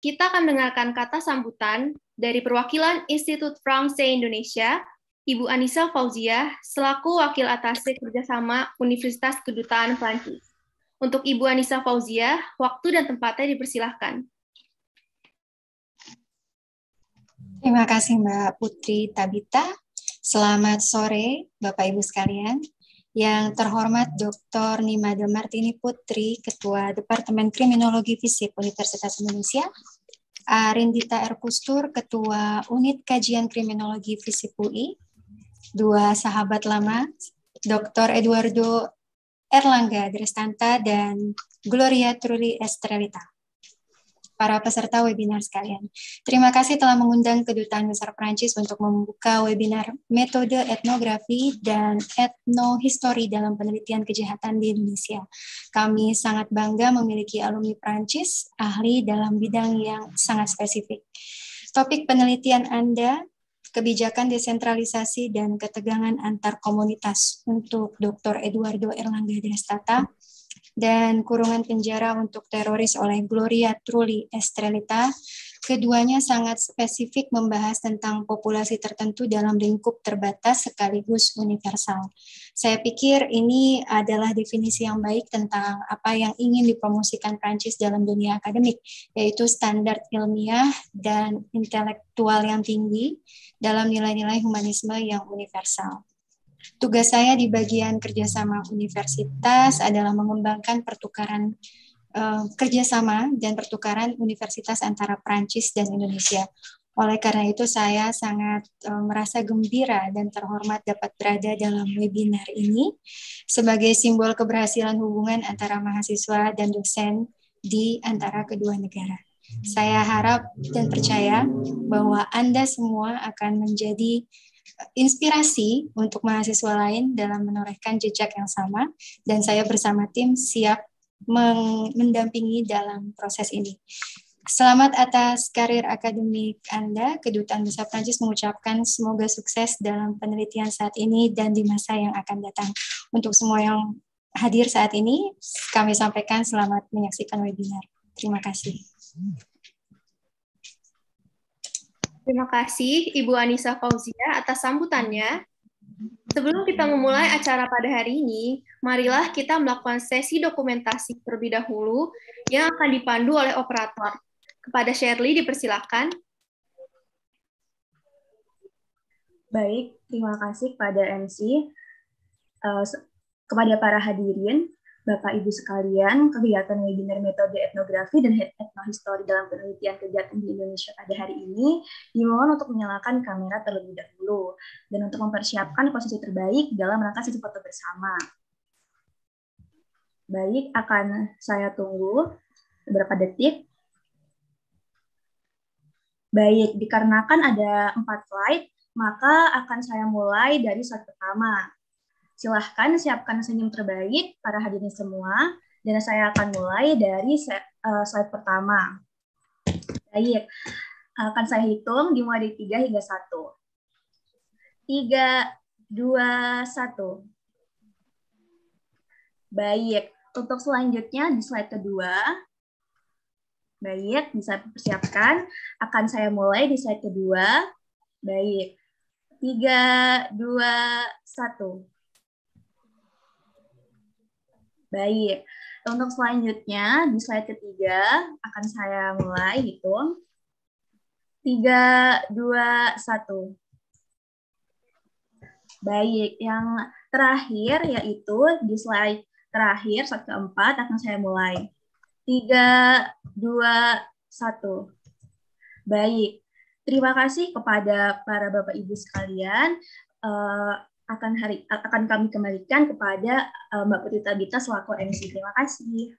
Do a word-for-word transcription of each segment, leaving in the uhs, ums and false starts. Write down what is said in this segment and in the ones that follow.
kita akan mendengarkan kata sambutan dari perwakilan Institut Français Indonesia, Ibu Anissa Fauzia, selaku Wakil Atase Kerjasama Universitas Kedutaan Prancis. Untuk Ibu Anissa Fauzia, waktu dan tempatnya dipersilahkan. Terima kasih Mbak Putri Tabita. Selamat sore Bapak Ibu sekalian. Yang terhormat Doktor Nimade Martini Putri, Ketua Departemen Kriminologi Fisip Universitas Indonesia, Arindita R. Kustur, Ketua Unit Kajian Kriminologi Fisip U I, dua sahabat lama, Doktor Eduardo Erlangga Drestanta, dan Gloria Trulli Estrelita. Para peserta webinar sekalian, terima kasih telah mengundang Kedutaan Besar Prancis untuk membuka webinar metode etnografi dan etnohistori dalam penelitian kejahatan di Indonesia. Kami sangat bangga memiliki alumni Prancis, ahli dalam bidang yang sangat spesifik. Topik penelitian Anda, kebijakan desentralisasi dan ketegangan antar komunitas untuk Doktor Eduardo Erlangga Drestanta, dan kurungan penjara untuk teroris oleh Gloria Trulli Estrelita. Keduanya sangat spesifik membahas tentang populasi tertentu dalam lingkup terbatas sekaligus universal. Saya pikir ini adalah definisi yang baik tentang apa yang ingin dipromosikan Prancis dalam dunia akademik, yaitu standar ilmiah dan intelektual yang tinggi dalam nilai-nilai humanisme yang universal. Tugas saya di bagian kerjasama universitas adalah mengembangkan pertukaran uh, kerjasama dan pertukaran universitas antara Prancis dan Indonesia. Oleh karena itu saya sangat uh, merasa gembira dan terhormat dapat berada dalam webinar ini sebagai simbol keberhasilan hubungan antara mahasiswa dan dosen di antara kedua negara. Saya harap dan percaya bahwa Anda semua akan menjadi inspirasi untuk mahasiswa lain dalam menorehkan jejak yang sama, dan saya bersama tim siap mendampingi dalam proses ini. Selamat atas karir akademik Anda. Kedutaan Besar Prancis mengucapkan semoga sukses dalam penelitian saat ini dan di masa yang akan datang. Untuk semua yang hadir saat ini, kami sampaikan selamat menyaksikan webinar. Terima kasih. Terima kasih Ibu Anissa Fauzia atas sambutannya. Sebelum kita memulai acara pada hari ini, marilah kita melakukan sesi dokumentasi terlebih dahulu yang akan dipandu oleh operator. Kepada Shirley dipersilakan. Baik, terima kasih kepada M C, uh, kepada para hadirin, Bapak Ibu sekalian, kegiatan webinar metode etnografi dan etnohistori dalam penelitian kejahatan di Indonesia pada hari ini dimohon untuk menyalakan kamera terlebih dahulu dan untuk mempersiapkan posisi terbaik dalam rangka sesi foto bersama. Baik, akan saya tunggu beberapa detik. Baik, dikarenakan ada empat slide, maka akan saya mulai dari slide pertama. Silahkan siapkan senyum terbaik para hadirin semua, dan saya akan mulai dari uh, slide pertama. Baik, akan saya hitung dimulai dari tiga hingga satu. tiga, dua, satu. Baik, untuk selanjutnya di slide kedua. Baik, bisa persiapkan. Akan saya mulai di slide kedua. Baik, tiga, dua, satu. Baik, untuk selanjutnya di slide ketiga akan saya mulai hitung. tiga, dua, satu. Baik, yang terakhir yaitu di slide terakhir, slide keempat akan saya mulai. tiga, dua, satu. Baik, terima kasih kepada para Bapak Ibu sekalian. Uh, akan hari akan kami kembalikan kepada uh, Mbak Putri Tabita selaku M C. Terima kasih.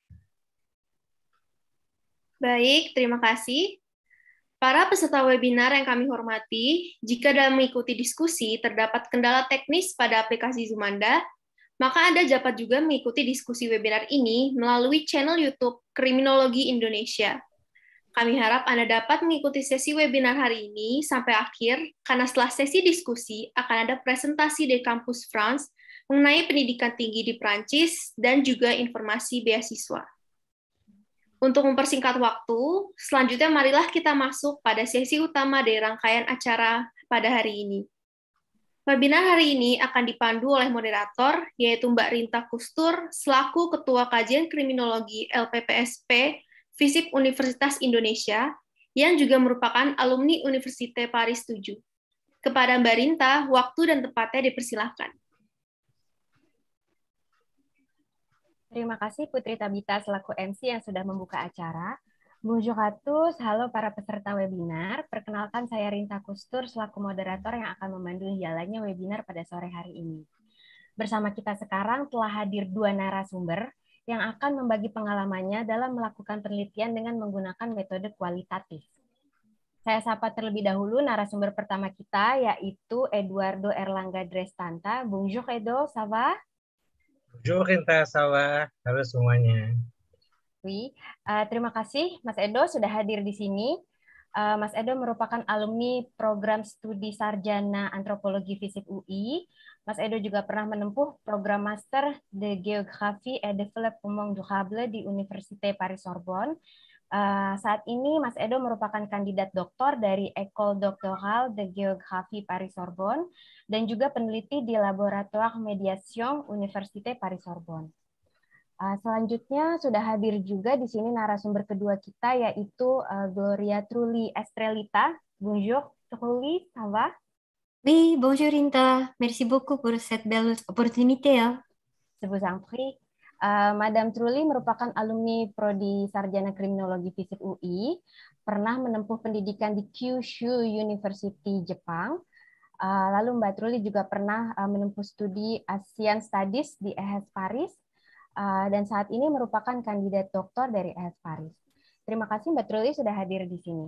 Baik, terima kasih. Para peserta webinar yang kami hormati, jika dalam mengikuti diskusi terdapat kendala teknis pada aplikasi Zoom Anda, maka Anda dapat juga mengikuti diskusi webinar ini melalui channel YouTube Kriminologi Indonesia. Kami harap Anda dapat mengikuti sesi webinar hari ini sampai akhir, karena setelah sesi diskusi akan ada presentasi dari Kampus France mengenai pendidikan tinggi di Prancis dan juga informasi beasiswa. Untuk mempersingkat waktu, selanjutnya marilah kita masuk pada sesi utama dari rangkaian acara pada hari ini. Webinar hari ini akan dipandu oleh moderator, yaitu Mbak Rinta Kustur, selaku Ketua Kajian Kriminologi L P P S P FISIP Universitas Indonesia, yang juga merupakan alumni Universitas Paris tujuh. Kepada Mbak Rinta, waktu dan tempatnya dipersilahkan. Terima kasih Putri Tabita selaku M C yang sudah membuka acara. Bonjour à tous, halo para peserta webinar. Perkenalkan saya Rinta Kustur selaku moderator yang akan memandu jalannya webinar pada sore hari ini. Bersama kita sekarang telah hadir dua narasumber yang akan membagi pengalamannya dalam melakukan penelitian dengan menggunakan metode kualitatif. Saya sapa terlebih dahulu narasumber pertama kita, yaitu Eduardo Erlangga Drestanta. Bonjour Edo, ça va? Bonjour Rinta, Sawa. Halo semuanya. Oui, uh, terima kasih Mas Edo sudah hadir di sini. Uh, Mas Edo merupakan alumni program studi sarjana antropologi FISIP U I. Mas Edo juga pernah menempuh program master de Géographie et Développement Durable di Université Paris-Sorbonne. Uh, saat ini Mas Edo merupakan kandidat doktor dari École Doctorale de Géographie Paris-Sorbonne dan juga peneliti di Laboratoire Médiation Université Paris-Sorbonne. Uh, selanjutnya sudah hadir juga di sini narasumber kedua kita, yaitu uh, Gloria Trulli Estrelita. Bonjour Trulli, ça va? Oui, bonjour Rinta. Merci beaucoup pour cette belle opportunité. Je vous en prie. Uh, Madame Trulli merupakan alumni Prodi Sarjana Kriminologi FISIP U I, pernah menempuh pendidikan di Kyushu University, Jepang. Uh, lalu Mbak Trulli juga pernah uh, menempuh studi Asian Studies di E H S Paris, uh, dan saat ini merupakan kandidat doktor dari E H S Paris. Terima kasih Mbak Trulli sudah hadir di sini.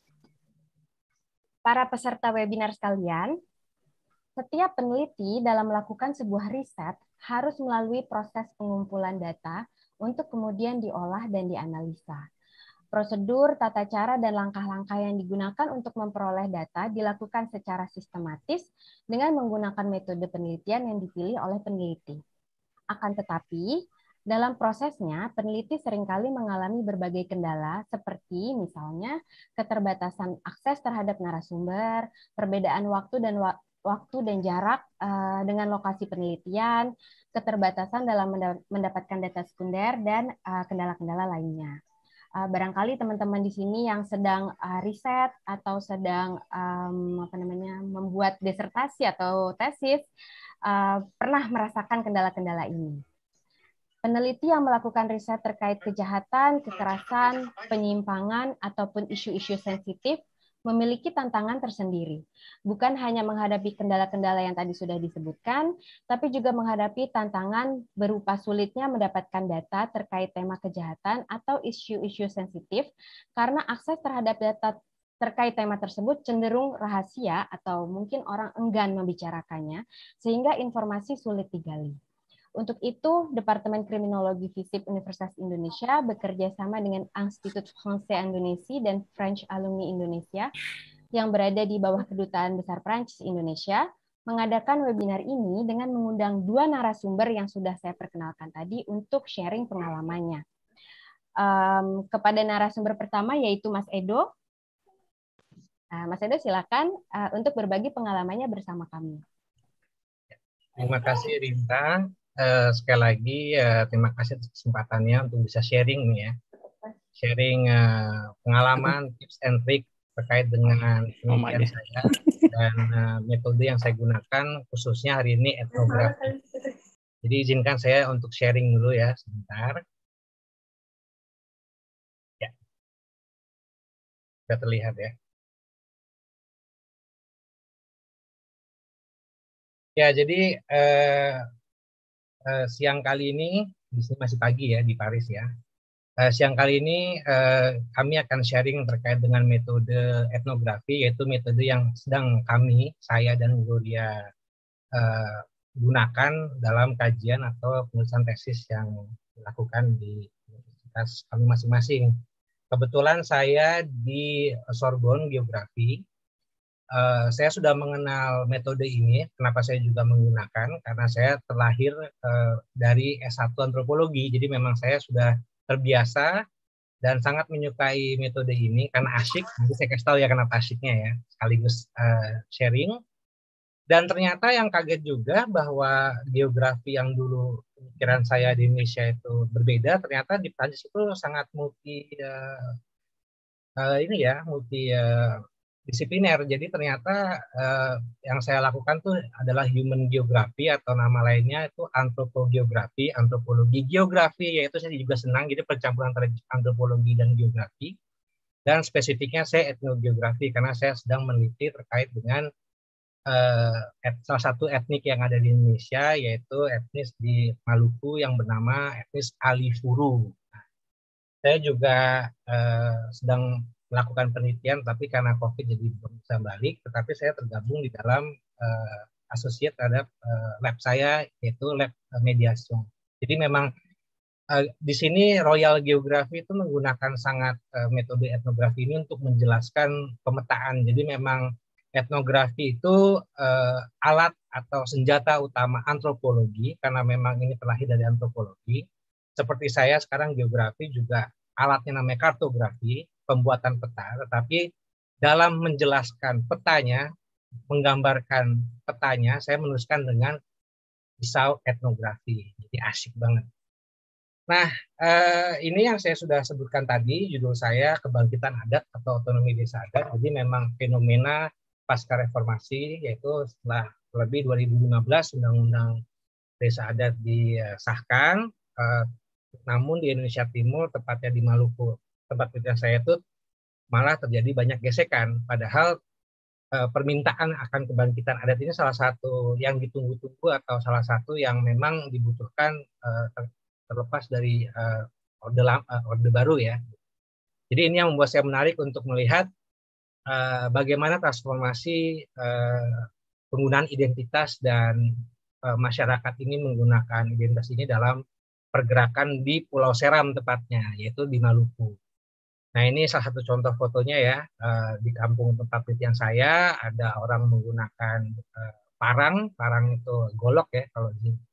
Para peserta webinar sekalian, setiap peneliti dalam melakukan sebuah riset harus melalui proses pengumpulan data untuk kemudian diolah dan dianalisa. Prosedur, tata cara, dan langkah-langkah yang digunakan untuk memperoleh data dilakukan secara sistematis dengan menggunakan metode penelitian yang dipilih oleh peneliti. Akan tetapi, dalam prosesnya, peneliti seringkali mengalami berbagai kendala seperti misalnya keterbatasan akses terhadap narasumber, perbedaan waktu dan waktu waktu dan jarak uh, dengan lokasi penelitian, keterbatasan dalam mendapatkan data sekunder, dan kendala-kendala uh, lainnya. Uh, barangkali teman-teman di sini yang sedang uh, riset atau sedang um, apa namanya membuat disertasi atau tesis uh, pernah merasakan kendala-kendala ini. Peneliti yang melakukan riset terkait kejahatan, kekerasan, penyimpangan, ataupun isu-isu sensitif memiliki tantangan tersendiri. Bukan hanya menghadapi kendala-kendala yang tadi sudah disebutkan, tapi juga menghadapi tantangan berupa sulitnya mendapatkan data terkait tema kejahatan atau isu-isu sensitif, karena akses terhadap data terkait tema tersebut cenderung rahasia atau mungkin orang enggan membicarakannya, sehingga informasi sulit digali. Untuk itu, Departemen Kriminologi FISIP Universitas Indonesia bekerja sama dengan Institut Français Indonésie dan French Alumni Indonesia yang berada di bawah Kedutaan Besar Prancis Indonesia, mengadakan webinar ini dengan mengundang dua narasumber yang sudah saya perkenalkan tadi untuk sharing pengalamannya. Um, kepada narasumber pertama yaitu Mas Edo. Nah, Mas Edo silakan uh, untuk berbagi pengalamannya bersama kami. Terima kasih Rinta. Uh, sekali lagi uh, terima kasih atas kesempatannya untuk bisa sharing nih ya, sharing uh, pengalaman, tips and trick terkait dengan penelitian oh saya dan uh, metode yang saya gunakan khususnya hari ini etnografi. Jadi izinkan saya untuk sharing dulu ya sebentar. Ya, sudah terlihat ya. Ya jadi uh, Uh, siang kali ini, di sini masih pagi ya di Paris ya. Uh, siang kali ini uh, kami akan sharing terkait dengan metode etnografi, yaitu metode yang sedang kami, saya dan Gloria uh, gunakan dalam kajian atau penulisan tesis yang dilakukan di universitas kami masing-masing. Kebetulan saya di Sorbonne Geografi. Uh, saya sudah mengenal metode ini. Kenapa saya juga menggunakan? Karena saya terlahir uh, dari S satu antropologi, jadi memang saya sudah terbiasa dan sangat menyukai metode ini karena asyik. Nanti saya kasih tahu ya kenapa asyiknya ya, sekaligus uh, sharing. Dan ternyata yang kaget juga bahwa geografi yang dulu pemikiran saya di Indonesia itu berbeda, ternyata di Prancis itu sangat multi uh, uh, ini ya, multi uh, disipliner. Jadi ternyata uh, yang saya lakukan tuh adalah human geography atau nama lainnya itu antropogeografi, antropologi geografi, yaitu saya juga senang, jadi percampuran antara antropologi dan geografi. Dan spesifiknya saya etnogeografi karena saya sedang meneliti terkait dengan uh, et, salah satu etnik yang ada di Indonesia, yaitu etnis di Maluku yang bernama etnis Alifuru. Nah, saya juga uh, sedang melakukan penelitian, tapi karena COVID jadi belum bisa balik, tetapi saya tergabung di dalam uh, associate terhadap uh, lab saya, yaitu lab uh, mediation. Jadi memang uh, di sini Royal Geography itu menggunakan sangat uh, metode etnografi ini untuk menjelaskan pemetaan. Jadi memang etnografi itu uh, alat atau senjata utama antropologi, karena memang ini terlahir dari antropologi. Seperti saya sekarang geografi juga alatnya namanya kartografi, pembuatan peta, tetapi dalam menjelaskan petanya, menggambarkan petanya, saya menuliskan dengan pisau etnografi. Jadi asik banget. Nah, eh, ini yang saya sudah sebutkan tadi, judul saya Kebangkitan Adat atau Otonomi Desa Adat. Jadi memang fenomena pasca reformasi, yaitu setelah lebih dua ribu lima belas Undang-Undang Desa Adat disahkan, eh, namun di Indonesia Timur, tepatnya di Maluku, tempat penelitian saya itu malah terjadi banyak gesekan. Padahal e, permintaan akan kebangkitan adat ini salah satu yang ditunggu-tunggu atau salah satu yang memang dibutuhkan e, ter, terlepas dari e, orde, e, orde baru ya. Jadi ini yang membuat saya menarik untuk melihat e, bagaimana transformasi e, penggunaan identitas dan e, masyarakat ini menggunakan identitas ini dalam pergerakan di Pulau Seram tepatnya, yaitu di Maluku. Nah, ini salah satu contoh fotonya ya, uh, di kampung tempat penelitian saya ada orang menggunakan uh, parang, parang itu golok ya kalau di sini,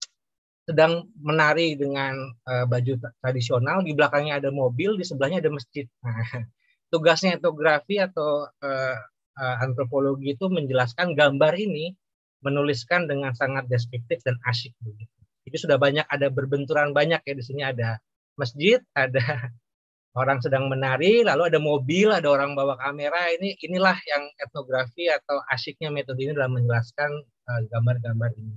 sedang menari dengan uh, baju tradisional, di belakangnya ada mobil, di sebelahnya ada masjid. Nah, tugasnya etnografi atau uh, uh, antropologi itu menjelaskan gambar ini, menuliskan dengan sangat deskriptif dan asyik begitu. Jadi sudah banyak, ada berbenturan banyak ya, di sini ada masjid, ada orang sedang menari, lalu ada mobil, ada orang bawa kamera. Ini inilah yang etnografi atau asyiknya metode ini dalam menjelaskan gambar-gambar uh, ini.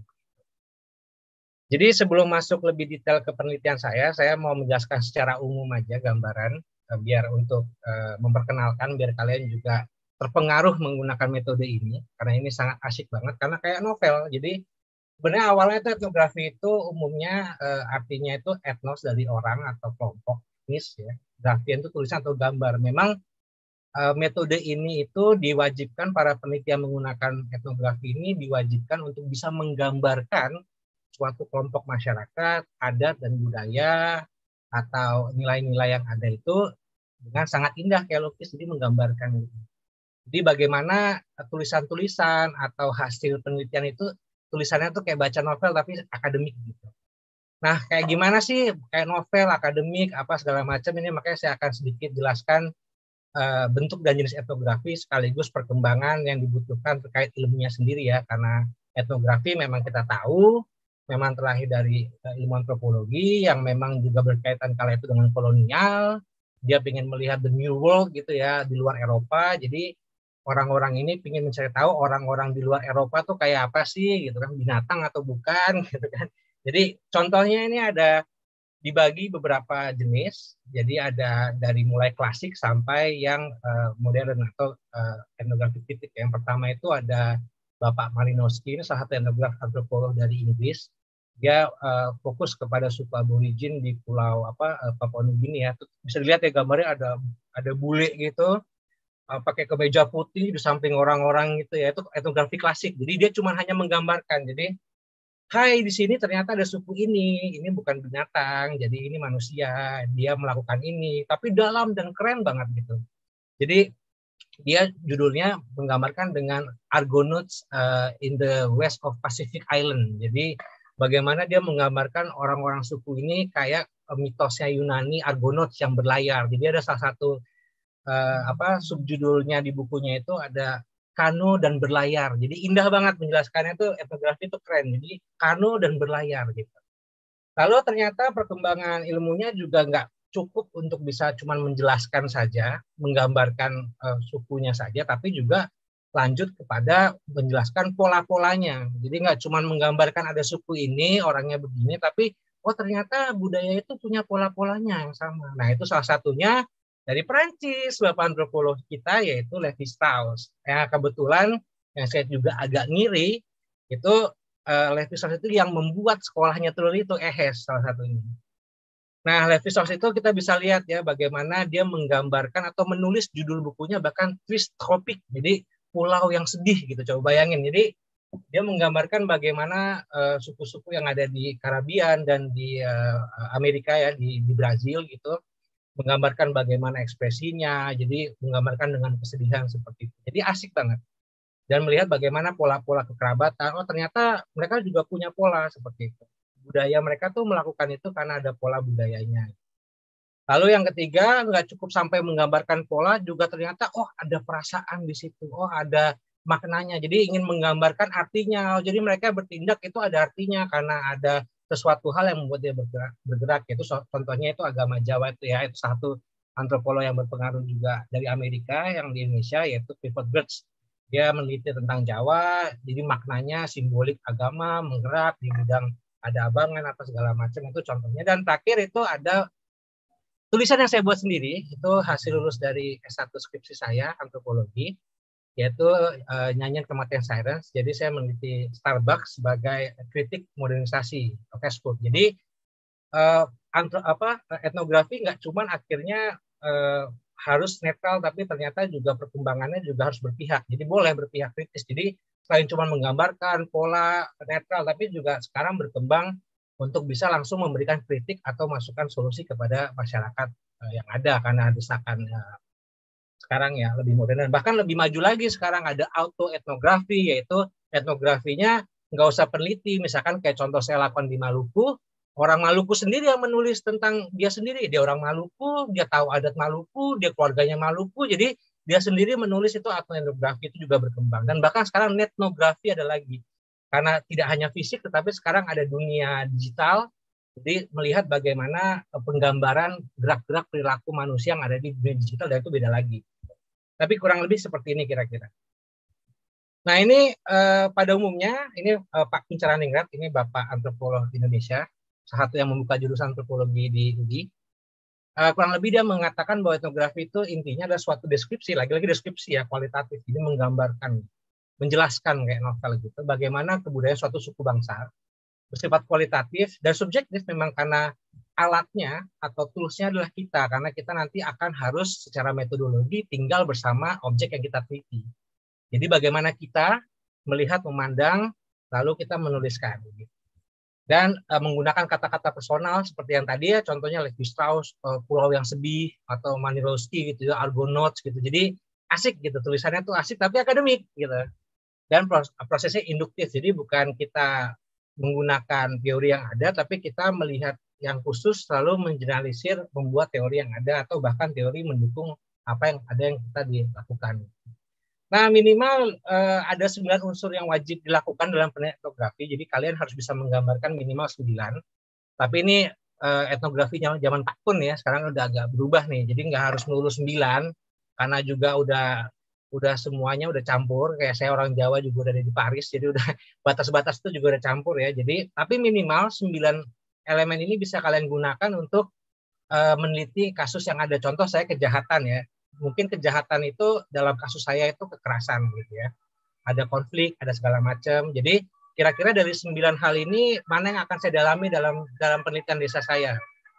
Jadi sebelum masuk lebih detail ke penelitian saya, saya mau menjelaskan secara umum aja gambaran, uh, biar untuk uh, memperkenalkan, biar kalian juga terpengaruh menggunakan metode ini, karena ini sangat asyik banget, karena kayak novel. Jadi sebenarnya awalnya itu etnografi itu umumnya uh, artinya itu etnos dari orang atau kelompok, etnis ya. Grafian itu tulisan atau gambar. Memang uh, metode ini itu diwajibkan, para peneliti yang menggunakan etnografi ini diwajibkan untuk bisa menggambarkan suatu kelompok masyarakat, adat dan budaya atau nilai-nilai yang ada itu dengan sangat indah kayak lukis, jadi menggambarkan. Jadi bagaimana tulisan-tulisan atau hasil penelitian itu tulisannya tuh kayak baca novel tapi akademik gitu. Nah, kayak gimana sih, kayak novel, akademik, apa segala macam ini, makanya saya akan sedikit jelaskan uh, bentuk dan jenis etnografi sekaligus perkembangan yang dibutuhkan terkait ilmunya sendiri ya, karena etnografi memang kita tahu, memang terlahir dari uh, ilmu antropologi yang memang juga berkaitan kala itu dengan kolonial, dia ingin melihat the new world gitu ya, di luar Eropa, jadi orang-orang ini ingin mencari tahu orang-orang di luar Eropa tuh kayak apa sih, gitu kan, binatang atau bukan, gitu kan. Jadi contohnya ini ada dibagi beberapa jenis. Jadi ada dari mulai klasik sampai yang uh, modern atau uh, etnografi titik. Yang pertama itu ada Bapak Malinowski, ini salah satu etnograf antropolog dari Inggris. Dia uh, fokus kepada suku aborigin di pulau apa uh, Papua Nugini ya. Bisa dilihat ya gambarnya, ada ada bule gitu, uh, pakai kemeja putih di samping orang-orang gitu ya. Itu etnografi klasik. Jadi dia cuma hanya menggambarkan. Jadi hai, di sini ternyata ada suku ini, ini bukan binatang, jadi ini manusia, dia melakukan ini, tapi dalam dan keren banget gitu. Jadi dia judulnya menggambarkan dengan Argonauts uh, in the West of Pacific Island. Jadi bagaimana dia menggambarkan orang-orang suku ini kayak uh, mitosnya Yunani Argonauts yang berlayar. Jadi ada salah satu uh, apa subjudulnya di bukunya itu ada kano dan berlayar. Jadi indah banget menjelaskannya, itu etnografi itu keren. Jadi kano dan berlayar gitu. Lalu ternyata perkembangan ilmunya juga nggak cukup untuk bisa cuma menjelaskan saja, menggambarkan uh, sukunya saja, tapi juga lanjut kepada menjelaskan pola-polanya. Jadi nggak cuma menggambarkan ada suku ini, orangnya begini, tapi oh ternyata budaya itu punya pola-polanya yang sama. Nah itu salah satunya dari Perancis, bapak antropolog kita, yaitu Levi Strauss. Ya, kebetulan yang saya juga agak ngiri, itu uh, Levi Strauss itu yang membuat sekolahnya Trulli itu E H E S salah satunya. Nah, Levi Strauss itu kita bisa lihat ya bagaimana dia menggambarkan atau menulis judul bukunya bahkan twist tropic. Jadi pulau yang sedih gitu, coba bayangin. Jadi dia menggambarkan bagaimana uh, suku-suku yang ada di Karibian dan di uh, Amerika ya, di, di Brazil gitu, menggambarkan bagaimana ekspresinya, jadi menggambarkan dengan kesedihan seperti itu. Jadi asik banget. Dan melihat bagaimana pola-pola kekerabatan, oh ternyata mereka juga punya pola seperti itu. Budaya mereka tuh melakukan itu karena ada pola budayanya. Lalu yang ketiga, nggak cukup sampai menggambarkan pola, juga ternyata oh ada perasaan di situ, oh ada maknanya. Jadi ingin menggambarkan artinya. Jadi mereka bertindak itu ada artinya karena ada sesuatu hal yang membuat dia bergerak, bergerak. Itu contohnya itu agama Jawa itu ya, itu satu antropolog yang berpengaruh juga dari Amerika yang di Indonesia, yaitu Clifford Geertz. Dia meneliti tentang Jawa, jadi maknanya simbolik agama menggerak di bidang ada abangan atau segala macam, itu contohnya. Dan terakhir itu ada tulisan yang saya buat sendiri, itu hasil lulus dari S satu skripsi saya antropologi, yaitu uh, nyanyian kematian sirens. Jadi saya meneliti Starbucks sebagai kritik modernisasi Facebook. Jadi uh, antro, apa etnografi nggak cuman akhirnya uh, harus netral, tapi ternyata juga perkembangannya juga harus berpihak. Jadi boleh berpihak kritis. Jadi selain cuma menggambarkan pola netral, tapi juga sekarang berkembang untuk bisa langsung memberikan kritik atau masukan solusi kepada masyarakat uh, yang ada karena desakan uh, sekarang ya lebih modern, bahkan lebih maju lagi. Sekarang ada auto etnografi, yaitu etnografinya nggak usah peneliti. Misalkan kayak contoh saya lakukan di Maluku, orang Maluku sendiri yang menulis tentang dia sendiri, dia orang Maluku, dia tahu adat Maluku, dia keluarganya Maluku, jadi dia sendiri menulis. Itu auto etnografi itu juga berkembang. Dan bahkan sekarang netnografi ada lagi, karena tidak hanya fisik tetapi sekarang ada dunia digital. Jadi melihat bagaimana penggambaran gerak-gerak perilaku manusia yang ada di dunia digital, dan itu beda lagi. Tapi kurang lebih seperti ini kira-kira. Nah ini eh, pada umumnya, ini eh, Pak Pincaraningrat, ini Bapak antropolog Indonesia, salah satu yang membuka jurusan antropologi di U I. Eh, kurang lebih dia mengatakan bahwa etnografi itu intinya adalah suatu deskripsi, lagi-lagi deskripsi ya, kualitatif. Ini menggambarkan, menjelaskan kayak novel gitu, bagaimana kebudayaan suatu suku bangsa bersifat kualitatif dan subjektif, memang karena alatnya atau toolsnya adalah kita, karena kita nanti akan harus secara metodologi tinggal bersama objek yang kita teliti. Jadi bagaimana kita melihat, memandang, lalu kita menuliskan. Dan e, menggunakan kata-kata personal seperti yang tadi ya, contohnya Levi Strauss, e, Pulau yang Sedih, atau Manilowski gitu ya, Argonauts gitu. Jadi asik gitu, tulisannya tuh asik tapi akademik gitu. Dan prosesnya induktif, jadi bukan kita menggunakan teori yang ada, tapi kita melihat yang khusus, selalu mengeneralisir, membuat teori yang ada, atau bahkan teori mendukung apa yang ada yang kita dilakukan. Nah minimal eh, ada sembilan unsur yang wajib dilakukan dalam penelitian etnografi, jadi kalian harus bisa menggambarkan minimal sembilan. Tapi ini eh, etnografinya zaman Pak Kun ya, sekarang udah agak berubah nih, jadi nggak harus melulu sembilan, karena juga udah udah semuanya udah campur, kayak saya orang Jawa juga udah ada di Paris, jadi udah batas-batas itu juga udah campur ya. Jadi tapi minimal sembilan elemen ini bisa kalian gunakan untuk uh, meneliti kasus yang ada. Contoh saya kejahatan ya, mungkin kejahatan itu dalam kasus saya itu kekerasan gitu ya, ada konflik, ada segala macam. Jadi kira-kira dari sembilan hal ini mana yang akan saya dalami dalam dalam penelitian desa saya.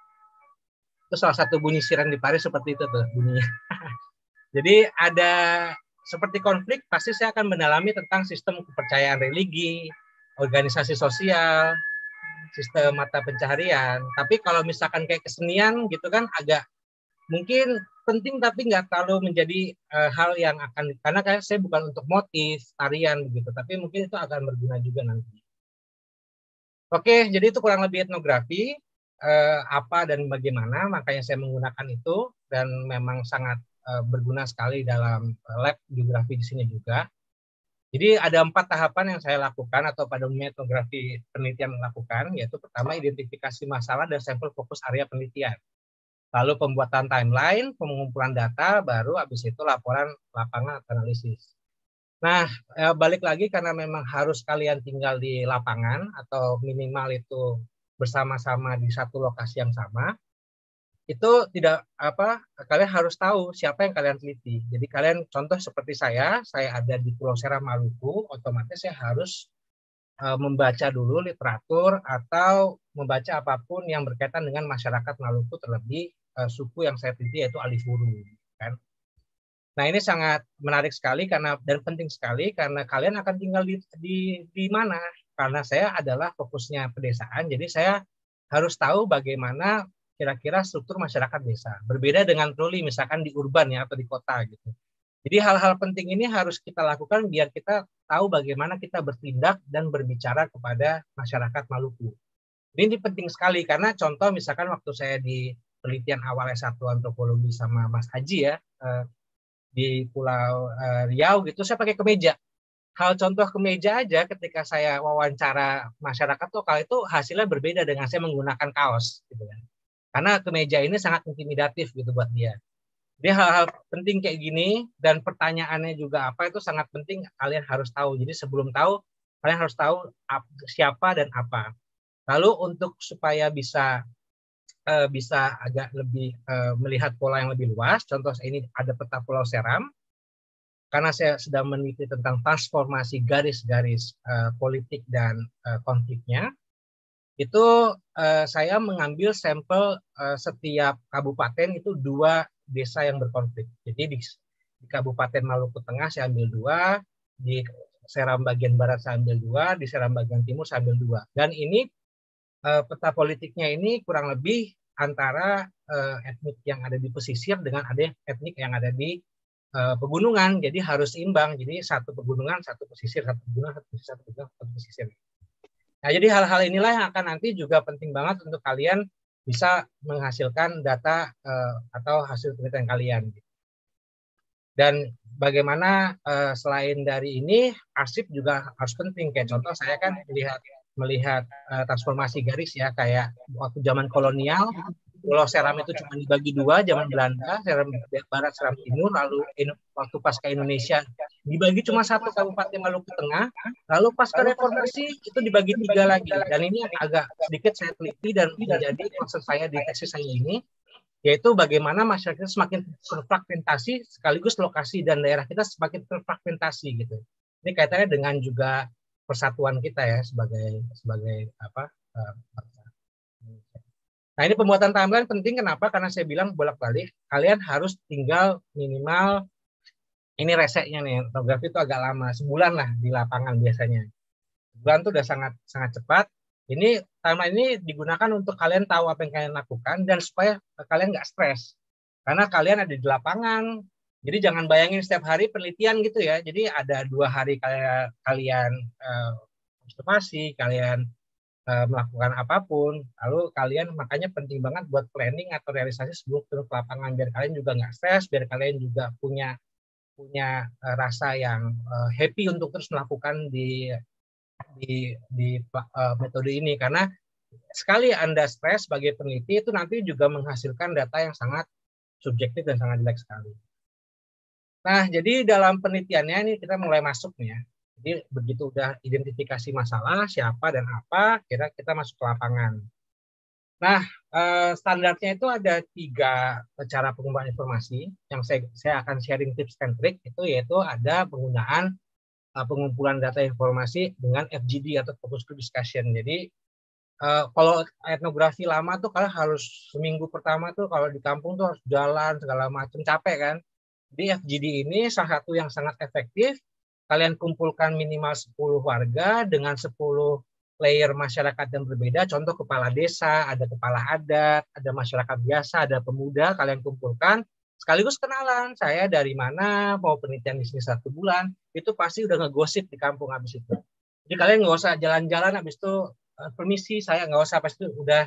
Itu salah satu bunyi siren di Paris seperti itu tuh bunyinya. Jadi ada seperti konflik, pasti saya akan mendalami tentang sistem kepercayaan religi, organisasi sosial, sistem mata pencaharian. Tapi kalau misalkan kayak kesenian gitu kan agak mungkin penting tapi nggak terlalu menjadi uh, hal yang akan, karena kayak saya bukan untuk motif tarian begitu, tapi mungkin itu akan berguna juga nanti. Oke, jadi itu kurang lebih etnografi. eh, apa dan bagaimana, makanya saya menggunakan itu dan memang sangat eh, berguna sekali dalam lab geografi di sini juga. Jadi ada empat tahapan yang saya lakukan atau pada umumnya etnografi penelitian melakukan, yaitu pertama identifikasi masalah dan sampel fokus area penelitian. Lalu pembuatan timeline, pengumpulan data, baru habis itu laporan lapangan atau analisis. Nah, balik lagi karena memang harus kalian tinggal di lapangan atau minimal itu bersama-sama di satu lokasi yang sama, itu tidak apa kalian harus tahu siapa yang kalian teliti. Jadi kalian contoh seperti saya, saya ada di Pulau Seram Maluku, otomatis saya harus uh, membaca dulu literatur atau membaca apapun yang berkaitan dengan masyarakat Maluku, terlebih uh, suku yang saya teliti yaitu Alifuru, kan. Nah, ini sangat menarik sekali karena dan penting sekali karena kalian akan tinggal di di, di mana? Karena saya adalah fokusnya pedesaan, jadi saya harus tahu bagaimana kira-kira struktur masyarakat desa. Berbeda dengan truly misalkan di urban ya atau di kota gitu. Jadi hal-hal penting ini harus kita lakukan biar kita tahu bagaimana kita bertindak dan berbicara kepada masyarakat Maluku. Ini penting sekali karena contoh misalkan waktu saya di penelitian awal S satu antropologi sama Mas Haji ya di Pulau Riau gitu, saya pakai kemeja. Hal contoh kemeja aja ketika saya wawancara masyarakat lokal itu hasilnya berbeda dengan saya menggunakan kaos gitu kan. Karena kemeja ini sangat intimidatif gitu buat dia. Jadi hal-hal penting kayak gini dan pertanyaannya juga apa itu sangat penting kalian harus tahu. Jadi sebelum tahu kalian harus tahu siapa dan apa. Lalu untuk supaya bisa uh, bisa agak lebih uh, melihat pola yang lebih luas, contoh ini ada peta Pulau Seram. Karena saya sedang meneliti tentang transformasi garis-garis uh, politik dan uh, konfliknya. Itu uh, saya mengambil sampel uh, setiap kabupaten itu dua desa yang berkonflik. Jadi di, di Kabupaten Maluku Tengah saya ambil dua, di Seram bagian barat saya ambil dua, di Seram bagian timur saya ambil dua. Dan ini uh, peta politiknya ini kurang lebih antara uh, etnik yang ada di pesisir dengan ada etnik yang ada di uh, pegunungan. Jadi harus imbang. Jadi satu pegunungan, satu pesisir, satu pegunungan, satu pesisir, satu pegunungan, satu pesisir. Nah, jadi hal-hal inilah yang akan nanti juga penting banget untuk kalian bisa menghasilkan data uh, atau hasil penelitian kalian. Dan bagaimana uh, selain dari ini, arsip juga harus penting. Kayak contoh saya kan melihat melihat uh, transformasi garis ya, kayak waktu zaman kolonial, Pulau Seram itu cuma dibagi dua, zaman Belanda, Seram Barat, Seram Timur, lalu waktu pasca Indonesia dibagi cuma satu Kabupaten Maluku Tengah, lalu pasca reformasi itu dibagi tiga lagi. Dan ini agak sedikit saya teliti dan menjadi concern saya di tesis saya ini, yaitu bagaimana masyarakat semakin terfragmentasi sekaligus lokasi dan daerah kita semakin terfragmentasi gitu. Ini kaitannya dengan juga persatuan kita ya sebagai sebagai apa bangsa. Nah, ini pembuatan timeline penting kenapa? Karena saya bilang bolak-balik kalian harus tinggal minimal ini reseknya nih, etnografi itu agak lama, sebulan lah di lapangan biasanya. Sebulan itu udah sangat sangat cepat. Ini timeline ini digunakan untuk kalian tahu apa yang kalian lakukan dan supaya kalian nggak stres. Karena kalian ada di lapangan, jadi jangan bayangin setiap hari penelitian gitu ya. Jadi ada dua hari kalian kalian uh, observasi, kalian uh, melakukan apapun. Lalu kalian makanya penting banget buat planning atau realisasi sebelum turun ke lapangan biar kalian juga nggak stres, biar kalian juga punya punya uh, rasa yang uh, happy untuk terus melakukan di di di uh, metode ini. Karena sekali Anda stres sebagai peneliti itu nanti juga menghasilkan data yang sangat subjektif dan sangat jelek sekali. Nah, jadi dalam penelitiannya ini kita mulai masuk nih ya. Jadi begitu udah identifikasi masalah, siapa dan apa, kira kita masuk ke lapangan. Nah, eh, standarnya itu ada tiga cara pengumpulan informasi yang saya, saya akan sharing tips and trick itu yaitu ada penggunaan eh, pengumpulan data informasi dengan F G D atau focus group discussion. Jadi eh, kalau etnografi lama tuh kalian harus seminggu pertama tuh kalau di kampung tuh harus jalan segala macam, capek kan. Di F G D ini salah satu yang sangat efektif, kalian kumpulkan minimal sepuluh warga dengan sepuluh layer masyarakat yang berbeda, contoh kepala desa, ada kepala adat, ada masyarakat biasa, ada pemuda, kalian kumpulkan, sekaligus kenalan, saya dari mana, mau penelitian di sini satu bulan, itu pasti udah ngegosip di kampung habis itu. Jadi kalian nggak usah jalan-jalan habis itu, permisi, saya nggak usah, habis itu udah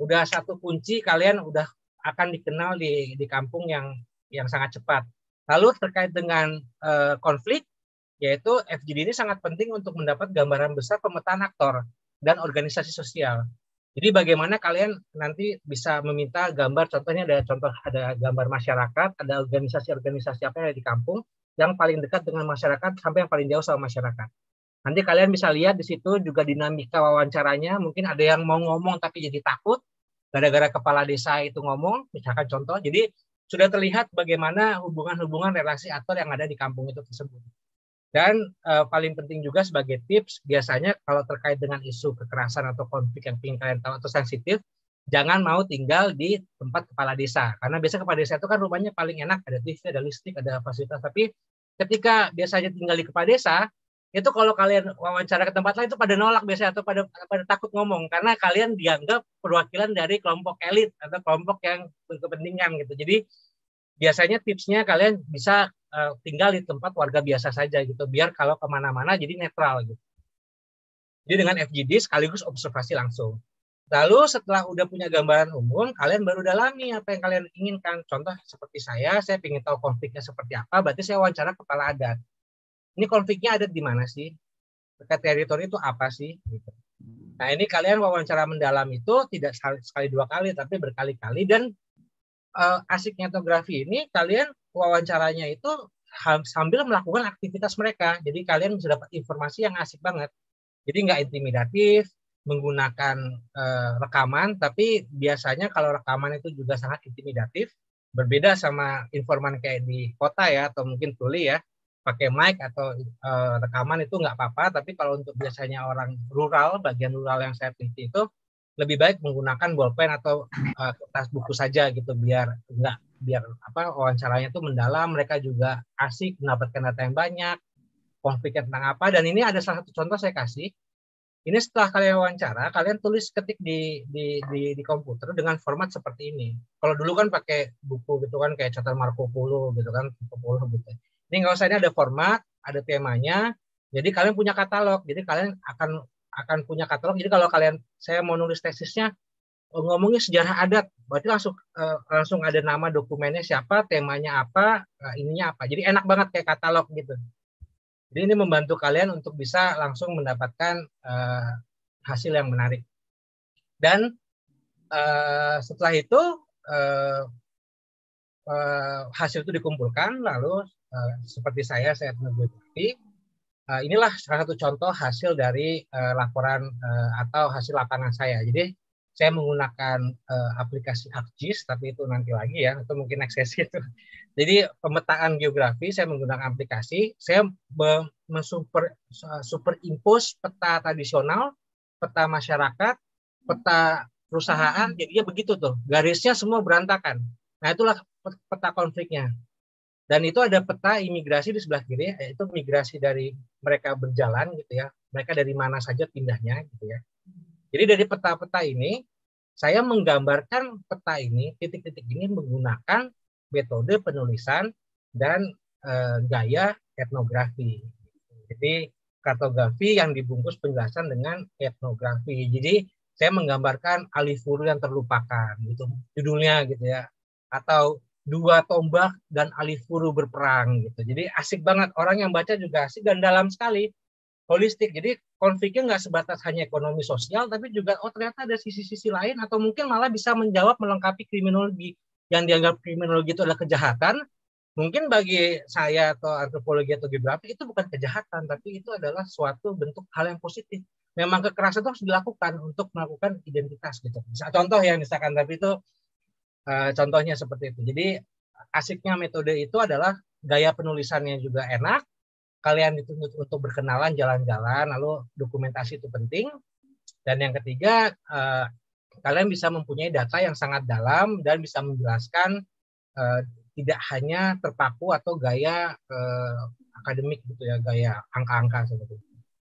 udah satu kunci kalian udah akan dikenal di di kampung yang yang sangat cepat. Lalu terkait dengan uh, konflik, yaitu F G D ini sangat penting untuk mendapat gambaran besar pemetaan aktor dan organisasi sosial. Jadi bagaimana kalian nanti bisa meminta gambar, contohnya ada contoh ada gambar masyarakat, ada organisasi-organisasi apa yang ada di kampung yang paling dekat dengan masyarakat sampai yang paling jauh sama masyarakat. Nanti kalian bisa lihat di situ juga dinamika wawancaranya, mungkin ada yang mau ngomong tapi jadi takut gara-gara kepala desa itu ngomong, misalkan contoh. Jadi sudah terlihat bagaimana hubungan-hubungan relasi aktor yang ada di kampung itu tersebut. Dan uh, paling penting juga sebagai tips, biasanya kalau terkait dengan isu kekerasan atau konflik yang ingin kalian tahu atau sensitif, jangan mau tinggal di tempat kepala desa. Karena biasanya kepala desa itu kan rumahnya paling enak, ada T V, ada listrik, ada fasilitas. Tapi ketika biasanya tinggal di kepala desa, itu kalau kalian wawancara ke tempat lain itu pada nolak biasanya atau pada, pada takut ngomong. Karena kalian dianggap perwakilan dari kelompok elit atau kelompok yang berkepentingan gitu. Jadi biasanya tipsnya kalian bisa uh, tinggal di tempat warga biasa saja gitu, biar kalau kemana-mana jadi netral gitu. Jadi dengan F G D sekaligus observasi langsung. Lalu setelah udah punya gambaran umum, kalian baru dalami apa yang kalian inginkan. Contoh seperti saya, saya ingin tahu konfliknya seperti apa, berarti saya wawancara kepala adat. Ini konfliknya adat di mana sih? Dekat teritori itu apa sih? Gitu. Nah ini kalian wawancara mendalam itu tidak sekali dua kali, tapi berkali-kali. Dan Uh, asiknya etnografi ini kalian wawancaranya itu sambil melakukan aktivitas mereka. Jadi kalian bisa dapat informasi yang asik banget. Jadi nggak intimidatif, menggunakan uh, rekaman, tapi biasanya kalau rekaman itu juga sangat intimidatif. Berbeda sama informan kayak di kota ya, atau mungkin tuli ya, pakai mic atau uh, rekaman itu nggak apa-apa. Tapi kalau untuk biasanya orang rural, bagian rural yang saya teliti itu, lebih baik menggunakan bolpen atau uh, kertas buku saja gitu, biar enggak biar apa wawancaranya itu mendalam, mereka juga asik mendapatkan data yang banyak, konfliknya tentang apa. Dan ini ada salah satu contoh saya kasih. Ini setelah kalian wawancara, kalian tulis ketik di di di, di komputer dengan format seperti ini. Kalau dulu kan pakai buku gitu kan, kayak catatan Marco Polo gitu kan, Marco Polo gitu. Ini nggak usah, ini ada format, ada temanya. Jadi kalian punya katalog. Jadi kalian akan akan punya katalog. Jadi kalau kalian, saya mau nulis tesisnya ngomongnya sejarah adat, berarti langsung uh, langsung ada nama dokumennya siapa, temanya apa, uh, ininya apa. Jadi enak banget kayak katalog gitu. Jadi ini membantu kalian untuk bisa langsung mendapatkan uh, hasil yang menarik. Dan uh, setelah itu uh, uh, hasil itu dikumpulkan, lalu uh, seperti saya, saya etnografi. Uh, inilah salah satu contoh hasil dari uh, laporan uh, atau hasil lapangan saya. Jadi saya menggunakan uh, aplikasi ArcGIS, tapi itu nanti lagi ya, itu mungkin aksesi itu. Jadi pemetaan geografi saya menggunakan aplikasi, saya mensuper superimpose peta tradisional, peta masyarakat, peta perusahaan, jadinya begitu tuh, garisnya semua berantakan. Nah itulah peta konfliknya. Dan itu ada peta imigrasi di sebelah kiri, yaitu migrasi dari mereka berjalan gitu ya, mereka dari mana saja pindahnya gitu ya. Jadi dari peta-peta ini, saya menggambarkan peta ini, titik-titik ini menggunakan metode penulisan dan e, gaya etnografi. Jadi kartografi yang dibungkus penjelasan dengan etnografi. Jadi saya menggambarkan Alifuru yang terlupakan, gitu judulnya gitu ya, atau Dua Tombak dan Alifuru berperang gitu. Jadi asik banget, orang yang baca juga asik dan dalam sekali, holistik. Jadi konfliknya nggak sebatas hanya ekonomi sosial, tapi juga oh ternyata ada sisi-sisi lain, atau mungkin malah bisa menjawab melengkapi kriminologi yang dianggap kriminologi itu adalah kejahatan. Mungkin bagi saya atau antropologi atau geografi itu bukan kejahatan, tapi itu adalah suatu bentuk hal yang positif. Memang kekerasan itu harus dilakukan untuk melakukan identitas gitu. Bisa contoh ya misalkan, tapi itu Uh, contohnya seperti itu. Jadi asiknya metode itu adalah gaya penulisannya juga enak. Kalian dituntut untuk berkenalan, jalan-jalan, lalu dokumentasi itu penting. Dan yang ketiga, uh, kalian bisa mempunyai data yang sangat dalam dan bisa menjelaskan uh, tidak hanya terpaku atau gaya uh, akademik gitu ya, gaya angka-angka seperti itu.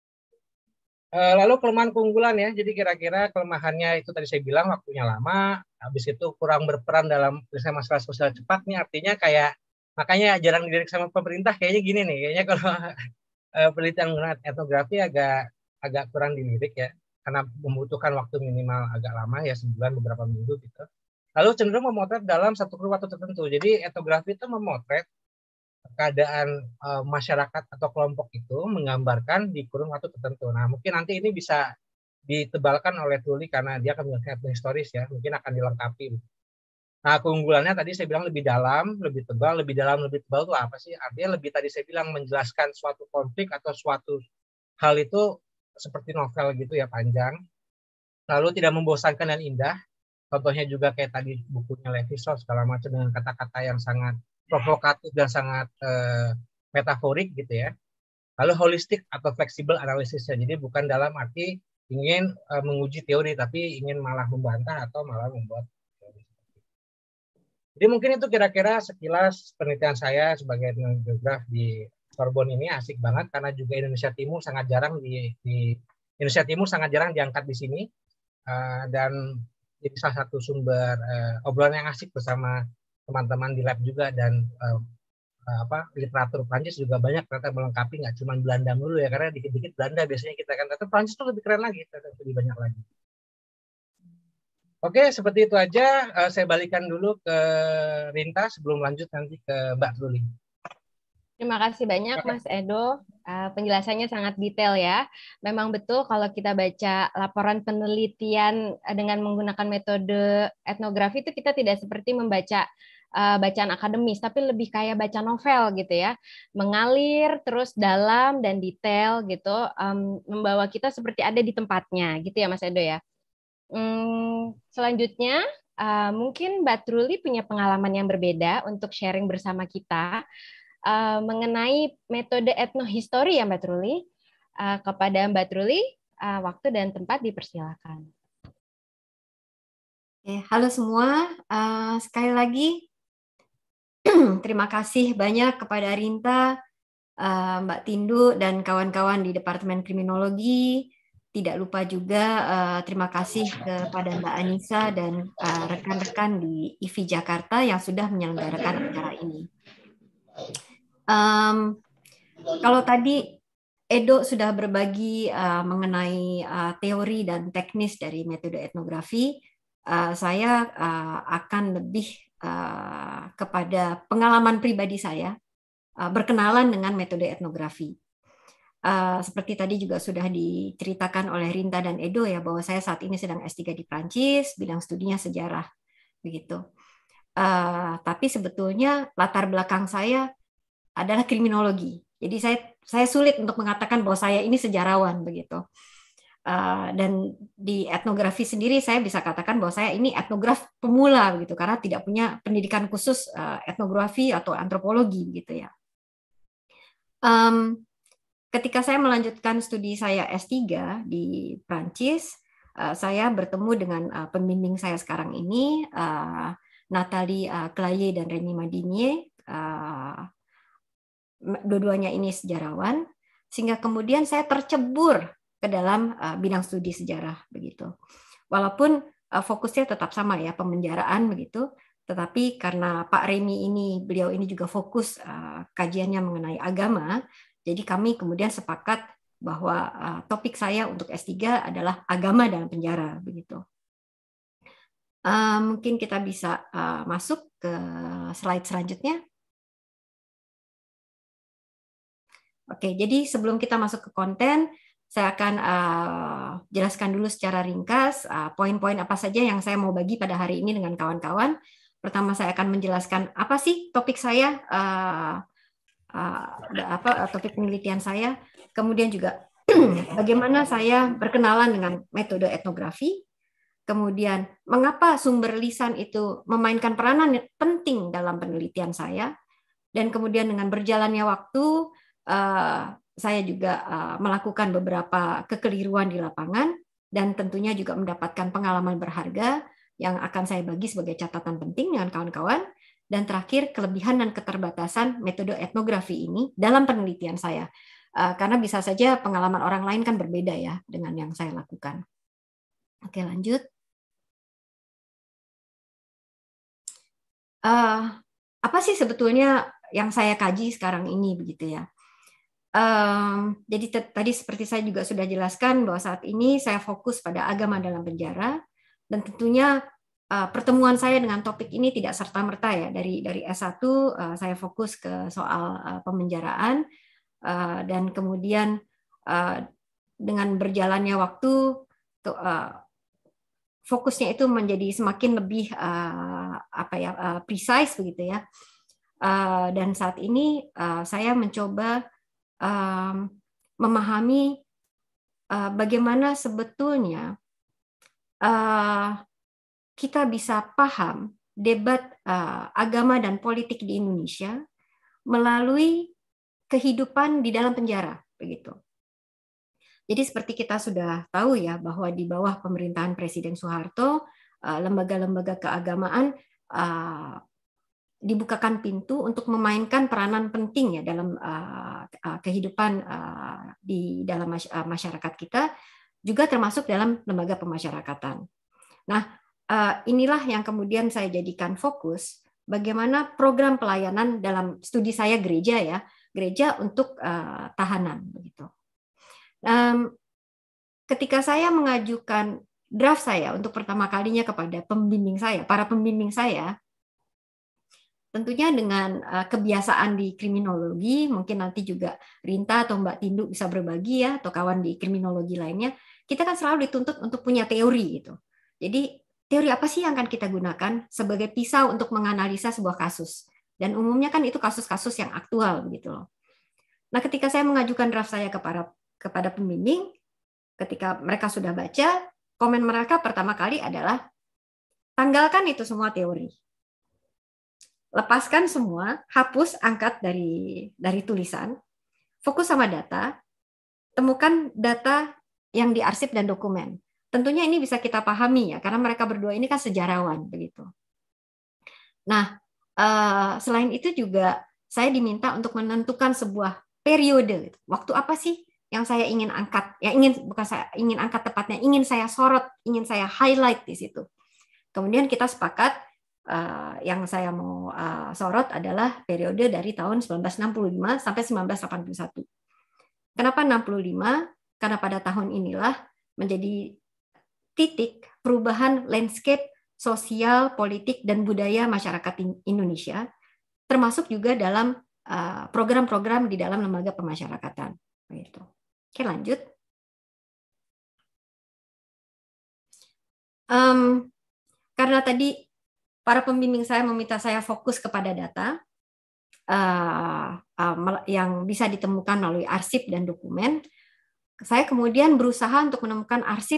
Lalu kelemahan keunggulan ya, jadi kira-kira kelemahannya itu tadi saya bilang waktunya lama, habis itu kurang berperan dalam penyelesaian masalah sosial cepat nih, artinya kayak makanya jarang dilirik sama pemerintah kayaknya gini nih, kayaknya kalau uh, penelitian menggunakan etnografi agak agak kurang dilirik ya. karena membutuhkan waktu minimal agak lama ya, sebulan beberapa minggu gitu. Lalu cenderung memotret dalam satu kurun waktu tertentu. Jadi etnografi itu memotret keadaan uh, masyarakat atau kelompok itu, menggambarkan di kurun waktu tertentu. Nah, mungkin nanti ini bisa ditebalkan oleh Truli karena dia akan melihat historis ya, mungkin akan dilengkapi. Nah, keunggulannya tadi saya bilang lebih dalam, lebih tebal, lebih dalam, lebih tebal itu apa sih? Artinya lebih tadi saya bilang menjelaskan suatu konflik atau suatu hal itu seperti novel gitu ya, panjang. Lalu tidak membosankan dan indah. Contohnya juga kayak tadi bukunya Levi-Strauss segala macam dengan kata-kata yang sangat provokatif dan sangat eh, metaforik gitu ya. Lalu holistik atau fleksibel analisisnya. Jadi bukan dalam arti ingin uh, menguji teori, tapi ingin malah membantah atau malah membuat teori. Jadi mungkin itu kira-kira sekilas penelitian saya sebagai etnogeograf di Sorbonne ini. Asik banget karena juga Indonesia Timur sangat jarang di, di Indonesia Timur sangat jarang diangkat di sini, uh, dan jadi salah satu sumber uh, obrolan yang asik bersama teman-teman di lab juga, dan uh, apa literatur Prancis juga banyak ternyata melengkapi, nggak cuma Belanda dulu ya, karena dikit-dikit Belanda biasanya kita kan, ternyata Prancis itu lebih keren lagi, ternyata lebih banyak lagi. Oke, seperti itu aja. Uh, saya balikan dulu ke Rinta sebelum lanjut nanti ke Mbak Truli. Terima kasih banyak Mas Edo, uh, penjelasannya sangat detail ya. Memang betul kalau kita baca laporan penelitian dengan menggunakan metode etnografi itu kita tidak seperti membaca uh, bacaan akademis, tapi lebih kayak baca novel gitu ya. Mengalir terus dalam dan detail gitu, um, membawa kita seperti ada di tempatnya gitu ya Mas Edo ya. Hmm, selanjutnya uh, mungkin Mbak Truli punya pengalaman yang berbeda untuk sharing bersama kita Uh, mengenai metode etnohistori ya Mbak Truli. Uh, kepada Mbak Truli, uh, waktu dan tempat dipersilakan. Oke, halo semua, uh, sekali lagi terima kasih banyak kepada Rinta, uh, Mbak Tindu, dan kawan-kawan di Departemen Kriminologi. Tidak lupa juga uh, terima kasih kepada Mbak Anissa dan uh, rekan-rekan di I V I Jakarta yang sudah menyelenggarakan acara ini. Um, kalau tadi Edo sudah berbagi uh, mengenai uh, teori dan teknis dari metode etnografi, uh, saya uh, akan lebih uh, kepada pengalaman pribadi saya uh, berkenalan dengan metode etnografi. Uh, seperti tadi juga sudah diceritakan oleh Rinta dan Edo ya, bahwa saya saat ini sedang S tiga di Prancis, bidang studinya sejarah, begitu. Uh, tapi sebetulnya latar belakang saya adalah kriminologi. Jadi saya saya sulit untuk mengatakan bahwa saya ini sejarawan begitu. Uh, dan di etnografi sendiri saya bisa katakan bahwa saya ini etnograf pemula begitu, karena tidak punya pendidikan khusus uh, etnografi atau antropologi gitu ya. Um, ketika saya melanjutkan studi saya S tiga di Prancis, uh, saya bertemu dengan uh, pembimbing saya sekarang ini, uh, Nathalie uh, Claye dan Rémi Madinier. Uh, Dua-duanya ini sejarawan, sehingga kemudian saya tercebur ke dalam uh, bidang studi sejarah begitu. Walaupun uh, fokusnya tetap sama ya, pemenjaraan begitu, tetapi karena Pak Remi ini, beliau ini juga fokus uh, kajiannya mengenai agama, jadi kami kemudian sepakat bahwa uh, topik saya untuk S tiga adalah agama dalam penjara begitu. Uh, mungkin kita bisa uh, masuk ke slide selanjutnya. Oke, jadi sebelum kita masuk ke konten, saya akan uh, jelaskan dulu secara ringkas uh, poin-poin apa saja yang saya mau bagi pada hari ini dengan kawan-kawan. Pertama, saya akan menjelaskan apa sih topik saya, uh, uh, apa topik penelitian saya. Kemudian juga bagaimana saya berkenalan dengan metode etnografi. Kemudian, mengapa sumber lisan itu memainkan peranan penting dalam penelitian saya. Dan kemudian dengan berjalannya waktu, Uh, saya juga uh, melakukan beberapa kekeliruan di lapangan dan tentunya juga mendapatkan pengalaman berharga yang akan saya bagi sebagai catatan penting dengan kawan-kawan. Dan terakhir, kelebihan dan keterbatasan metode etnografi ini dalam penelitian saya. Uh, karena bisa saja pengalaman orang lain kan berbeda ya dengan yang saya lakukan. Oke, lanjut. Uh, apa sih sebetulnya yang saya kaji sekarang ini begitu ya? Um, jadi tadi seperti saya juga sudah jelaskan bahwa saat ini saya fokus pada agama dalam penjara, dan tentunya uh, pertemuan saya dengan topik ini tidak serta-merta ya, dari dari S satu uh, saya fokus ke soal uh, pemenjaraan, uh, dan kemudian uh, dengan berjalannya waktu to, uh, fokusnya itu menjadi semakin lebih uh, apa ya uh, precise begitu ya, uh, dan saat ini uh, saya mencoba Um, memahami uh, bagaimana sebetulnya uh, kita bisa paham debat uh, agama dan politik di Indonesia melalui kehidupan di dalam penjara, begitu. Jadi seperti kita sudah tahu ya bahwa di bawah pemerintahan Presiden Soeharto, uh, lembaga-lembaga keagamaan uh, dibukakan pintu untuk memainkan peranan penting ya dalam uh, uh, kehidupan uh, di dalam uh, masyarakat kita, juga termasuk dalam lembaga pemasyarakatan. Nah, uh, inilah yang kemudian saya jadikan fokus bagaimana program pelayanan dalam studi saya gereja ya, gereja untuk uh, tahanan begitu. Um, ketika saya mengajukan draft saya untuk pertama kalinya kepada pembimbing saya, para pembimbing saya, tentunya dengan uh, kebiasaan di kriminologi, mungkin nanti juga Rinta atau Mbak Tindu bisa berbagi ya, atau kawan di kriminologi lainnya, kita kan selalu dituntut untuk punya teori gitu. Jadi teori apa sih yang akan kita gunakan sebagai pisau untuk menganalisa sebuah kasus? Dan umumnya kan itu kasus-kasus yang aktual gitu loh. Nah, ketika saya mengajukan draft saya kepada kepada pembimbing, ketika mereka sudah baca, komen mereka pertama kali adalah tanggalkan itu semua teori. Lepaskan semua, hapus, angkat dari dari tulisan, fokus sama data, temukan data yang diarsip dan dokumen. Tentunya ini bisa kita pahami ya, karena mereka berdua ini kan sejarawan begitu. Nah, selain itu juga saya diminta untuk menentukan sebuah periode, waktu apa sih yang saya ingin angkat, yang ingin bukan saya ingin angkat tepatnya, ingin saya sorot, ingin saya highlight di situ. Kemudian kita sepakat. Uh, yang saya mau uh, sorot adalah periode dari tahun seribu sembilan ratus enam puluh lima sampai seribu sembilan ratus delapan puluh satu. Kenapa enam puluh lima? Karena pada tahun inilah menjadi titik perubahan landscape sosial, politik, dan budaya masyarakat Indonesia, termasuk juga dalam uh, program-program di dalam lembaga pemasyarakatan. Gitu. Oke, lanjut. Um, karena tadi para pembimbing saya meminta saya fokus kepada data uh, uh, yang bisa ditemukan melalui arsip dan dokumen. Saya kemudian berusaha untuk menemukan arsip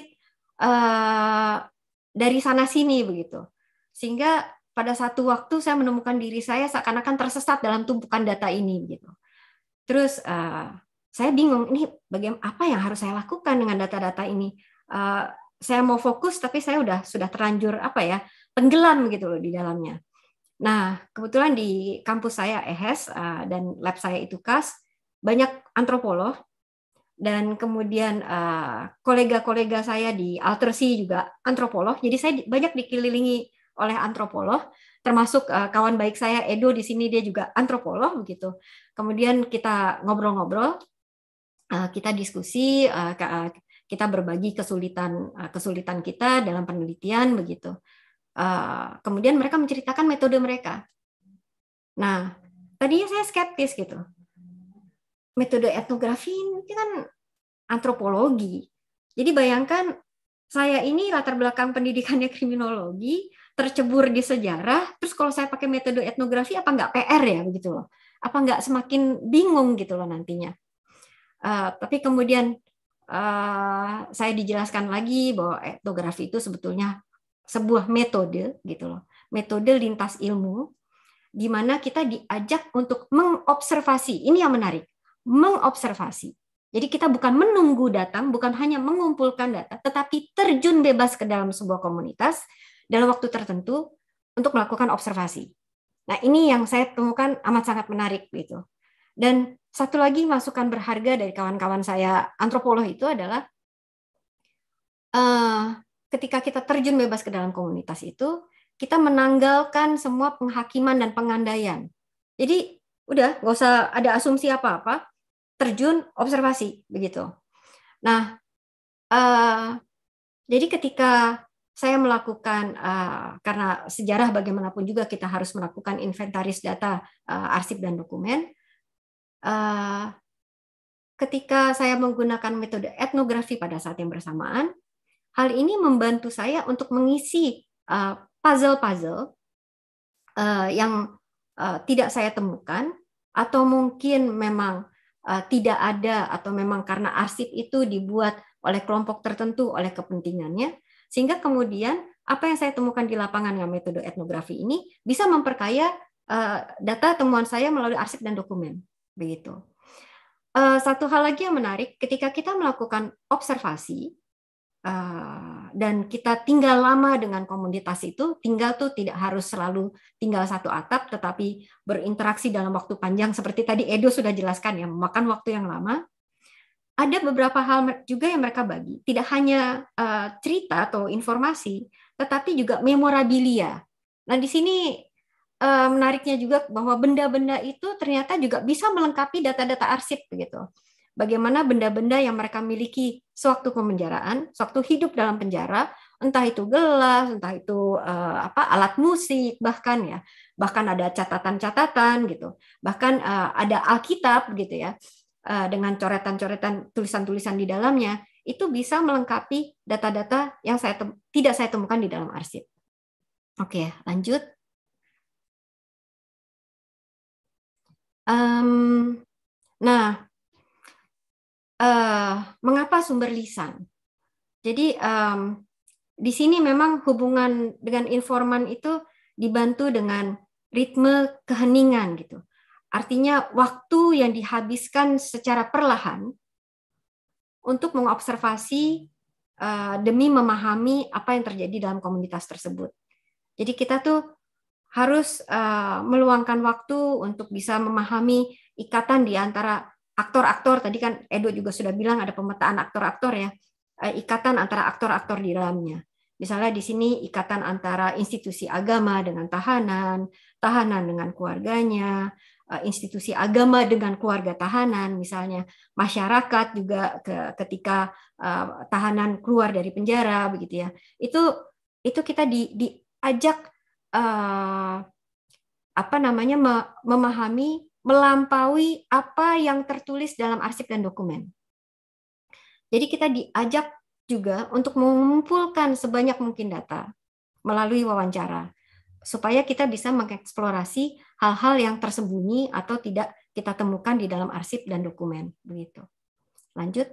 uh, dari sana-sini begitu. Sehingga pada satu waktu saya menemukan diri saya seakan-akan tersesat dalam tumpukan data ini begitu. Terus uh, saya bingung, ini bagaimana, apa yang harus saya lakukan dengan data-data ini? Uh, saya mau fokus tapi saya udah sudah terlanjur apa ya? tenggelam gitu loh di dalamnya. Nah, kebetulan di kampus saya E H E S uh, dan lab saya itu K A S, banyak antropolog, dan kemudian uh, kolega-kolega saya di Altersi juga antropolog, jadi saya banyak dikelilingi oleh antropolog, termasuk uh, kawan baik saya Edo di sini, dia juga antropolog begitu. Kemudian kita ngobrol-ngobrol, uh, kita diskusi, uh, kita berbagi kesulitan uh, kesulitan kita dalam penelitian begitu. Uh, kemudian mereka menceritakan metode mereka. Nah, tadinya saya skeptis gitu. Metode etnografi ini kan antropologi. Jadi bayangkan saya ini latar belakang pendidikannya kriminologi, tercebur di sejarah, terus kalau saya pakai metode etnografi apa nggak P R ya begitu loh? Apa nggak semakin bingung gitu loh nantinya? Uh, tapi kemudian uh, saya dijelaskan lagi bahwa etnografi itu sebetulnya sebuah metode gitu loh, metode lintas ilmu, di mana kita diajak untuk mengobservasi. Ini yang menarik, mengobservasi. Jadi kita bukan menunggu datang, bukan hanya mengumpulkan data, tetapi terjun bebas ke dalam sebuah komunitas dalam waktu tertentu untuk melakukan observasi. Nah, ini yang saya temukan amat sangat menarik gitu. Dan satu lagi masukan berharga dari kawan-kawan saya antropolog itu adalah uh, ketika kita terjun bebas ke dalam komunitas itu, kita menanggalkan semua penghakiman dan pengandaian. Jadi udah nggak usah ada asumsi apa-apa. terjun observasi begitu. Nah, uh, jadi ketika saya melakukan uh, karena sejarah bagaimanapun juga kita harus melakukan inventaris data uh, arsip dan dokumen. Uh, ketika saya menggunakan metode etnografi pada saat yang bersamaan, hal ini membantu saya untuk mengisi uh, puzzle-puzzle uh, yang uh, tidak saya temukan, atau mungkin memang uh, tidak ada, atau memang karena arsip itu dibuat oleh kelompok tertentu, oleh kepentingannya, sehingga kemudian apa yang saya temukan di lapangan dengan metode etnografi ini bisa memperkaya uh, data temuan saya melalui arsip dan dokumen. Begitu. Uh, satu hal lagi yang menarik, ketika kita melakukan observasi, Uh, dan kita tinggal lama dengan komunitas itu, tinggal tuh tidak harus selalu tinggal satu atap, tetapi berinteraksi dalam waktu panjang, seperti tadi Edo sudah jelaskan ya, memakan waktu yang lama. Ada beberapa hal juga yang mereka bagi, tidak hanya uh, cerita atau informasi, tetapi juga memorabilia. Nah di sini uh, menariknya juga bahwa benda-benda itu ternyata juga bisa melengkapi data-data arsip begitu. Bagaimana benda-benda yang mereka miliki sewaktu pemenjaraan, sewaktu hidup dalam penjara, entah itu gelas, entah itu uh, apa alat musik, bahkan ya, bahkan ada catatan-catatan gitu, bahkan uh, ada Alkitab gitu ya, uh, dengan coretan-coretan tulisan-tulisan di dalamnya, itu bisa melengkapi data-data yang saya tidak saya temukan di dalam arsip. Oke, lanjut. Um, nah. Uh, mengapa sumber lisan? Jadi um, di sini memang hubungan dengan informan itu dibantu dengan ritme keheningan gitu. Artinya waktu yang dihabiskan secara perlahan untuk mengobservasi uh, demi memahami apa yang terjadi dalam komunitas tersebut. Jadi kita tuh harus uh, meluangkan waktu untuk bisa memahami ikatan di antara aktor-aktor, tadi kan Edo juga sudah bilang ada pemetaan aktor-aktor ya, ikatan antara aktor-aktor di dalamnya. Misalnya di sini ikatan antara institusi agama dengan tahanan, tahanan dengan keluarganya, institusi agama dengan keluarga tahanan, misalnya masyarakat juga ketika tahanan keluar dari penjara begitu ya. Itu itu kita di, diajak uh, apa namanya memahami, melampaui apa yang tertulis dalam arsip dan dokumen. Jadi kita diajak juga untuk mengumpulkan sebanyak mungkin data melalui wawancara, supaya kita bisa mengeksplorasi hal-hal yang tersembunyi atau tidak kita temukan di dalam arsip dan dokumen. Begitu. Lanjut.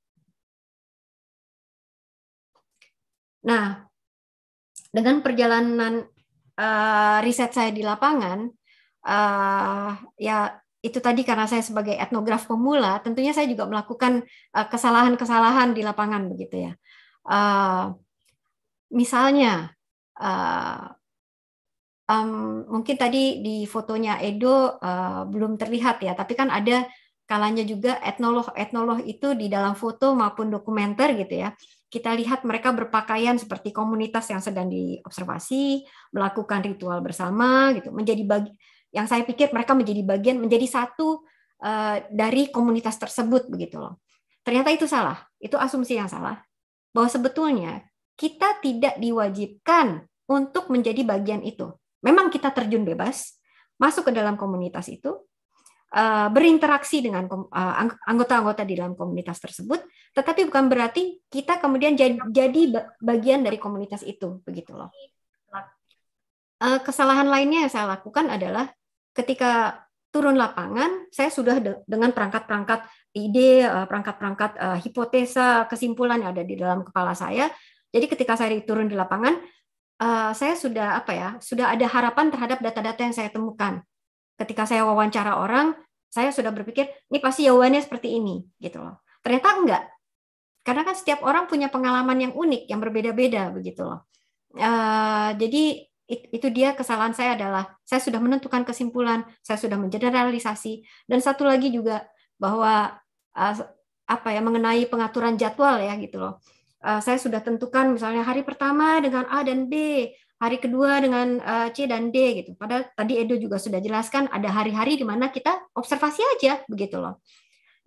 Nah, dengan perjalanan uh, riset saya di lapangan, Uh, ya itu tadi karena saya sebagai etnograf pemula, tentunya saya juga melakukan uh, kesalahan-kesalahan di lapangan begitu ya. Uh, misalnya, uh, um, mungkin tadi di fotonya Edo uh, belum terlihat ya, tapi kan ada kalanya juga etnolog-etnolog itu di dalam foto maupun dokumenter gitu ya. Kita lihat mereka berpakaian seperti komunitas yang sedang diobservasi, melakukan ritual bersama gitu, menjadi bagi yang saya pikir mereka menjadi bagian, menjadi satu uh, dari komunitas tersebut begitu loh. Ternyata itu salah, itu asumsi yang salah. Bahwa sebetulnya kita tidak diwajibkan untuk menjadi bagian itu. Memang kita terjun bebas, masuk ke dalam komunitas itu, uh, berinteraksi dengan uh, anggota-anggota di dalam komunitas tersebut, tetapi bukan berarti kita kemudian jadi, jadi bagian dari komunitas itu begitu loh. Uh, kesalahan lainnya yang saya lakukan adalah ketika turun lapangan, saya sudah de dengan perangkat-perangkat ide, perangkat-perangkat uh, hipotesa, kesimpulan yang ada di dalam kepala saya. Jadi ketika saya turun di lapangan, uh, saya sudah apa ya, sudah ada harapan terhadap data-data yang saya temukan. Ketika saya wawancara orang, saya sudah berpikir ini pasti jawabannya seperti ini, gitu loh. Ternyata enggak, karena kan setiap orang punya pengalaman yang unik, yang berbeda-beda, begitu loh. Uh, jadi itu dia kesalahan saya adalah saya sudah menentukan kesimpulan, saya sudah mengeneralisasi, dan satu lagi juga bahwa uh, apa ya mengenai pengaturan jadwal ya gitu loh. Uh, saya sudah tentukan misalnya hari pertama dengan A dan B, hari kedua dengan uh, C dan D gitu. Padahal tadi Edo juga sudah jelaskan ada hari-hari di mana kita observasi aja begitu loh.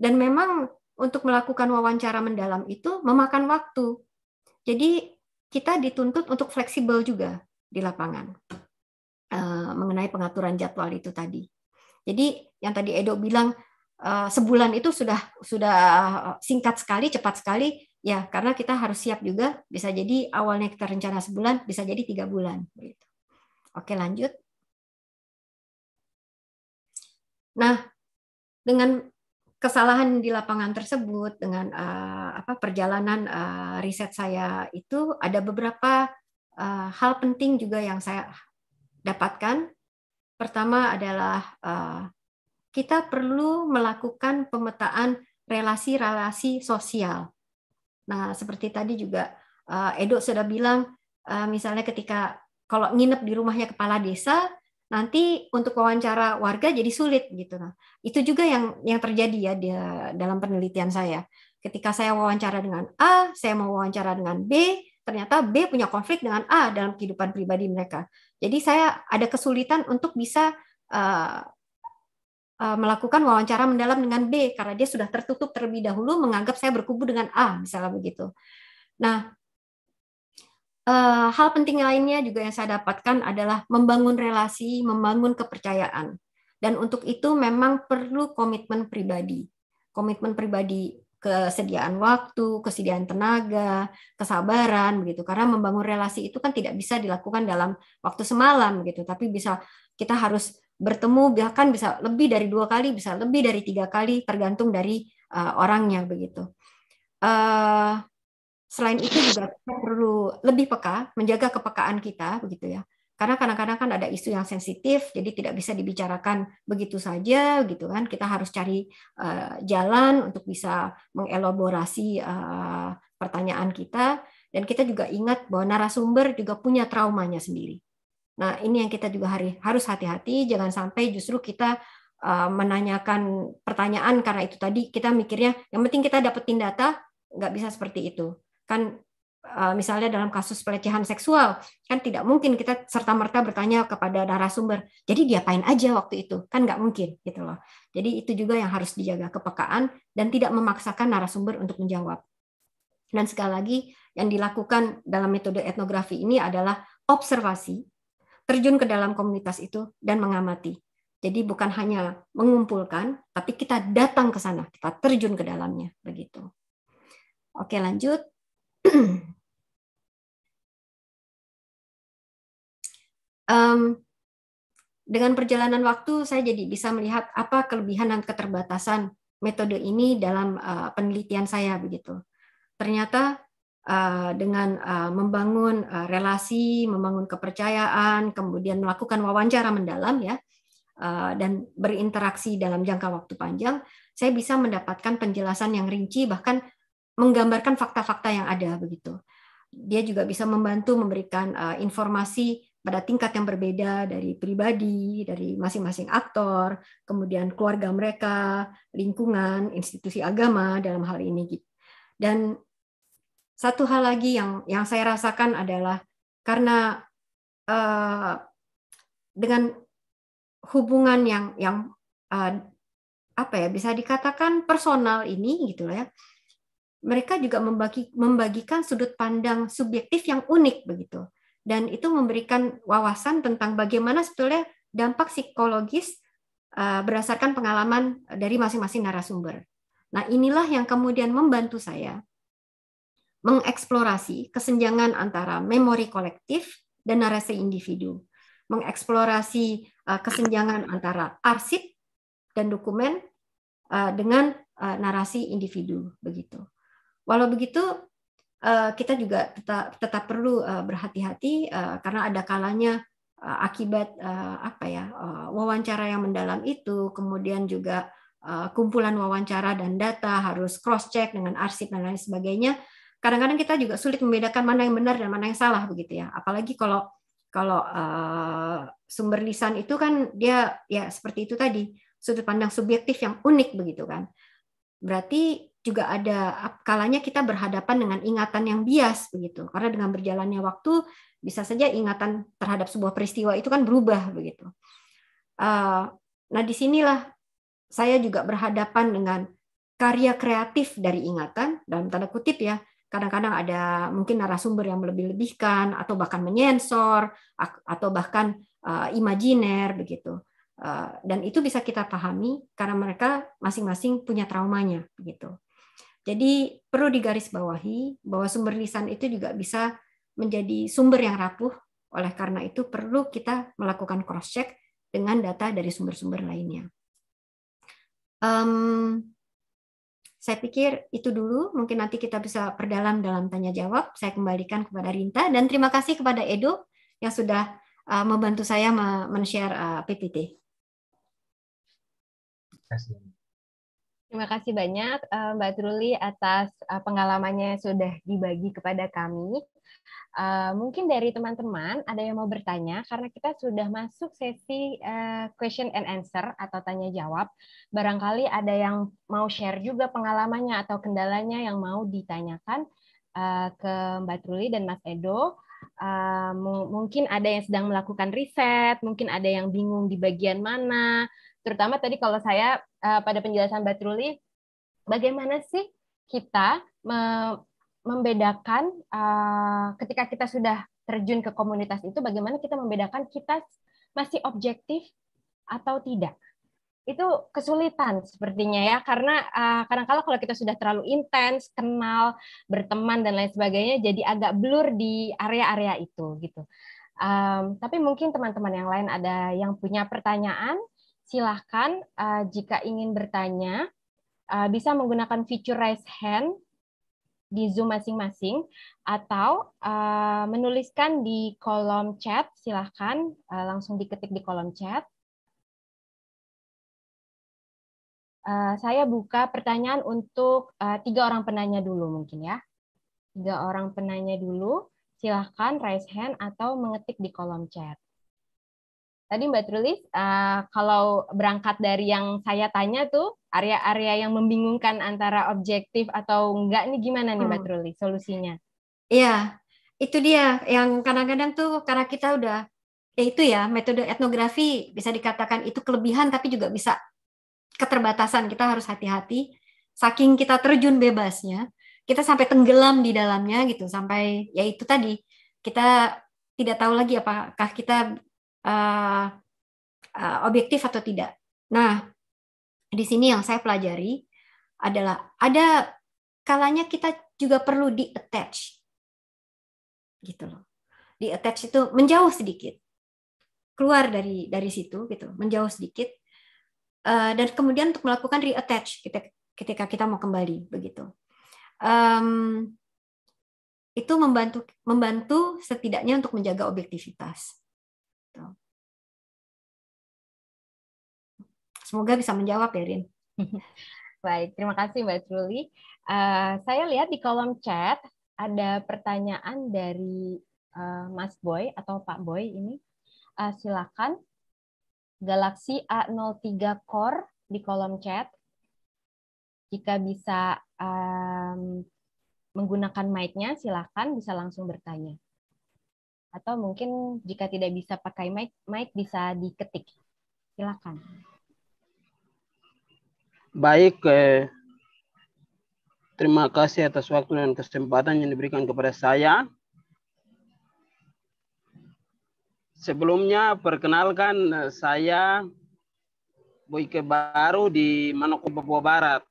Dan memang untuk melakukan wawancara mendalam itu memakan waktu. Jadi kita dituntut untuk fleksibel juga di lapangan uh, mengenai pengaturan jadwal itu tadi. Jadi yang tadi Edo bilang uh, sebulan itu sudah sudah singkat sekali, cepat sekali, ya karena kita harus siap juga. Bisa jadi awalnya kita rencana sebulan, bisa jadi tiga bulan. Gitu. Oke, lanjut. Nah, dengan kesalahan di lapangan tersebut, dengan uh, apa perjalanan uh, riset saya itu ada beberapa uh, hal penting juga yang saya dapatkan. Pertama adalah uh, kita perlu melakukan pemetaan relasi-relasi sosial. Nah, seperti tadi juga uh, Edo sudah bilang, uh, misalnya ketika kalau nginep di rumahnya kepala desa, nanti untuk wawancara warga jadi sulit gitu. Nah, itu juga yang yang terjadi ya di, dalam penelitian saya. Ketika saya wawancara dengan A, saya mau wawancara dengan B, ternyata B punya konflik dengan A dalam kehidupan pribadi mereka. Jadi saya ada kesulitan untuk bisa uh, uh, melakukan wawancara mendalam dengan B karena dia sudah tertutup terlebih dahulu menganggap saya berkubu dengan A, misalnya begitu. Nah, Uh, hal penting lainnya juga yang saya dapatkan adalah membangun relasi, membangun kepercayaan. Dan untuk itu memang perlu komitmen pribadi. Komitmen pribadi, kesediaan waktu, kesediaan tenaga, kesabaran begitu. Karena membangun relasi itu kan tidak bisa dilakukan dalam waktu semalam gitu, tapi bisa kita harus bertemu bahkan bisa lebih dari dua kali, bisa lebih dari tiga kali tergantung dari uh, orangnya begitu. Uh, Selain itu juga kita perlu lebih peka, menjaga kepekaan kita, begitu ya. Karena kadang-kadang kan ada isu yang sensitif, jadi tidak bisa dibicarakan begitu saja, gitu kan. Kita harus cari uh, jalan untuk bisa mengelaborasi uh, pertanyaan kita, dan kita juga ingat bahwa narasumber juga punya traumanya sendiri. Nah, ini yang kita juga harus hati-hati, jangan sampai justru kita uh, menanyakan pertanyaan karena itu tadi kita mikirnya yang penting kita dapetin data, nggak bisa seperti itu. Kan misalnya dalam kasus pelecehan seksual kan tidak mungkin kita serta-merta bertanya kepada narasumber jadi diapain aja waktu itu, kan nggak mungkin gitu loh. Jadi itu juga yang harus dijaga, kepekaan dan tidak memaksakan narasumber untuk menjawab. Dan sekali lagi yang dilakukan dalam metode etnografi ini adalah observasi, terjun ke dalam komunitas itu dan mengamati. Jadi bukan hanya mengumpulkan tapi kita datang ke sana, kita terjun ke dalamnya begitu. Oke, lanjut. um, dengan perjalanan waktu saya jadi bisa melihat apa kelebihan dan keterbatasan metode ini dalam uh, penelitian saya begitu. Ternyata uh, dengan uh, membangun uh, relasi, membangun kepercayaan, kemudian melakukan wawancara mendalam ya uh, dan berinteraksi dalam jangka waktu panjang, saya bisa mendapatkan penjelasan yang rinci bahkan menggambarkan fakta-fakta yang ada begitu. Dia juga bisa membantu memberikan uh, informasi pada tingkat yang berbeda dari pribadi, dari masing-masing aktor, kemudian keluarga mereka, lingkungan, institusi agama dalam hal ini. Dan satu hal lagi yang yang saya rasakan adalah karena uh, dengan hubungan yang yang uh, apa ya bisa dikatakan personal ini gitu ya. Mereka juga membagi, membagikan sudut pandang subjektif yang unik begitu, dan itu memberikan wawasan tentang bagaimana sebetulnya dampak psikologis uh, berdasarkan pengalaman dari masing-masing narasumber. Nah, inilah yang kemudian membantu saya mengeksplorasi kesenjangan antara memori kolektif dan narasi individu, mengeksplorasi uh, kesenjangan antara arsip dan dokumen uh, dengan uh, narasi individu begitu. Walau begitu, kita juga tetap, tetap perlu berhati-hati karena ada kalanya akibat apa ya wawancara yang mendalam itu, kemudian juga kumpulan wawancara dan data harus cross-check dengan arsip dan lain sebagainya. Kadang-kadang kita juga sulit membedakan mana yang benar dan mana yang salah begitu ya. Apalagi kalau kalau sumber lisan itu kan dia ya seperti itu tadi, sudut pandang subjektif yang unik begitu kan. Berarti juga ada kalanya kita berhadapan dengan ingatan yang bias begitu, karena dengan berjalannya waktu bisa saja ingatan terhadap sebuah peristiwa itu kan berubah begitu. Nah, disinilah saya juga berhadapan dengan karya kreatif dari ingatan, dalam tanda kutip ya, kadang-kadang ada mungkin narasumber yang melebih-lebihkan atau bahkan menyensor atau bahkan uh, imajiner begitu. Uh, dan itu bisa kita pahami karena mereka masing-masing punya traumanya begitu. Jadi perlu digarisbawahi bahwa sumber lisan itu juga bisa menjadi sumber yang rapuh. Oleh karena itu perlu kita melakukan cross check dengan data dari sumber-sumber lainnya. Um, Saya pikir itu dulu, mungkin nanti kita bisa perdalam dalam tanya jawab. Saya kembalikan kepada Rinta dan terima kasih kepada Edo yang sudah uh, membantu saya men-share uh, P P T. Terima kasih. Terima kasih banyak uh, Mbak Truli atas uh, pengalamannya yang sudah dibagi kepada kami. Uh, mungkin dari teman-teman ada yang mau bertanya karena kita sudah masuk sesi uh, question and answer atau tanya jawab. Barangkali ada yang mau share juga pengalamannya atau kendalanya yang mau ditanyakan uh, ke Mbak Truli dan Mas Edo. Uh, mungkin ada yang sedang melakukan riset, mungkin ada yang bingung di bagian mana. Terutama tadi kalau saya uh, pada penjelasan Mbak Truli, bagaimana sih kita me membedakan uh, ketika kita sudah terjun ke komunitas itu, bagaimana kita membedakan kita masih objektif atau tidak. Itu kesulitan sepertinya ya, karena uh, kadang-kadang kalau kita sudah terlalu intens, kenal, berteman, dan lain sebagainya, jadi agak blur di area-area itu. gitu. Um, tapi mungkin teman-teman yang lain ada yang punya pertanyaan, silahkan uh, jika ingin bertanya, uh, bisa menggunakan fitur raise hand di Zoom masing-masing, atau uh, menuliskan di kolom chat, silahkan uh, langsung diketik di kolom chat. Uh, saya buka pertanyaan untuk uh, tiga orang penanya dulu mungkin ya. Tiga orang penanya dulu, silahkan raise hand atau mengetik di kolom chat. Tadi Mbak Trulis, uh, kalau berangkat dari yang saya tanya tuh, area-area yang membingungkan antara objektif atau enggak, nih gimana nih Mbak Hmm. Trulis solusinya? Iya, itu dia yang kadang-kadang tuh karena kita udah, ya itu ya, metode etnografi bisa dikatakan itu kelebihan tapi juga bisa keterbatasan. Kita harus hati-hati, saking kita terjun bebasnya, kita sampai tenggelam di dalamnya gitu, sampai ya itu tadi, kita tidak tahu lagi apakah kita uh, uh, objektif atau tidak. Nah, di sini yang saya pelajari adalah ada kalanya kita juga perlu di-attach. Gitu loh. Di-attach itu menjauh sedikit. Keluar dari dari situ gitu, menjauh sedikit. Uh, dan kemudian untuk melakukan re-attach ketika, ketika kita mau kembali begitu. Um, itu membantu membantu setidaknya untuk menjaga objektivitas. Gitu. Semoga bisa menjawab ya, Rin. Baik, terima kasih Mbak Truli. Uh, saya lihat di kolom chat ada pertanyaan dari uh, Mas Boy atau Pak Boy ini. Uh, silakan Galaxy A nol tiga Core di kolom chat. Jika bisa um, menggunakan mic-nya, silakan bisa langsung bertanya. Atau mungkin jika tidak bisa pakai mic, mic bisa diketik. Silakan. Baik, eh, terima kasih atas waktu dan kesempatan yang diberikan kepada saya. Sebelumnya, perkenalkan saya Boyke Baru di Manokwari, Papua Barat.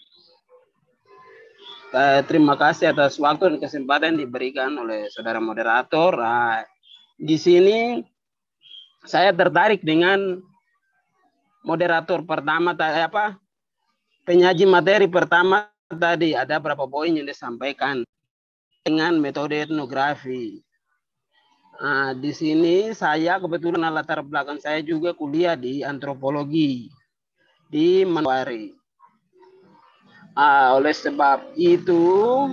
Eh, terima kasih atas waktu dan kesempatan yang diberikan oleh saudara moderator. Nah, di sini saya tertarik dengan moderator pertama tadi apa? Penyaji materi pertama tadi ada berapa poin yang disampaikan dengan metode etnografi. Nah, di sini saya kebetulan latar belakang saya juga kuliah di antropologi di Manokwari. Ah, oleh sebab itu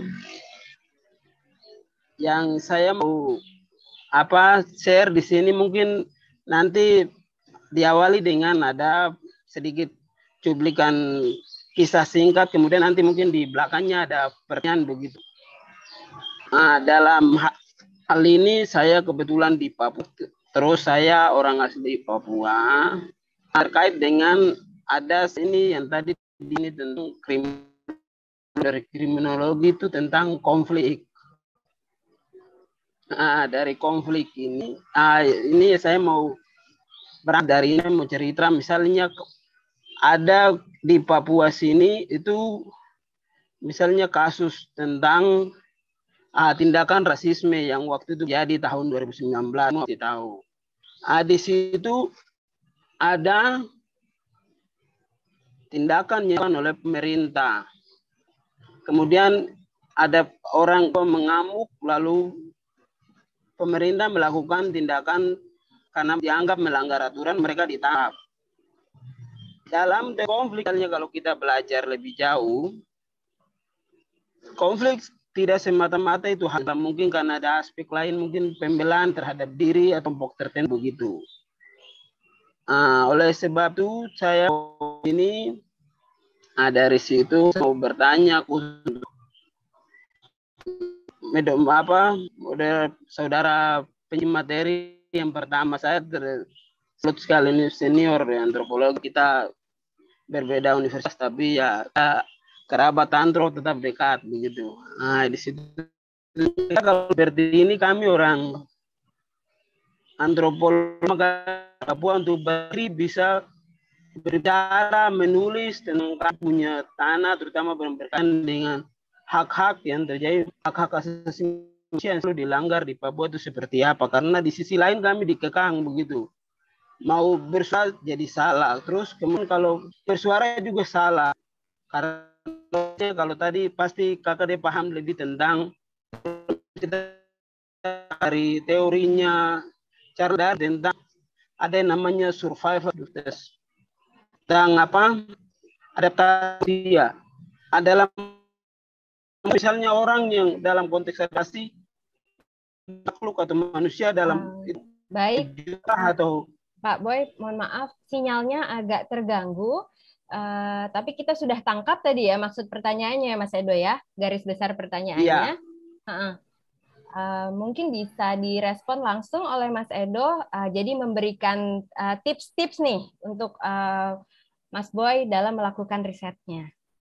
yang saya mau apa share di sini mungkin nanti diawali dengan ada sedikit cuplikan kisah singkat, kemudian nanti mungkin di belakangnya ada pertanyaan begitu. Nah, dalam hal ini saya kebetulan di Papua, terus saya orang asli Papua. Terkait dengan ada sini yang tadi ini tentang kriminal dari kriminologi itu tentang konflik. Nah, dari konflik ini, ah, ini saya mau berangkat dari ini mau cerita, misalnya ada di Papua sini itu misalnya kasus tentang ah, tindakan rasisme yang waktu itu jadi tahun dua ribu sembilan belas, mau tahu. Ah, di situ ada tindakan yang oleh pemerintah. Kemudian ada orang mengamuk, lalu pemerintah melakukan tindakan karena dianggap melanggar aturan, mereka ditangkap. Dalam konflik, kalau kita belajar lebih jauh, konflik tidak semata-mata itu hanya mungkin karena ada aspek lain, mungkin pembelaan terhadap diri atau kelompok tertentu begitu. Nah, oleh sebab itu saya ini nah, dari situ mau bertanya khusus medom apa udah saudara penyimateri yang pertama, saya terlalu sekali ini senior ya, antropologi, kita berbeda universitas tapi ya kerabat antro tetap dekat begitu. Nah di situ kalau seperti ini kami orang antropologi Papua untuk beri bisa berbicara, menulis tentang punya tanah, terutama berkaitan dengan hak-hak yang terjadi, hak-hak asasi manusia yang selalu dilanggar di Papua itu seperti apa. Karena di sisi lain kami dikekang begitu. Mau bersuara jadi salah. Terus kemudian kalau bersuara juga salah. Karena kalau tadi pasti kakak dia paham lebih tentang dari teorinya, cara tentang ada yang namanya survival test. Tentang apa? Adaptasi ya. Adalah misalnya orang yang dalam konteks adaptasi makhluk atau manusia dalam hmm, baik atau Pak Boy, mohon maaf sinyalnya agak terganggu, uh, tapi kita sudah tangkap tadi ya maksud pertanyaannya Mas Edo ya, garis besar pertanyaannya. Iya. Uh-uh. Uh, mungkin bisa direspon langsung oleh Mas Edo, uh, jadi memberikan uh, tips-tips nih untuk uh, Mas Boy dalam melakukan risetnya.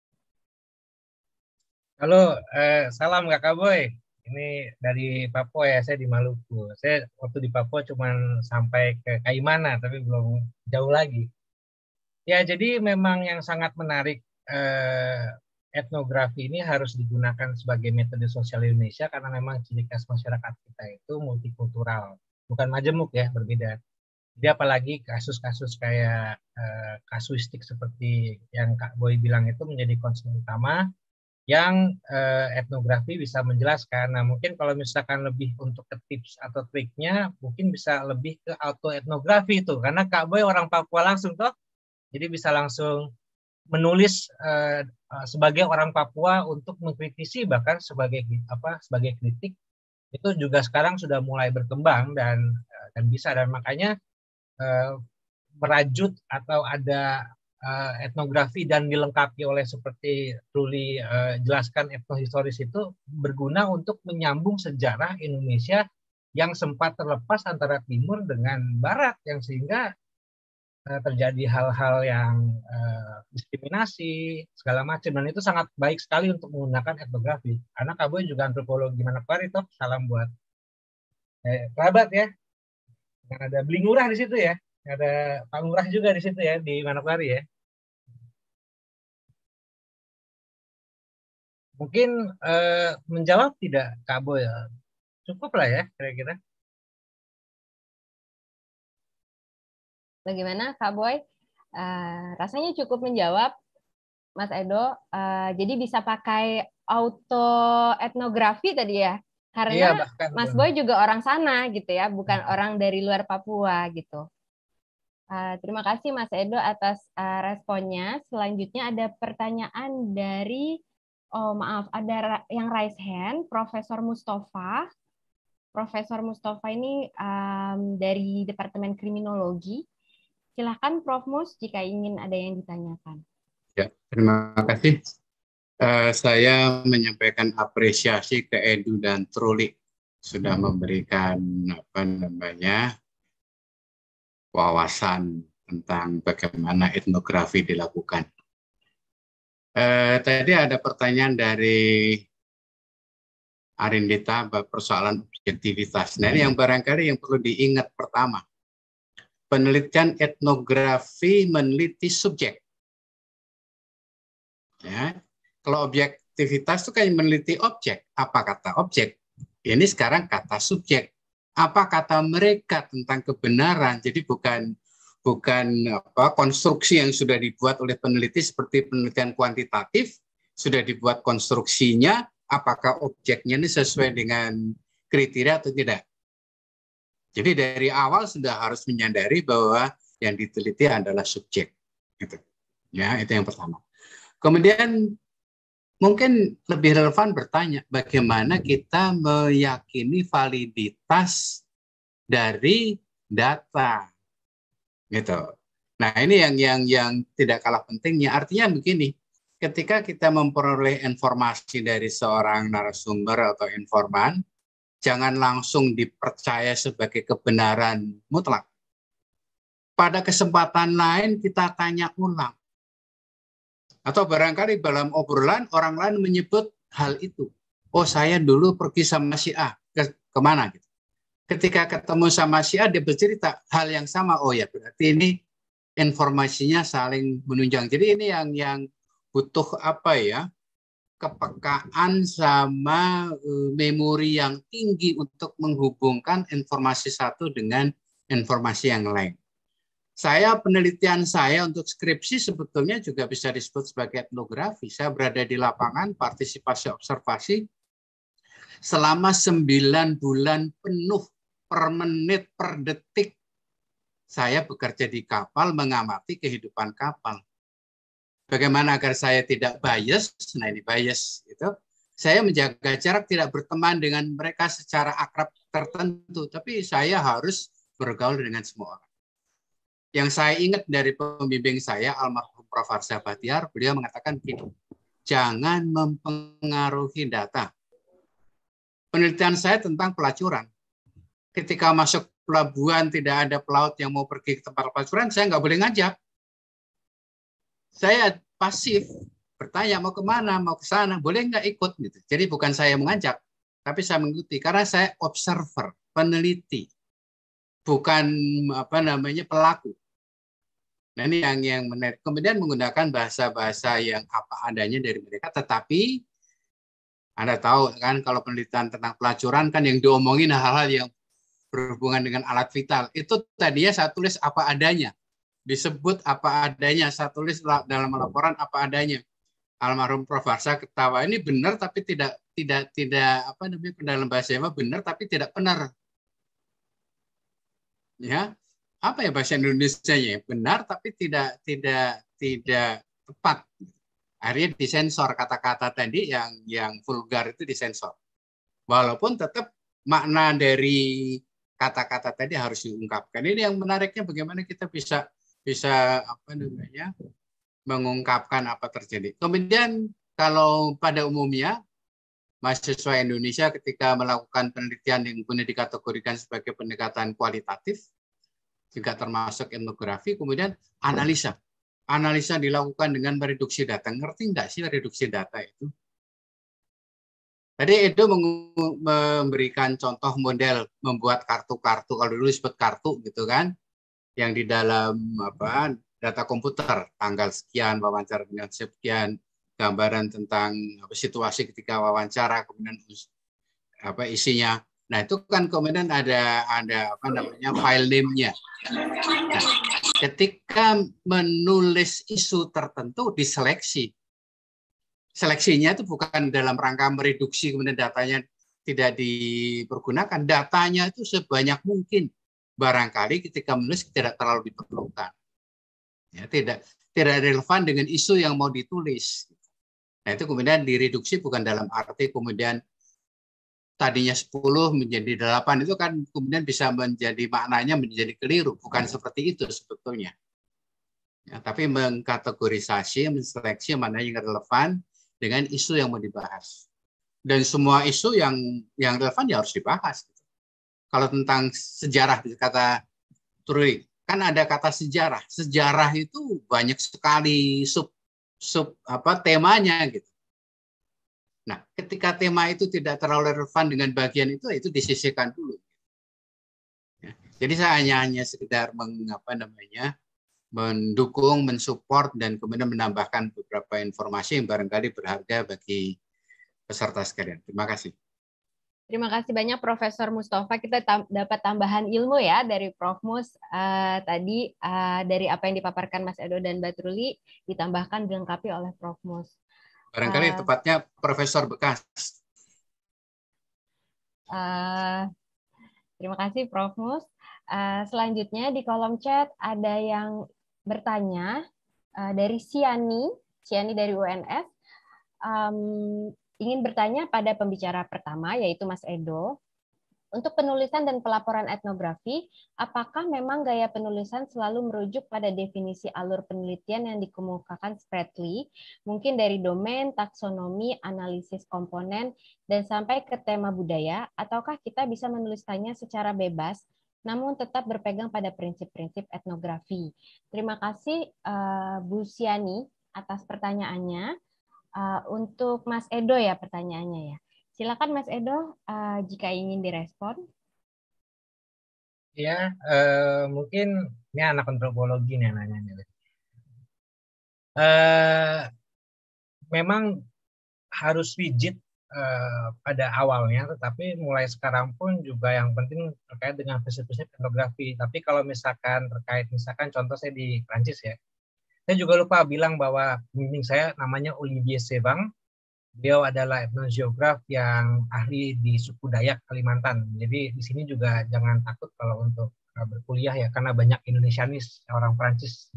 Halo, eh, salam Kakak Boy. Ini dari Papua ya, saya di Maluku. Saya waktu di Papua cuma sampai ke Kaimana, tapi belum jauh lagi. Ya, jadi memang yang sangat menarik eh, etnografi ini harus digunakan sebagai metode sosial Indonesia karena memang ciri khas masyarakat kita itu multikultural, bukan majemuk ya, berbeda. Jadi apalagi kasus-kasus kayak eh, kasuistik seperti yang Kak Boy bilang itu menjadi concern utama yang eh, etnografi bisa menjelaskan. Nah, mungkin kalau misalkan lebih untuk ke tips atau triknya, mungkin bisa lebih ke auto etnografi itu, karena Kak Boy orang Papua langsung toh, jadi bisa langsung menulis eh, sebagai orang Papua untuk mengkritisi, bahkan sebagai apa sebagai kritik itu juga sekarang sudah mulai berkembang dan dan bisa, dan makanya eh, merajut atau ada Uh, etnografi dan dilengkapi oleh seperti Ruli uh, jelaskan etnohistoris itu berguna untuk menyambung sejarah Indonesia yang sempat terlepas antara timur dengan barat, yang sehingga uh, terjadi hal-hal yang uh, diskriminasi segala macam, dan itu sangat baik sekali untuk menggunakan etnografi. Karena Kak Boy juga antropologi Manokwari toh, salam buat eh, kerabat ya. Dan ada Beli Ngurah di situ ya. Ada Pak Ngurah juga di situ ya, di Manokwari ya. Mungkin eh, menjawab tidak Kak Boy ya? Cukup lah ya kira-kira. Bagaimana Kak Boy? Uh, rasanya cukup menjawab Mas Edo. Uh, jadi bisa pakai auto etnografi tadi ya? Karena iya, bahkan, Mas Boy juga orang sana gitu ya, bukan hmm. orang dari luar Papua gitu. Uh, terima kasih Mas Edo atas uh, responnya. Selanjutnya ada pertanyaan dari Oh maaf, ada yang raise hand, Profesor Mustafa. Profesor Mustafa ini um, dari Departemen Kriminologi. Silahkan Prof Mus jika ingin ada yang ditanyakan. Ya, terima kasih. Uh, saya menyampaikan apresiasi ke Edu dan Truli sudah memberikan apa namanya wawasan tentang bagaimana etnografi dilakukan. Eh, tadi ada pertanyaan dari Arindita persoalan objektivitas. Nah, ini yang barangkali yang perlu diingat pertama. Penelitian etnografi meneliti subjek. Ya. Kalau objektivitas itu kan meneliti objek. Apa kata objek? Ini sekarang kata subjek. Apa kata mereka tentang kebenaran? Jadi bukan bukan apa konstruksi yang sudah dibuat oleh peneliti seperti penelitian kuantitatif, sudah dibuat konstruksinya, apakah objeknya ini sesuai dengan kriteria atau tidak. Jadi dari awal sudah harus menyadari bahwa yang diteliti adalah subjek. Gitu. Ya, itu yang pertama. Kemudian mungkin lebih relevan bertanya, bagaimana kita meyakini validitas dari data, gitu. Nah, ini yang yang yang tidak kalah pentingnya. Artinya begini, ketika kita memperoleh informasi dari seorang narasumber atau informan, jangan langsung dipercaya sebagai kebenaran mutlak. Pada kesempatan lain kita tanya ulang. Atau barangkali dalam obrolan orang lain menyebut hal itu. Oh, saya dulu pergi sama si A, ke kemana gitu. Ketika ketemu sama si A, dia bercerita hal yang sama. Oh ya, berarti ini informasinya saling menunjang. Jadi ini yang yang butuh apa ya, kepekaan sama uh, memori yang tinggi untuk menghubungkan informasi satu dengan informasi yang lain. Saya, penelitian saya untuk skripsi sebetulnya juga bisa disebut sebagai etnografi. Saya berada di lapangan, partisipasi observasi selama sembilan bulan penuh, per menit, per detik. Saya bekerja di kapal, mengamati kehidupan kapal. Bagaimana agar saya tidak bias, nah ini bias, itu saya menjaga jarak, tidak berteman dengan mereka secara akrab tertentu, tapi saya harus bergaul dengan semua orang. Yang saya ingat dari pembimbing saya, almarhum Profesor Arsya Batiar, beliau mengatakan begini, jangan mempengaruhi data. Penelitian saya tentang pelacuran. Ketika masuk pelabuhan, tidak ada pelaut yang mau pergi ke tempat pelacuran, saya nggak boleh ngajak. Saya pasif, bertanya mau kemana, mau ke sana, boleh nggak ikut? Gitu. Jadi bukan saya mengajak, tapi saya mengikuti, karena saya observer, peneliti, bukan apa namanya pelaku. Nah, ini yang yang menarik. Kemudian menggunakan bahasa-bahasa yang apa adanya dari mereka, tetapi Anda tahu kan kalau penelitian tentang pelacuran kan yang diomongin hal-hal yang berhubungan dengan alat vital. Itu tadinya saya tulis apa adanya. Disebut apa adanya, saya tulis dalam laporan apa adanya. Almarhum Profesor Arsya ketawa, ini benar tapi tidak tidak tidak apa namanya dalam bahasa Jawa benar tapi tidak benar. Ya. Apa ya bahasa Indonesianya? Benar tapi tidak tidak tidak tepat. Akhirnya disensor kata-kata tadi yang yang vulgar itu disensor. Walaupun tetap makna dari kata-kata tadi harus diungkapkan. Ini yang menariknya bagaimana kita bisa bisa apa namanya mengungkapkan apa terjadi. Kemudian kalau pada umumnya mahasiswa Indonesia ketika melakukan penelitian yang kemudian dikategorikan sebagai pendekatan kualitatif, juga termasuk etnografi, kemudian analisa. Analisa dilakukan dengan mereduksi data. Ngerti nggak sih reduksi data itu? Tadi Edo memberikan contoh model membuat kartu-kartu, kalau dulu disebut kartu gitu kan, yang di dalam apa data komputer, tanggal sekian, wawancara dengan sekian, gambaran tentang apa, situasi ketika wawancara, kemudian apa isinya. Nah, itu kan kemudian ada ada apa namanya file name-nya. Nah, ketika menulis isu tertentu diseleksi. Seleksinya itu bukan dalam rangka mereduksi kemudian datanya tidak dipergunakan. Datanya itu sebanyak mungkin. Barangkali ketika menulis tidak terlalu diperlukan. Ya, tidak tidak relevan dengan isu yang mau ditulis. Nah, itu kemudian direduksi bukan dalam arti kemudian tadinya sepuluh menjadi delapan, itu kan kemudian bisa menjadi maknanya menjadi keliru. Bukan seperti itu sebetulnya. Ya, tapi mengkategorisasi, menseleksi mana yang relevan dengan isu yang mau dibahas. Dan semua isu yang yang relevan ya harus dibahas. Kalau tentang sejarah, kata Truli, kan ada kata sejarah. Sejarah itu banyak sekali sub sub apa temanya gitu. Nah, ketika tema itu tidak terlalu relevan dengan bagian itu, itu disisihkan dulu. Ya. Jadi saya hanya hanya sekedar mengapa namanya mendukung, mensupport dan kemudian menambahkan beberapa informasi yang barangkali berharga bagi peserta sekalian. Terima kasih. Terima kasih banyak Profesor Mustafa. Kita tam dapat tambahan ilmu ya dari Prof Mus uh, tadi uh, dari apa yang dipaparkan Mas Edo dan Mbak Truli ditambahkan dilengkapi oleh Prof Mus. Barangkali uh, tepatnya Profesor Bekas. Uh, terima kasih Prof Mus. Uh, selanjutnya di kolom chat ada yang bertanya uh, dari Siani, Siani dari U N S. Um, ingin bertanya pada pembicara pertama, yaitu Mas Edo, untuk penulisan dan pelaporan etnografi, apakah memang gaya penulisan selalu merujuk pada definisi alur penelitian yang dikemukakan Spratly, mungkin dari domain, taksonomi, analisis komponen, dan sampai ke tema budaya, ataukah kita bisa menuliskannya secara bebas, namun tetap berpegang pada prinsip-prinsip etnografi? Terima kasih uh, Bu Siani atas pertanyaannya. Uh, untuk Mas Edo ya pertanyaannya ya. Silakan Mas Edo uh, jika ingin direspon. Ya, uh, mungkin ini anak antropologi nih nanya. Uh, memang harus rigid uh, pada awalnya, tetapi mulai sekarang pun juga yang penting terkait dengan prinsip-prinsip etnografi. Tapi kalau misalkan terkait, misalkan contoh saya di Prancis ya, saya juga lupa bilang bahwa pembimbing saya namanya Olivier Sevang. Beliau adalah etnogeograf yang ahli di suku Dayak Kalimantan. Jadi di sini juga jangan takut kalau untuk berkuliah ya, karena banyak Indonesianis, orang Prancis.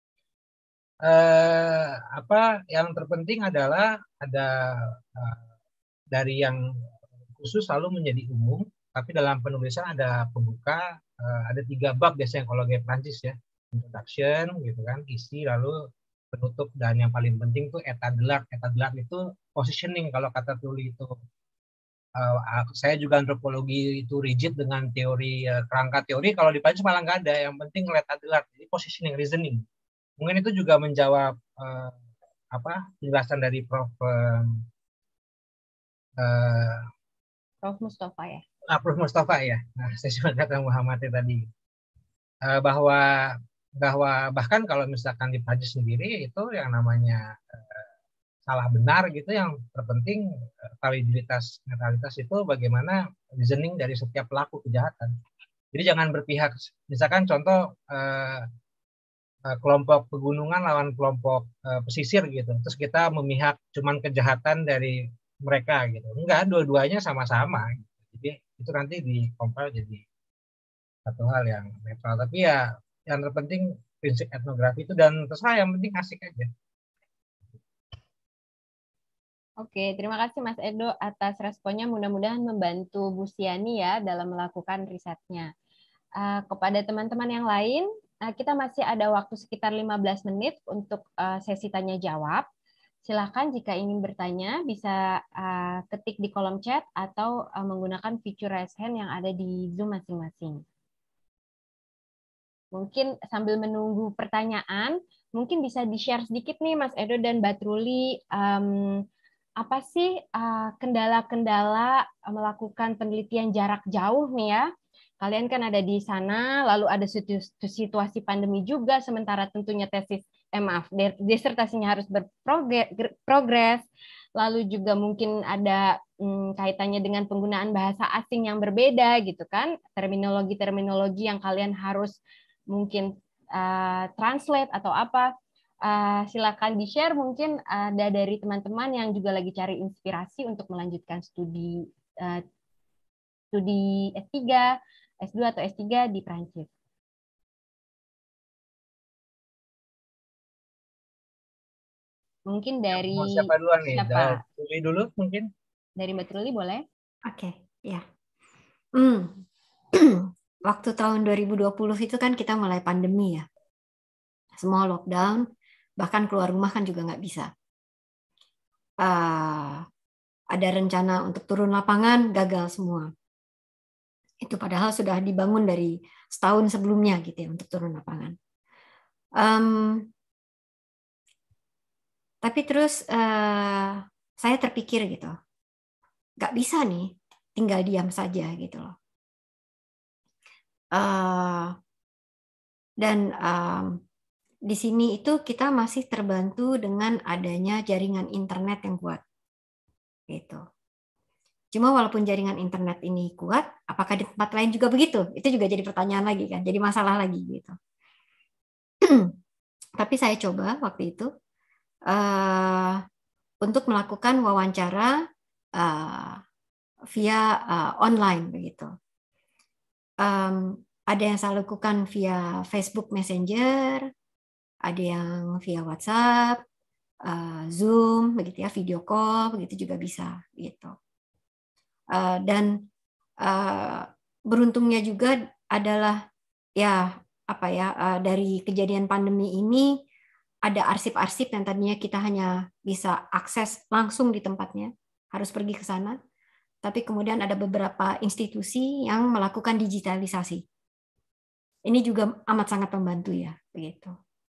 Eh, apa yang terpenting adalah ada eh, dari yang khusus selalu menjadi umum, tapi dalam penulisan ada pembuka, eh, ada tiga bab biasanya kalau gaya Prancis ya. Introduction gitu kan, isi, lalu penutup, dan yang paling penting tuh état de l'art. État de l'art itu positioning kalau kata Truli itu. Uh, saya juga antropologi itu rigid dengan teori uh, kerangka teori, kalau di Prancis malah nggak ada. Yang penting état de l'art, jadi positioning, reasoning. Mungkin itu juga menjawab uh, apa penjelasan dari Prof uh, Prof Mustafa ya. Ah, Prof Mustafa ya. Nah, saya cuma kata Muhammad tadi. bahwa bahwa bahkan kalau misalkan di Prancis sendiri itu yang namanya uh, salah benar gitu, yang terpenting uh, validitas netralitas itu bagaimana reasoning dari setiap pelaku kejahatan. Jadi jangan berpihak, misalkan contoh uh, uh, kelompok pegunungan lawan kelompok uh, pesisir gitu, terus kita memihak cuman kejahatan dari mereka gitu. Enggak, dua-duanya sama-sama gitu. Jadi itu nanti dikompil jadi satu hal yang netral. Tapi ya yang terpenting prinsip etnografi itu, dan terserah, yang penting asik aja. Oke, terima kasih Mas Edo atas responnya. Mudah-mudahan membantu Bu Siani ya dalam melakukan risetnya. Uh, kepada teman-teman yang lain, uh, kita masih ada waktu sekitar lima belas menit untuk uh, sesi tanya jawab. Silakan jika ingin bertanya bisa uh, ketik di kolom chat atau uh, menggunakan fitur raise hand yang ada di Zoom masing-masing. Mungkin sambil menunggu pertanyaan, mungkin bisa di-share sedikit nih Mas Edo dan Mbak Truli, um, apa sih kendala-kendala uh, melakukan penelitian jarak jauh nih ya? Kalian kan ada di sana, lalu ada situasi pandemi juga, sementara tentunya tesis, eh maaf, disertasinya harus berprogres, lalu juga mungkin ada hmm, kaitannya dengan penggunaan bahasa asing yang berbeda gitu kan, terminologi-terminologi yang kalian harus mungkin uh, translate atau apa. Uh, silakan di-share, mungkin ada dari teman-teman yang juga lagi cari inspirasi untuk melanjutkan studi uh, studi S tiga, S dua atau S tiga di Prancis. Mungkin dari Mau siapa duluan nih? Siapa? Truli dulu mungkin. Dari Mbak Truli boleh? Oke, okay, ya. Hmm. Waktu tahun dua ribu dua puluh itu kan kita mulai pandemi ya. Semua lockdown, bahkan keluar rumah kan juga nggak bisa. Uh, ada rencana untuk turun lapangan, gagal semua. Itu padahal sudah dibangun dari setahun sebelumnya gitu ya untuk turun lapangan. Um, Tapi terus uh, saya terpikir gitu, nggak bisa nih tinggal diam saja gitu loh. Uh, dan um, di sini itu kita masih terbantu dengan adanya jaringan internet yang kuat, gitu. Cuma walaupun jaringan internet ini kuat, apakah di tempat lain juga begitu? Itu juga jadi pertanyaan lagi kan, jadi masalah lagi gitu. Tapi saya coba waktu itu uh, untuk melakukan wawancara uh, via uh, online begitu. Um, ada yang saya lakukan via Facebook Messenger, ada yang via WhatsApp, uh, Zoom, begitu ya, video call, begitu juga bisa gitu. Uh, dan uh, beruntungnya juga adalah ya apa ya uh, dari kejadian pandemi ini ada arsip-arsip yang tadinya kita hanya bisa akses langsung di tempatnya, harus pergi ke sana. Tapi kemudian ada beberapa institusi yang melakukan digitalisasi. Ini juga amat sangat membantu ya, begitu.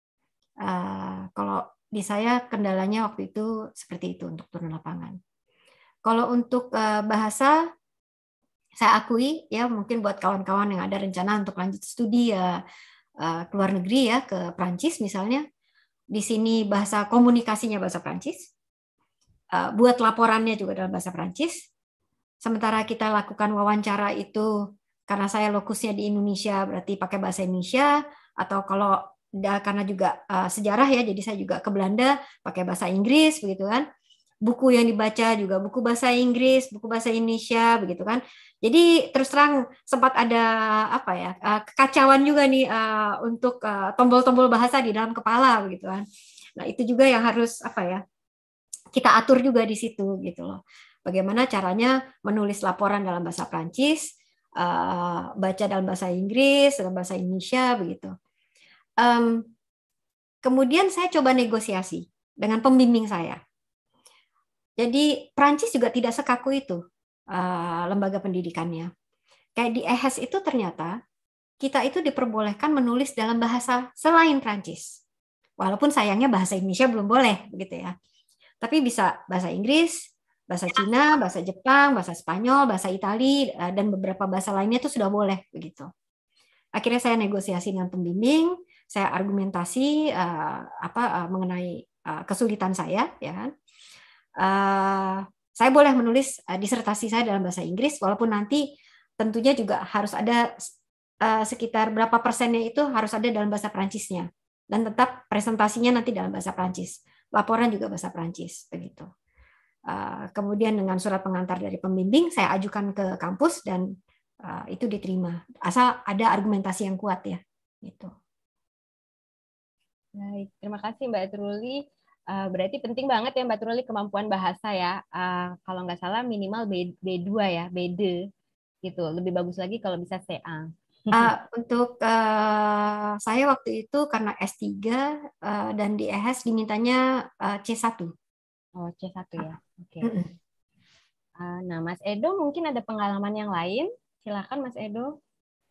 Uh, kalau di saya kendalanya waktu itu seperti itu untuk turun lapangan. Kalau untuk uh, bahasa, saya akui ya mungkin buat kawan-kawan yang ada rencana untuk lanjut studi ya uh, ke luar negeri ya ke Prancis misalnya, di sini bahasa komunikasinya bahasa Prancis, uh, buat laporannya juga dalam bahasa Prancis. Sementara kita lakukan wawancara itu karena saya lokusnya di Indonesia berarti pakai bahasa Indonesia, atau kalau karena juga uh, sejarah ya, jadi saya juga ke Belanda pakai bahasa Inggris begitu kan. Buku yang dibaca juga buku bahasa Inggris, buku bahasa Indonesia begitu kan. Jadi terus terang sempat ada apa ya uh, kekacauan juga nih uh, untuk uh, tombol-tombol bahasa di dalam kepala begitu kan. Nah itu juga yang harus apa ya kita atur juga di situ gitu loh. Bagaimana caranya menulis laporan dalam bahasa Prancis, uh, baca dalam bahasa Inggris, dalam bahasa Indonesia begitu. Um, kemudian saya coba negosiasi dengan pembimbing saya. Jadi Prancis juga tidak sekaku itu uh, lembaga pendidikannya. Kayak di E H E S itu ternyata kita itu diperbolehkan menulis dalam bahasa selain Prancis. Walaupun sayangnya bahasa Indonesia belum boleh begitu ya. Tapi bisa bahasa Inggris, bahasa Cina, bahasa Jepang, bahasa Spanyol, bahasa Itali, dan beberapa bahasa lainnya itu sudah boleh begitu. Akhirnya saya negosiasi dengan pembimbing, saya argumentasi uh, apa uh, mengenai uh, kesulitan saya, ya kan. Uh, saya boleh menulis uh, disertasi saya dalam bahasa Inggris, walaupun nanti tentunya juga harus ada uh, sekitar berapa persennya itu harus ada dalam bahasa Prancisnya, dan tetap presentasinya nanti dalam bahasa Prancis, laporan juga bahasa Prancis, begitu. Uh, kemudian dengan surat pengantar dari pembimbing saya ajukan ke kampus dan uh, itu diterima, asal ada argumentasi yang kuat ya, gitu. Baik, terima kasih Mbak Truli. Uh, berarti penting banget ya Mbak Truli kemampuan bahasa ya. Uh, kalau nggak salah minimal B, B2 ya, B dua gitu. Lebih bagus lagi kalau bisa C A. Uh, untuk uh, saya waktu itu karena S tiga uh, dan di E H E S dimintanya uh, C satu. Oh, C satu ya. Oke. Okay. Uh, nah, Mas Edo mungkin ada pengalaman yang lain. Silakan Mas Edo.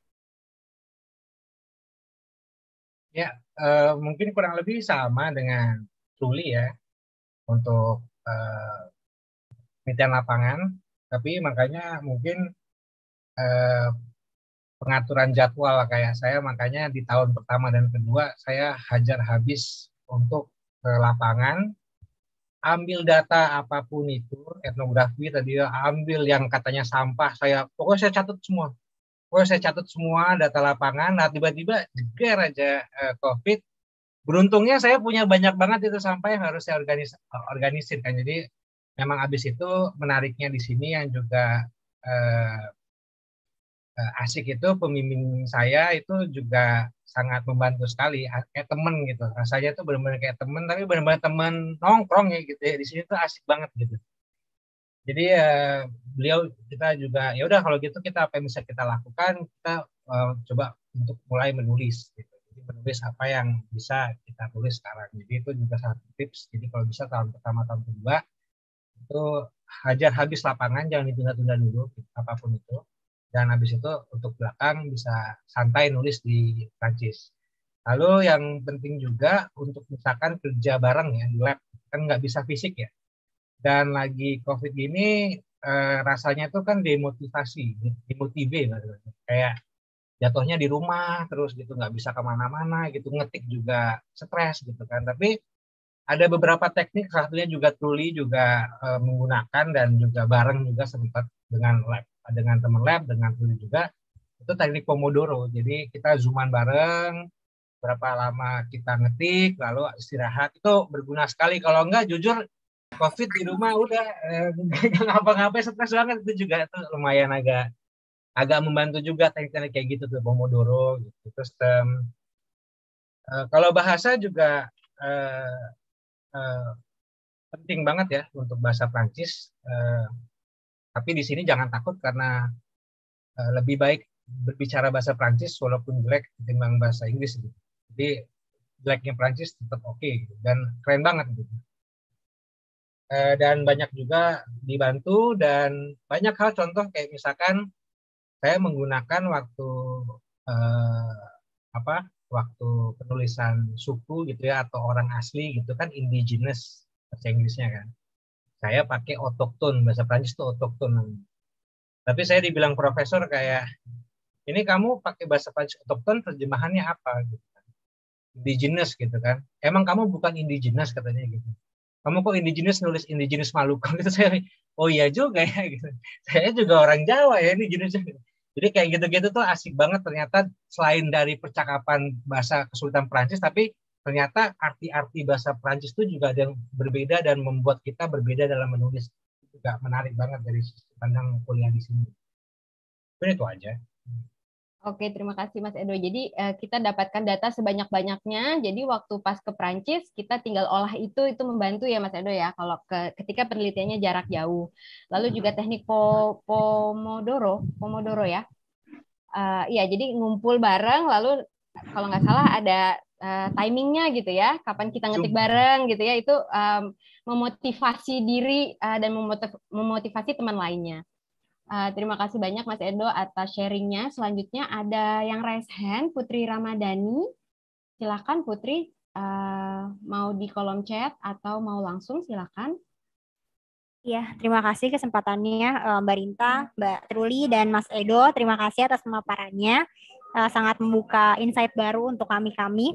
Ya, uh, mungkin kurang lebih sama dengan Truli ya untuk uh, penelitian lapangan, tapi makanya mungkin uh, pengaturan jadwal kayak saya, makanya di tahun pertama dan kedua saya hajar habis untuk ke lapangan, ambil data apapun itu, etnografi tadi ambil yang katanya sampah, saya pokoknya saya catat semua, pokoknya saya catat semua data lapangan. Nah tiba-tiba jeger aja uh, COVID. Beruntungnya saya punya banyak banget itu sampah yang harus saya organis organisir kan. Jadi memang habis itu menariknya di sini yang juga eh, asik itu pembimbing saya itu juga sangat membantu sekali kayak temen gitu. Rasanya tuh benar-benar kayak temen, tapi benar-benar temen nongkrong ya gitu ya. Di sini tuh asik banget gitu. Jadi eh, beliau kita juga ya udah kalau gitu kita apa yang bisa kita lakukan, kita eh, coba untuk mulai menulis gitu. Menulis apa yang bisa kita tulis sekarang. Jadi itu juga satu tips. Jadi kalau bisa tahun pertama, tahun kedua itu hajar habis lapangan, jangan ditunda-tunda dulu apapun itu. Dan habis itu untuk belakang bisa santai nulis di Prancis. Lalu yang penting juga untuk misalkan kerja bareng ya di lab, kan nggak bisa fisik ya. Dan lagi COVID gini eh, rasanya itu kan demotivasi, demotive gitu. Kayak jatuhnya di rumah terus gitu, nggak bisa kemana-mana gitu, ngetik juga stres gitu kan. Tapi ada beberapa teknik, satunya juga Truly juga eh, menggunakan dan juga bareng juga sempat dengan lab, dengan teman lab, dengan Truly juga. Itu teknik Pomodoro. Jadi kita zooman bareng, berapa lama kita ngetik, lalu istirahat. Itu berguna sekali. Kalau enggak, jujur, COVID di rumah udah eh, ngapa-ngapain stres banget. Itu juga itu lumayan agak agak membantu juga teknik-teknik kayak gitu tuh, Pomodoro. Gitu. Terus um, uh, kalau bahasa juga uh, uh, penting banget ya untuk bahasa Prancis. Uh, tapi di sini jangan takut karena uh, lebih baik berbicara bahasa Prancis walaupun jelek ketimbang bahasa Inggris gitu. Jadi jeleknya Prancis tetap oke okay, gitu. Dan keren banget gitu. E, dan banyak juga dibantu dan banyak hal, contoh kayak misalkan saya menggunakan waktu eh, apa waktu penulisan suku gitu ya atau orang asli gitu kan, indigenous bahasa Inggrisnya kan. Saya pakai autochton, bahasa Prancis itu autochton. Tapi saya dibilang profesor kayak, ini kamu pakai bahasa Prancis autochton terjemahannya apa gitu. Indigenous gitu kan, emang kamu bukan indigenous katanya gitu, kamu kok indigenous nulis indigenous Maluku gitu. Saya, oh iya juga ya gitu, saya juga orang Jawa ya ini jenisnya. Jadi kayak gitu-gitu tuh asik banget ternyata, selain dari percakapan bahasa kesulitan Prancis, tapi ternyata arti-arti bahasa Prancis itu juga ada yang berbeda dan membuat kita berbeda dalam menulis. Itu juga menarik banget dari sudut pandang kuliah di sini. Jadi itu aja. Oke, terima kasih Mas Edo. Jadi uh, kita dapatkan data sebanyak-banyaknya. Jadi waktu pas ke Prancis kita tinggal olah itu, itu membantu ya Mas Edo ya. Kalau ke, ketika penelitiannya jarak jauh. Lalu juga teknik po, Pomodoro, Pomodoro ya. Uh, ya, jadi ngumpul bareng. Lalu kalau nggak salah ada uh, timingnya gitu ya. Kapan kita ngetik bareng gitu ya. Itu um, memotivasi diri uh, dan memotiv memotivasi teman lainnya. Uh, terima kasih banyak Mas Edo atas sharingnya. Selanjutnya ada yang raise hand, Putri Ramadhani. Silakan Putri, uh, mau di kolom chat atau mau langsung silakan. Ya, terima kasih kesempatannya Mbak Rinta, Mbak Truly, dan Mas Edo. Terima kasih atas pemaparannya. Uh, sangat membuka insight baru untuk kami-kami.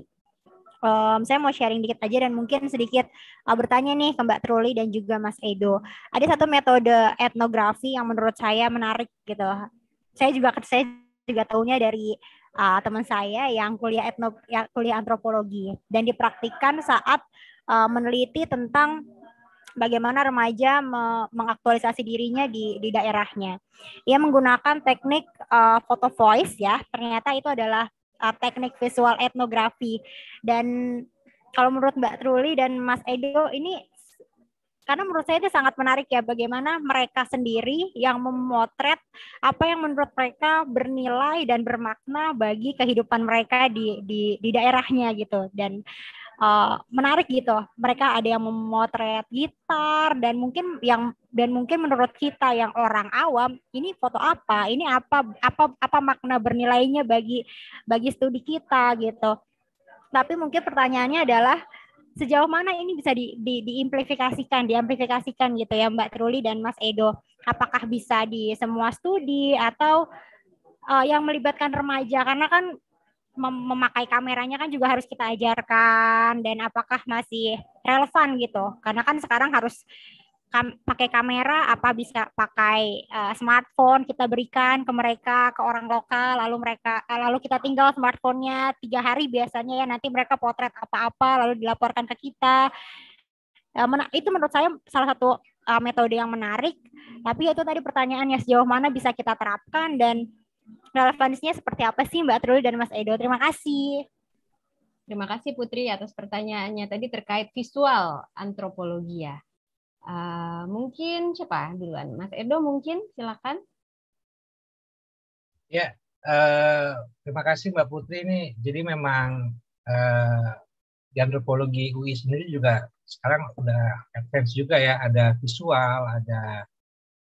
Um, saya mau sharing dikit aja dan mungkin sedikit uh, bertanya nih ke Mbak Truly dan juga Mas Edo. Ada satu metode etnografi yang menurut saya menarik gitu. Saya juga saya juga tahunya dari uh, teman saya yang kuliah etno ya, kuliah antropologi dan dipraktikkan saat uh, meneliti tentang bagaimana remaja me mengaktualisasi dirinya di di daerahnya. Ia menggunakan teknik uh, photo voice ya. Ternyata itu adalah Uh, teknik visual etnografi. Dan kalau menurut Mbak Truly dan Mas Edo ini, karena menurut saya itu sangat menarik ya, bagaimana mereka sendiri yang memotret apa yang menurut mereka bernilai dan bermakna bagi kehidupan mereka di di, di daerahnya gitu. Dan uh, menarik gitu, mereka ada yang memotret gitar dan mungkin yang dan mungkin menurut kita yang orang awam, ini foto apa, ini apa apa apa makna bernilainya bagi bagi studi kita gitu. Tapi mungkin pertanyaannya adalah sejauh mana ini bisa di, di, diimplifikasikan, diamplifikasikan gitu ya Mbak Truly dan Mas Edo. Apakah bisa di semua studi atau uh, yang melibatkan remaja, karena kan mem- memakai kameranya kan juga harus kita ajarkan, dan apakah masih relevan gitu. Karena kan sekarang harus kam- pakai kamera, apa bisa pakai uh, smartphone kita berikan ke mereka, ke orang lokal, lalu mereka uh, lalu kita tinggal smartphone-nya tiga hari biasanya ya, nanti mereka potret apa-apa lalu dilaporkan ke kita. Uh, men- itu menurut saya salah satu uh, metode yang menarik. Tapi itu tadi pertanyaannya, sejauh mana bisa kita terapkan dan relevansinya seperti apa sih Mbak Truly dan Mas Edo. Terima kasih. Terima kasih Putri atas pertanyaannya tadi terkait visual antropologi ya. Uh, mungkin siapa duluan? Mas Edo mungkin, silakan. Ya, uh, terima kasih Mbak Putri ini. Jadi memang uh, di antropologi U I sendiri juga sekarang udah advance juga ya. Ada visual, ada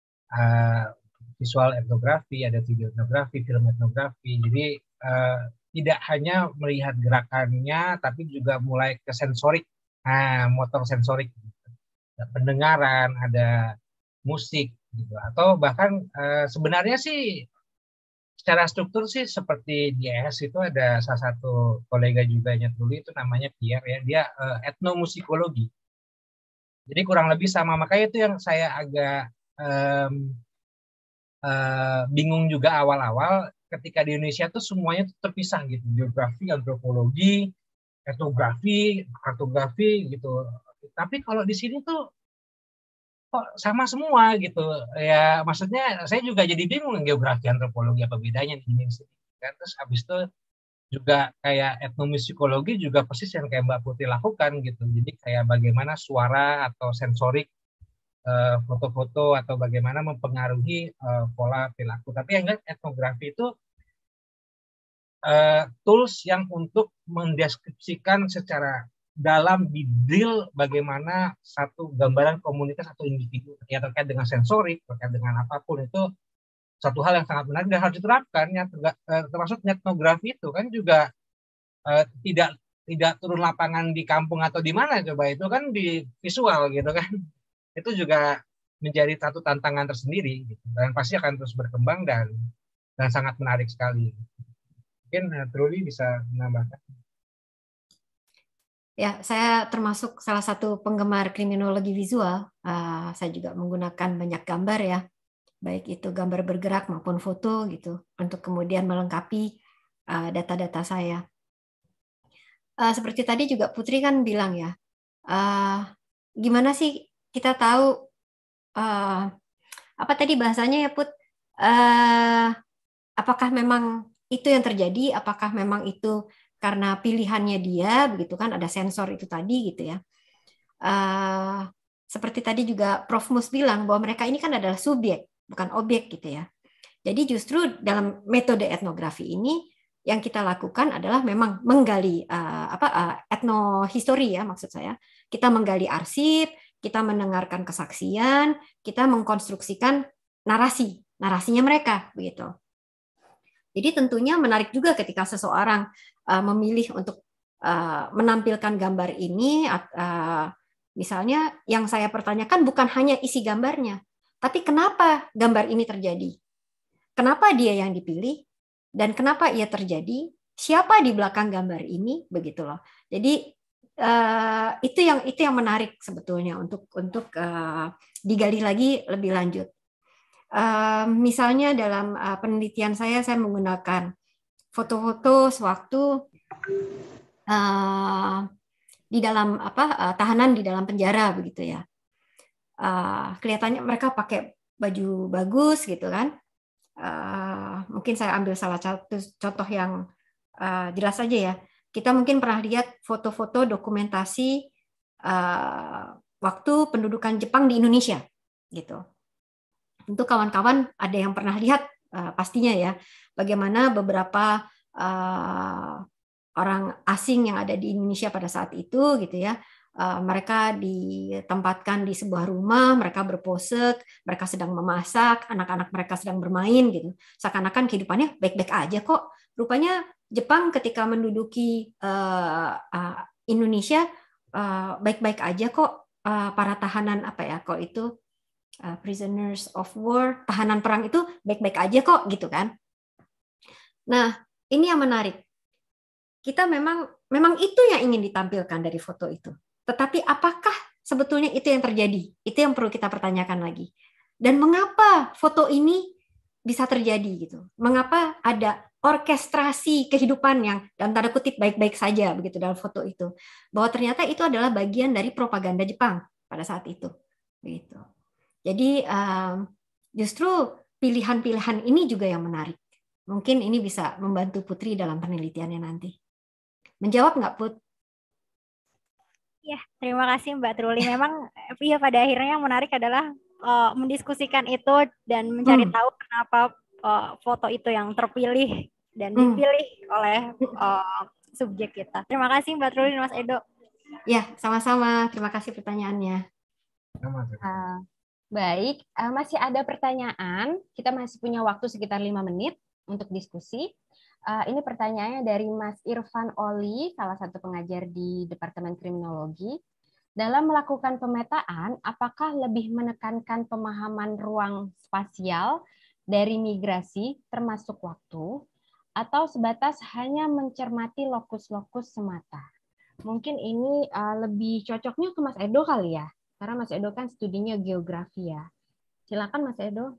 uh, visual etnografi, ada video etnografi, film etnografi. Jadi uh, tidak hanya melihat gerakannya, tapi juga mulai ke sensorik, nah, motor sensorik, ada pendengaran, ada musik, gitu. Atau bahkan eh, sebenarnya sih secara struktur sih seperti di E S itu ada salah satu kolega juga Tuli itu namanya Pierre ya, dia uh, etnomusikologi. Jadi kurang lebih sama, makanya itu yang saya agak um, uh, bingung juga awal-awal ketika di Indonesia tuh semuanya tuh terpisah gitu, geografi, antropologi, etnografi, kartografi gitu. Tapi kalau di sini tuh kok sama semua gitu ya, maksudnya saya juga jadi bingung geografi antropologi apa bedanya di sini kan. Terus habis itu juga kayak etnomusikologi juga persis yang kayak Mbak Putri lakukan gitu, jadi kayak bagaimana suara atau sensorik foto-foto uh, atau bagaimana mempengaruhi uh, pola perilaku. Tapi yang enggak, etnografi itu uh, tools yang untuk mendeskripsikan secara dalam detail bagaimana satu gambaran komunitas atau individu ya, terkait dengan sensorik, terkait dengan apapun, itu satu hal yang sangat menarik dan harus diterapkan ya. Termasuk etnografi itu kan juga eh, tidak tidak turun lapangan di kampung atau di mana, coba itu kan di visual gitu kan. Itu juga menjadi satu tantangan tersendiri gitu, dan pasti akan terus berkembang dan dan sangat menarik sekali. Mungkin uh, Truli bisa menambahkan. Ya, saya termasuk salah satu penggemar kriminologi visual. Uh, saya juga menggunakan banyak gambar ya, baik itu gambar bergerak maupun foto gitu, untuk kemudian melengkapi uh, data-data saya. Uh, seperti tadi juga Putri kan bilang ya, uh, gimana sih kita tahu uh, apa tadi bahasanya ya Put? Uh, apakah memang itu yang terjadi? Apakah memang itu karena pilihannya dia, begitu kan, ada sensor itu tadi gitu ya. Uh, seperti tadi juga Prof Mus bilang bahwa mereka ini kan adalah subjek, bukan objek gitu ya. Jadi justru dalam metode etnografi ini yang kita lakukan adalah memang menggali uh, apa uh, etnohistory ya, maksud saya. Kita menggali arsip, kita mendengarkan kesaksian, kita mengkonstruksikan narasi, narasinya mereka begitu. Jadi tentunya menarik juga ketika seseorang uh, memilih untuk uh, menampilkan gambar ini, uh, misalnya yang saya pertanyakan bukan hanya isi gambarnya, tapi kenapa gambar ini terjadi? Kenapa dia yang dipilih? Dan kenapa ia terjadi? Siapa di belakang gambar ini? Begitu loh. Jadi uh, itu yang itu yang menarik sebetulnya untuk untuk uh, digali lagi lebih lanjut. Uh, misalnya dalam uh, penelitian saya, saya menggunakan foto-foto sewaktu uh, di dalam apa uh, tahanan di dalam penjara begitu ya. Uh, kelihatannya mereka pakai baju bagus gitu kan. Uh, mungkin saya ambil salah satu contoh yang uh, jelas saja ya. Kita mungkin pernah lihat foto-foto dokumentasi uh, waktu pendudukan Jepang di Indonesia gitu. Untuk kawan-kawan ada yang pernah lihat uh, pastinya ya, bagaimana beberapa uh, orang asing yang ada di Indonesia pada saat itu gitu ya, uh, mereka ditempatkan di sebuah rumah, mereka berpose, mereka sedang memasak, anak-anak mereka sedang bermain gitu, seakan-akan kehidupannya baik-baik aja kok. Rupanya Jepang ketika menduduki uh, uh, Indonesia uh, baik-baik aja kok, uh, para tahanan apa ya kok itu Uh, prisoners of war, tahanan perang itu baik-baik aja kok gitu kan. Nah, ini yang menarik. Kita memang memang itu yang ingin ditampilkan dari foto itu. Tetapi apakah sebetulnya itu yang terjadi? Itu yang perlu kita pertanyakan lagi. Dan mengapa foto ini bisa terjadi gitu? Mengapa ada orkestrasi kehidupan yang dalam tanda kutip baik-baik saja begitu dalam foto itu? Bahwa ternyata itu adalah bagian dari propaganda Jepang pada saat itu. Begitu. Jadi um, justru pilihan-pilihan ini juga yang menarik. Mungkin ini bisa membantu Putri dalam penelitiannya nanti. Menjawab nggak, Put? Ya, terima kasih Mbak Truli. Memang ya pada akhirnya yang menarik adalah uh, mendiskusikan itu dan mencari hmm. tahu kenapa uh, foto itu yang terpilih dan dipilih hmm. oleh uh, subjek kita. Terima kasih Mbak Truli dan Mas Edo. Ya, sama-sama. Terima kasih pertanyaannya. Uh, Baik, uh, masih ada pertanyaan. Kita masih punya waktu sekitar lima menit untuk diskusi. Uh, ini pertanyaannya dari Mas Irfan Oli, salah satu pengajar di Departemen Kriminologi. Dalam melakukan pemetaan, apakah lebih menekankan pemahaman ruang spasial dari migrasi termasuk waktu, atau sebatas hanya mencermati lokus-lokus semata? Mungkin ini uh, lebih cocoknya ke Mas Edo kali ya, karena Mas Edo kan studinya geografi ya. Silakan Mas Edo.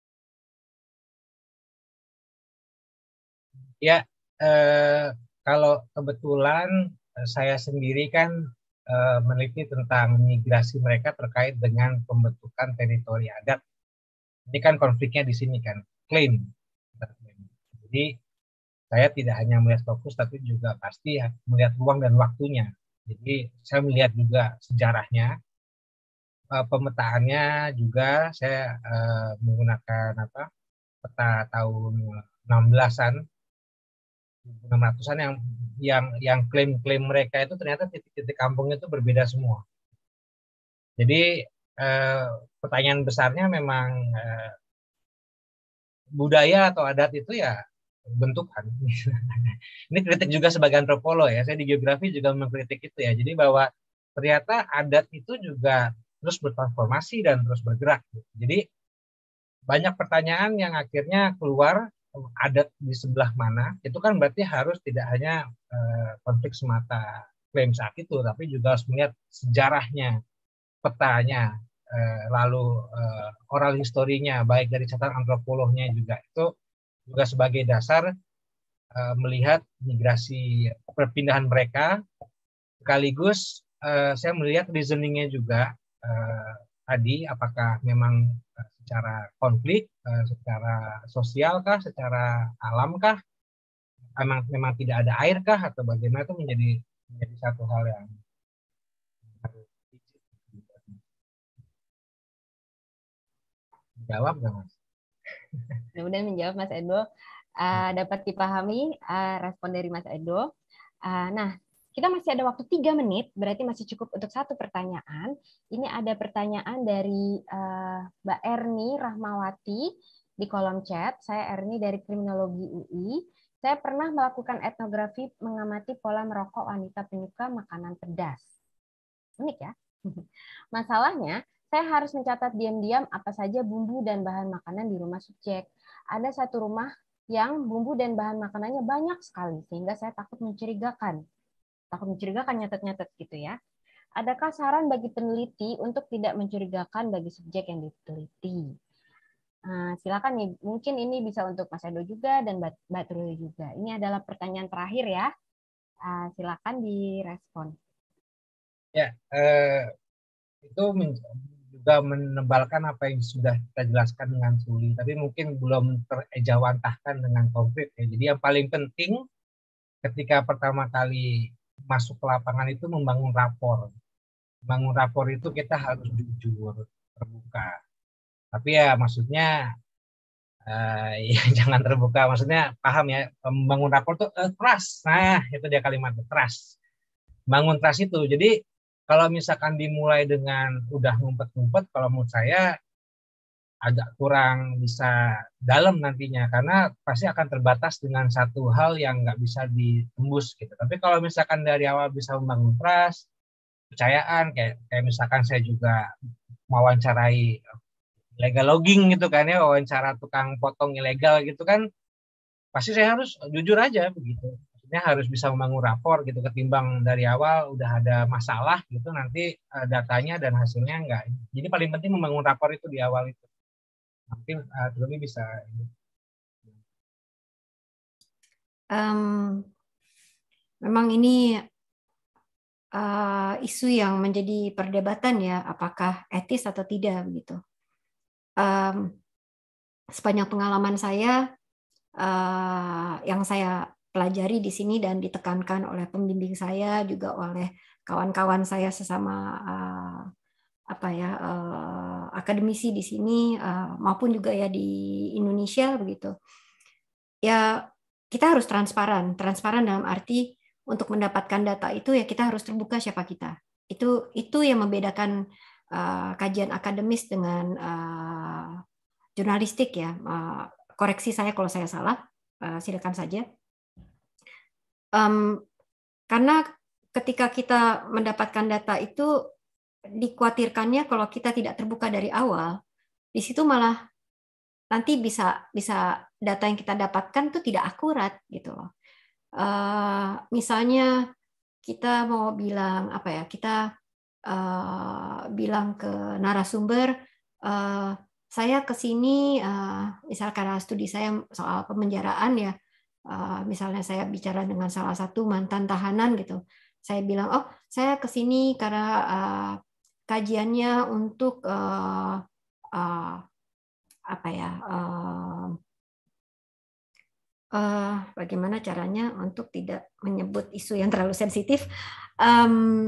Ya, eh, kalau kebetulan saya sendiri kan eh, meneliti tentang migrasi mereka terkait dengan pembentukan teritori adat. Ini kan konfliknya di sini kan, klaim. Jadi saya tidak hanya melihat fokus, tapi juga pasti melihat ruang dan waktunya. Jadi saya melihat juga sejarahnya, pemetaannya juga saya uh, menggunakan apa peta tahun enam belasan, enam ratusan yang yang yang klaim-klaim mereka itu ternyata titik-titik kampungnya itu berbeda semua. Jadi uh, pertanyaan besarnya memang uh, budaya atau adat itu ya bentukan. Ini kritik juga sebagai antropolog ya. Saya di geografi juga mengkritik itu ya. Jadi bahwa ternyata adat itu juga terus bertransformasi dan terus bergerak. Jadi banyak pertanyaan yang akhirnya keluar, adat di sebelah mana. Itu kan berarti harus tidak hanya eh, konflik semata klaim saat itu, tapi juga harus melihat sejarahnya, petanya, eh, lalu eh, oral historinya, baik dari catatan antropolognya juga. Itu juga sebagai dasar uh, melihat migrasi perpindahan mereka, sekaligus uh, saya melihat reasoningnya juga uh, tadi apakah memang uh, secara konflik, uh, secara sosial kah, secara alam kah, memang memang tidak ada air kah, atau bagaimana, itu menjadi menjadi satu hal yang jawab nggak Mas? Mudah-mudahan menjawab Mas Edo. Uh, dapat dipahami uh, respon dari Mas Edo. Uh, nah, kita masih ada waktu tiga menit, berarti masih cukup untuk satu pertanyaan. Ini ada pertanyaan dari uh, Mbak Erni Rahmawati di kolom chat. Saya Erni dari Kriminologi U I. Saya pernah melakukan etnografi mengamati pola merokok wanita penyuka makanan pedas. Unik ya? Masalahnya, saya harus mencatat diam-diam apa saja bumbu dan bahan makanan di rumah subjek. Ada satu rumah yang bumbu dan bahan makanannya banyak sekali, sehingga saya takut mencurigakan. Takut mencurigakan, nyatet-nyatet gitu ya. Adakah saran bagi peneliti untuk tidak mencurigakan bagi subjek yang diteliti? Nah, silakan nih, mungkin ini bisa untuk Mas Edo juga dan Mbak Truli juga. Ini adalah pertanyaan terakhir ya. Silakan direspon. Ya, eh, itu juga menebalkan apa yang sudah kita jelaskan dengan Truli, tapi mungkin belum terejawantahkan dengan konkret ya. Jadi yang paling penting ketika pertama kali masuk ke lapangan itu membangun rapor. Membangun rapor itu kita harus jujur, terbuka. Tapi ya maksudnya uh, ya, jangan terbuka, maksudnya paham ya, membangun rapor itu uh, trust. Nah, itu dia kalimatnya, trust. Bangun trust itu. Jadi kalau misalkan dimulai dengan udah ngumpet-ngumpet, kalau menurut saya agak kurang bisa dalam nantinya, karena pasti akan terbatas dengan satu hal yang nggak bisa ditembus gitu. Tapi kalau misalkan dari awal bisa membangun trust, kepercayaan, kayak, kayak misalkan saya juga mewawancarai illegal logging gitu kan ya, wawancara tukang potong ilegal gitu kan, pasti saya harus jujur aja begitu. Harus bisa membangun rapor gitu, ketimbang dari awal udah ada masalah gitu, nanti uh, datanya dan hasilnya enggak. Jadi paling penting membangun rapor itu di awal itu. Mungkin uh, Truli bisa. Um, memang ini uh, isu yang menjadi perdebatan ya, apakah etis atau tidak begitu. Um, sepanjang pengalaman saya, uh, yang saya pelajari di sini dan ditekankan oleh pembimbing saya, juga oleh kawan-kawan saya sesama uh, apa ya uh, akademisi di sini uh, maupun juga ya di Indonesia begitu. Ya kita harus transparan, transparan dalam arti untuk mendapatkan data itu ya kita harus terbuka siapa kita. Itu itu yang membedakan uh, kajian akademis dengan uh, jurnalistik ya. Uh, koreksi saya kalau saya salah, uh, silakan saja. um, karena ketika kita mendapatkan data itu dikhawatirkannya kalau kita tidak terbuka dari awal, di situ malah nanti bisa bisa data yang kita dapatkan itu tidak akurat gitu loh. Uh, misalnya kita mau bilang apa ya, kita uh, bilang ke narasumber, uh, saya ke sini, uh, misal karena studi saya soal pemenjaraan ya, uh, misalnya saya bicara dengan salah satu mantan tahanan gitu, saya bilang, oh saya ke sini karena uh, kajiannya untuk uh, uh, apa ya, uh, uh, bagaimana caranya untuk tidak menyebut isu yang terlalu sensitif, um,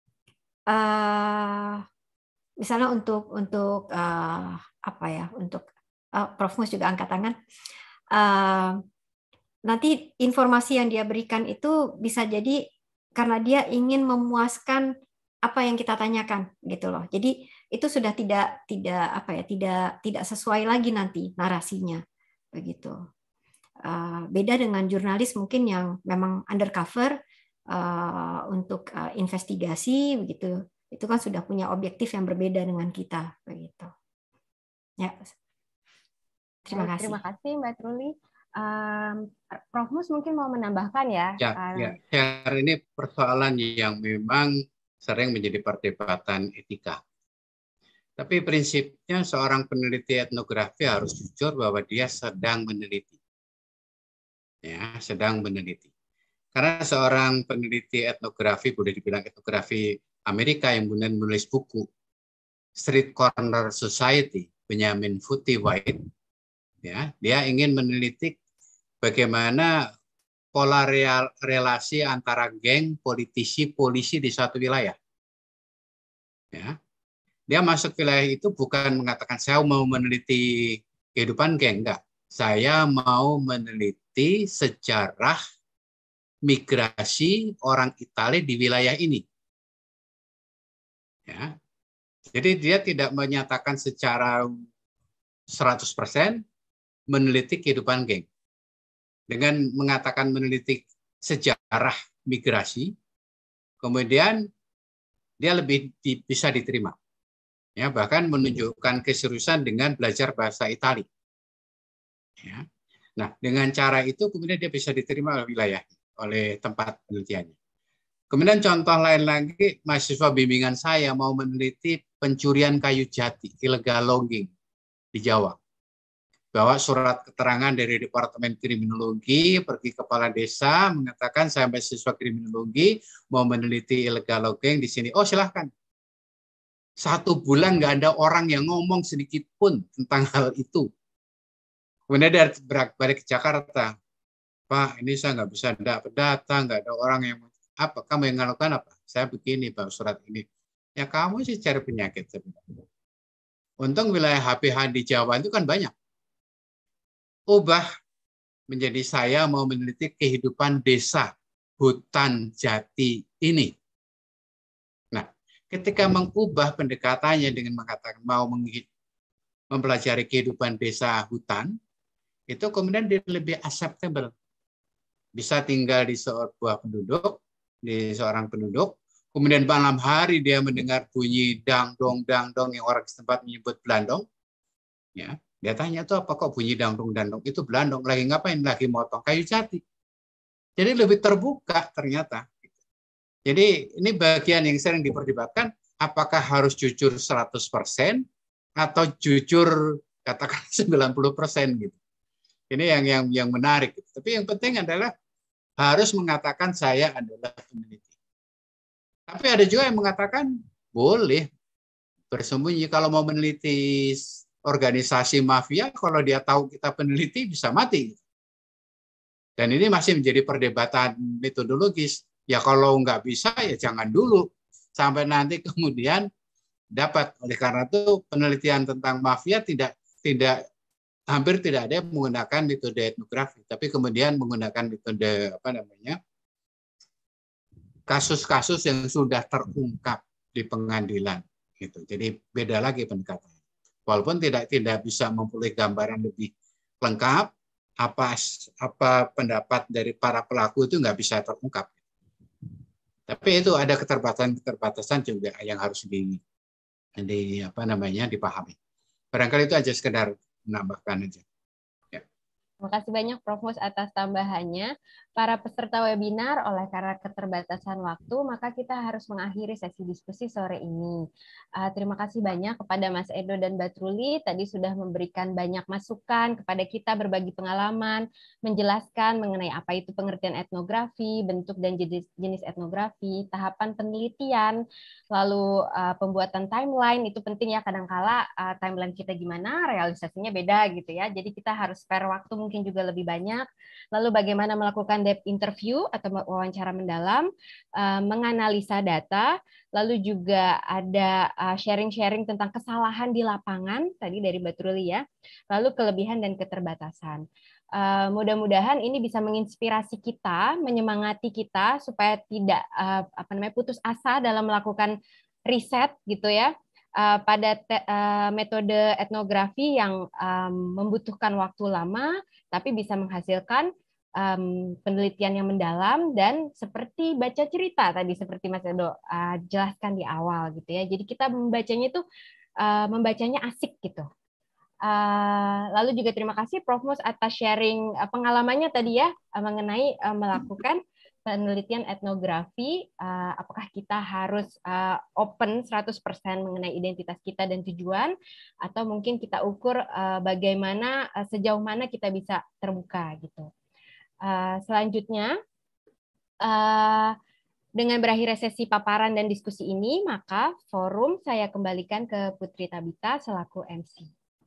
uh, misalnya untuk untuk uh, apa ya, untuk uh, Prof Mus juga angkat tangan. Uh, nanti informasi yang dia berikan itu bisa jadi karena dia ingin memuaskan apa yang kita tanyakan gitu loh. Jadi itu sudah tidak tidak apa ya, tidak tidak sesuai lagi nanti narasinya begitu. Uh, beda dengan jurnalis mungkin yang memang undercover uh, untuk uh, investigasi begitu. Itu kan sudah punya objektif yang berbeda dengan kita begitu. Ya. Terima kasih. Terima kasih Mbak Truli. Um, Prof Mus mungkin mau menambahkan ya. Ya, um, ya. ya. Ini persoalan yang memang sering menjadi perdebatan etika. Tapi prinsipnya seorang peneliti etnografi harus jujur bahwa dia sedang meneliti. Ya, sedang meneliti. Karena seorang peneliti etnografi, boleh dibilang etnografi Amerika yang kemudian menulis buku Street Corner Society, Benjamin Foote White, ya, dia ingin meneliti bagaimana pola real, relasi antara geng, politisi, polisi di suatu wilayah. Ya. Dia masuk wilayah itu bukan mengatakan saya mau meneliti kehidupan geng, enggak. Saya mau meneliti sejarah migrasi orang Italia di wilayah ini. Ya. Jadi dia tidak menyatakan secara seratus persen meneliti kehidupan geng. Dengan mengatakan meneliti sejarah migrasi, kemudian dia lebih di, bisa diterima. Ya, bahkan menunjukkan keseriusan dengan belajar bahasa Itali. Ya. Nah, dengan cara itu kemudian dia bisa diterima oleh wilayah, oleh tempat penelitiannya. Kemudian contoh lain lagi, mahasiswa bimbingan saya mau meneliti pencurian kayu jati, illegal logging di Jawa. Bawa surat keterangan dari Departemen Kriminologi, pergi ke kepala desa, mengatakan saya mahasiswa kriminologi, mau meneliti illegal logging di sini. Oh silahkan. Satu bulan nggak ada orang yang ngomong sedikit pun tentang hal itu. Kemudian dia balik ke Jakarta. Pak, ini saya nggak bisa dapat data, nggak ada orang yang apa, kamu yang melakukan apa? Saya begini, Pak, surat ini. Ya kamu sih cari penyakit. Untung wilayah H P H di Jawa itu kan banyak. Ubah menjadi saya mau meneliti kehidupan desa hutan jati ini. Nah, ketika mengubah pendekatannya dengan mengatakan mau mempelajari kehidupan desa hutan, itu kemudian dia lebih acceptable. Bisa tinggal di sebuah penduduk, di seorang penduduk, kemudian malam hari dia mendengar bunyi dangdong dangdong yang orang setempat menyebut belandong, ya. Dia tanya itu apa kok bunyi dangdong-dangdong? Itu belandong. Lagi ngapain? Lagi motong kayu jati. Jadi lebih terbuka ternyata. Jadi ini bagian yang sering diperdebatkan. Apakah harus jujur seratus persen atau jujur katakan sembilan puluh persen gitu. Ini yang yang yang menarik. Tapi yang penting adalah harus mengatakan saya adalah peneliti. Tapi ada juga yang mengatakan boleh bersembunyi kalau mau meneliti organisasi mafia, kalau dia tahu kita peneliti bisa mati. Dan ini masih menjadi perdebatan metodologis. Ya kalau nggak bisa ya jangan dulu. Sampai nanti kemudian dapat. Oleh karena itu penelitian tentang mafia tidak tidak hampir tidak ada yang menggunakan metode etnografi. Tapi kemudian menggunakan metode apa namanya kasus-kasus yang sudah terungkap di pengadilan. Gitu. Jadi beda lagi pendekatannya. Walaupun tidak tidak bisa memperoleh gambaran lebih lengkap, apa apa pendapat dari para pelaku itu nggak bisa terungkap. Tapi itu ada keterbatasan-keterbatasan juga yang harus di, di apa namanya dipahami. Barangkali itu aja, sekedar menambahkan aja. Terima kasih banyak Prof Mus atas tambahannya. Para peserta webinar, oleh karena keterbatasan waktu, maka kita harus mengakhiri sesi diskusi sore ini. Uh, terima kasih banyak kepada Mas Edo dan Mbak Truli, tadi sudah memberikan banyak masukan kepada kita, berbagi pengalaman, menjelaskan mengenai apa itu pengertian etnografi, bentuk dan jenis, jenis etnografi, tahapan penelitian, lalu uh, pembuatan timeline, itu penting ya, kadangkala uh, timeline kita gimana, realisasinya beda gitu ya, jadi kita harus spare waktu mungkin juga lebih banyak. Lalu bagaimana melakukan depth interview atau wawancara mendalam, uh, menganalisa data, lalu juga ada sharing-sharing tentang kesalahan di lapangan, tadi dari Mbak Truli ya, lalu kelebihan dan keterbatasan. Uh, mudah-mudahan ini bisa menginspirasi kita, menyemangati kita supaya tidak uh, apa namanya putus asa dalam melakukan riset gitu ya. Uh, pada te, uh, metode etnografi yang um, membutuhkan waktu lama, tapi bisa menghasilkan um, penelitian yang mendalam dan seperti baca cerita tadi, seperti Mas Edo uh, jelaskan di awal gitu ya. Jadi kita membacanya itu uh, membacanya asik gitu. Uh, lalu juga terima kasih Prof Mus atas sharing uh, pengalamannya tadi ya uh, mengenai uh, melakukan penelitian etnografi, uh, apakah kita harus uh, open seratus persen mengenai identitas kita dan tujuan, atau mungkin kita ukur uh, bagaimana, uh, sejauh mana kita bisa terbuka gitu. Uh, selanjutnya, uh, dengan berakhir sesi paparan dan diskusi ini, maka forum saya kembalikan ke Putri Tabita selaku M C.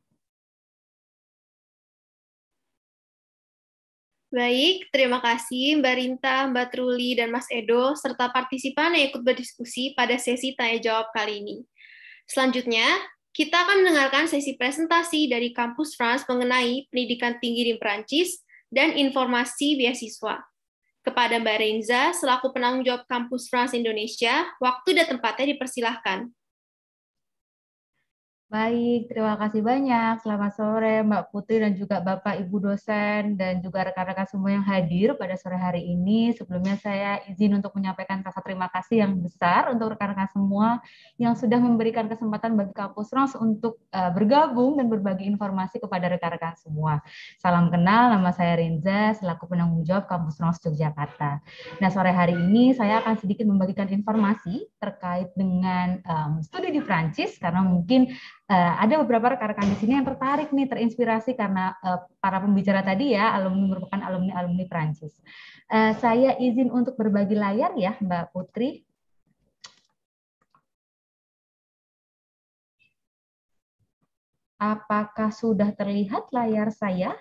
Baik, terima kasih Mbak Rinta, Mbak Truli, dan Mas Edo, serta partisipan yang ikut berdiskusi pada sesi tanya-jawab kali ini. Selanjutnya, kita akan mendengarkan sesi presentasi dari Kampus France mengenai pendidikan tinggi di Perancis dan informasi beasiswa. Kepada Mbak Renza, selaku penanggung jawab Kampus France Indonesia, waktu dan tempatnya dipersilahkan. Baik, terima kasih banyak. Selamat sore Mbak Putri dan juga Bapak Ibu dosen dan juga rekan-rekan semua yang hadir pada sore hari ini. Sebelumnya saya izin untuk menyampaikan rasa terima kasih yang besar untuk rekan-rekan semua yang sudah memberikan kesempatan bagi Kampus France untuk uh, bergabung dan berbagi informasi kepada rekan-rekan semua. Salam kenal, nama saya Renza, selaku penanggung jawab Kampus France Yogyakarta. Nah, sore hari ini saya akan sedikit membagikan informasi terkait dengan um, studi di Prancis, karena mungkin Uh, ada beberapa rekan-rekan di sini yang tertarik nih, terinspirasi karena uh, para pembicara tadi ya, alumni merupakan alumni-alumni Prancis. Uh, saya izin untuk berbagi layar ya, Mbak Putri. Apakah sudah terlihat layar saya?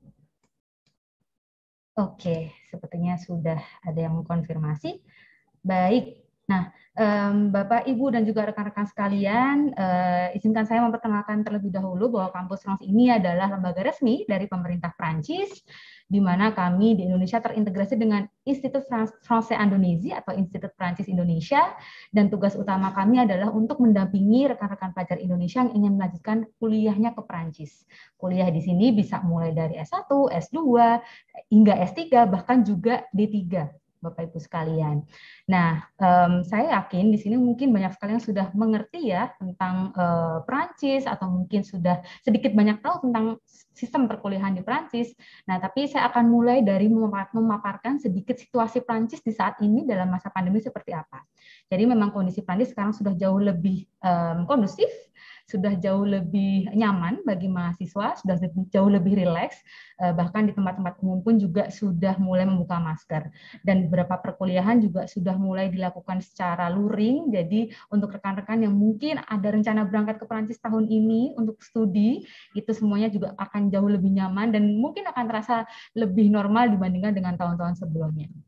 Oke, sepertinya sudah ada yang mengkonfirmasi. Baik. Nah, um, Bapak, Ibu, dan juga rekan-rekan sekalian, uh, izinkan saya memperkenalkan terlebih dahulu bahwa Kampus France ini adalah lembaga resmi dari pemerintah Prancis, di mana kami di Indonesia terintegrasi dengan Institut Français Indonésie atau Institut Prancis Indonesia, dan tugas utama kami adalah untuk mendampingi rekan-rekan pelajar Indonesia yang ingin melanjutkan kuliahnya ke Prancis. Kuliah di sini bisa mulai dari S satu, S dua, hingga S tiga, bahkan juga D tiga. Bapak Ibu sekalian. Nah, um, saya yakin di sini mungkin banyak sekali yang sudah mengerti ya tentang uh, Prancis, atau mungkin sudah sedikit banyak tahu tentang sistem perkuliahan di Prancis. Nah, tapi saya akan mulai dari memaparkan sedikit situasi Prancis di saat ini dalam masa pandemi seperti apa. Jadi memang kondisi Prancis sekarang sudah jauh lebih um, kondusif, sudah jauh lebih nyaman bagi mahasiswa, sudah jauh lebih rileks, bahkan di tempat-tempat umum pun juga sudah mulai membuka masker. Dan beberapa perkuliahan juga sudah mulai dilakukan secara luring, jadi untuk rekan-rekan yang mungkin ada rencana berangkat ke Prancis tahun ini untuk studi, itu semuanya juga akan jauh lebih nyaman dan mungkin akan terasa lebih normal dibandingkan dengan tahun-tahun sebelumnya.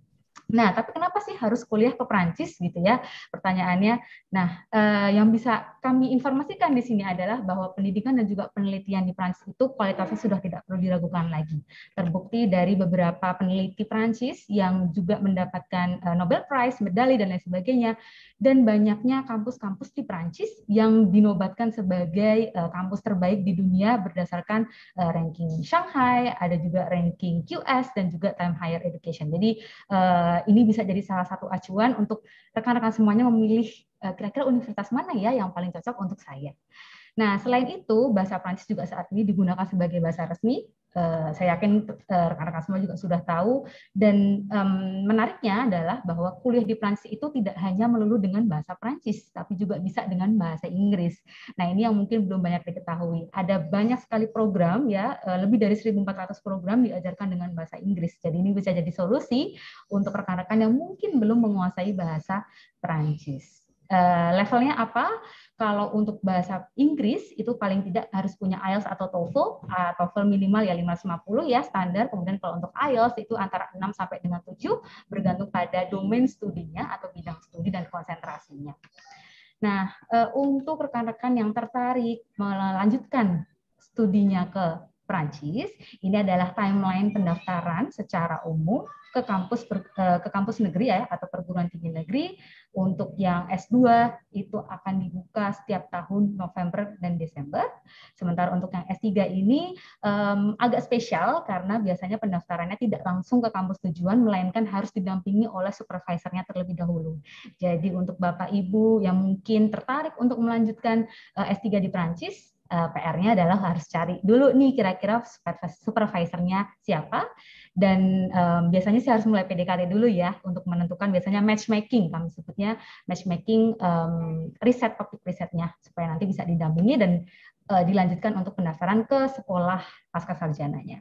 Nah, tapi kenapa sih harus kuliah ke Prancis gitu ya? Pertanyaannya. Nah, eh, yang bisa kami informasikan di sini adalah bahwa pendidikan dan juga penelitian di Prancis itu kualitasnya sudah tidak perlu diragukan lagi. Terbukti dari beberapa peneliti Prancis yang juga mendapatkan eh, Nobel Prize, medali dan lain sebagainya, dan banyaknya kampus-kampus di Prancis yang dinobatkan sebagai eh, kampus terbaik di dunia berdasarkan eh, ranking Shanghai, ada juga ranking Q S dan juga Time Higher Education. Jadi eh, ini bisa jadi salah satu acuan untuk rekan-rekan semuanya memilih kira-kira universitas mana ya yang paling cocok untuk saya. Nah, selain itu, bahasa Prancis juga saat ini digunakan sebagai bahasa resmi. Uh, saya yakin uh, rekan-rekan semua juga sudah tahu. Dan um, menariknya adalah bahwa kuliah di Prancis itu tidak hanya melulu dengan bahasa Prancis, tapi juga bisa dengan bahasa Inggris. Nah, ini yang mungkin belum banyak diketahui. Ada banyak sekali program, ya, uh, lebih dari seribu empat ratus program diajarkan dengan bahasa Inggris. Jadi ini bisa jadi solusi untuk rekan-rekan yang mungkin belum menguasai bahasa Prancis. Uh, levelnya apa? Kalau untuk bahasa Inggris itu paling tidak harus punya I E L T S atau TOEFL, uh, TOEFL minimal ya lima ratus lima puluh ya standar. Kemudian kalau untuk I E L T S itu antara enam sampai dengan tujuh bergantung pada domain studinya atau bidang studi dan konsentrasinya. Nah, uh, untuk rekan-rekan yang tertarik melanjutkan studinya ke Prancis, ini adalah timeline pendaftaran secara umum ke kampus ke kampus negeri ya atau perguruan tinggi negeri. Untuk yang S dua itu akan dibuka setiap tahun November dan Desember. Sementara untuk yang S tiga ini um, agak spesial karena biasanya pendaftarannya tidak langsung ke kampus tujuan, melainkan harus didampingi oleh supervisornya terlebih dahulu. Jadi untuk Bapak Ibu yang mungkin tertarik untuk melanjutkan uh, S tiga di Prancis, Uh, P R-nya adalah harus cari dulu nih kira-kira supervisornya siapa, dan um, biasanya sih harus mulai P D K T dulu ya untuk menentukan biasanya matchmaking, kami sebutnya matchmaking um, riset, topik risetnya supaya nanti bisa didampingi dan uh, dilanjutkan untuk pendaftaran ke sekolah pasca sarjananya.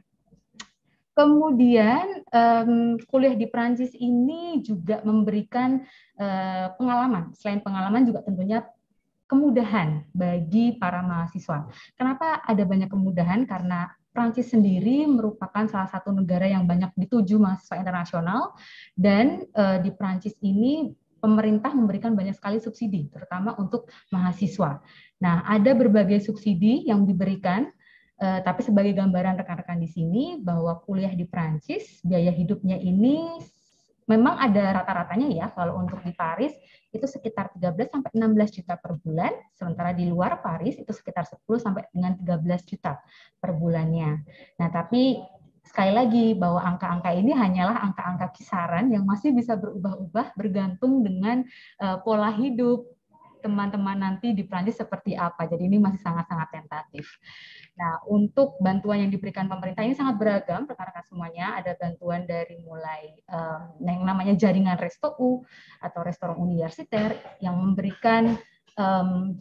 Kemudian um, kuliah di Prancis ini juga memberikan uh, pengalaman, selain pengalaman juga tentunya kemudahan bagi para mahasiswa. Kenapa ada banyak kemudahan? Karena Prancis sendiri merupakan salah satu negara yang banyak dituju mahasiswa internasional, dan eh, di Prancis ini pemerintah memberikan banyak sekali subsidi, terutama untuk mahasiswa. Nah, ada berbagai subsidi yang diberikan, eh, tapi sebagai gambaran rekan-rekan di sini bahwa kuliah di Prancis, biaya hidupnya ini memang ada rata-ratanya ya, kalau untuk di Paris itu sekitar tiga belas sampai enam belas juta per bulan, sementara di luar Paris itu sekitar sepuluh sampai dengan tiga belas juta per bulannya. Nah, tapi sekali lagi bahwa angka-angka ini hanyalah angka-angka kisaran yang masih bisa berubah-ubah bergantung dengan uh, pola hidup teman-teman nanti di Prancis seperti apa. Jadi ini masih sangat-sangat tentatif. Nah, untuk bantuan yang diberikan pemerintah ini sangat beragam, rekan-rekan semuanya. Ada bantuan dari mulai um, yang namanya jaringan Resto-U atau restoran universiter yang memberikan um,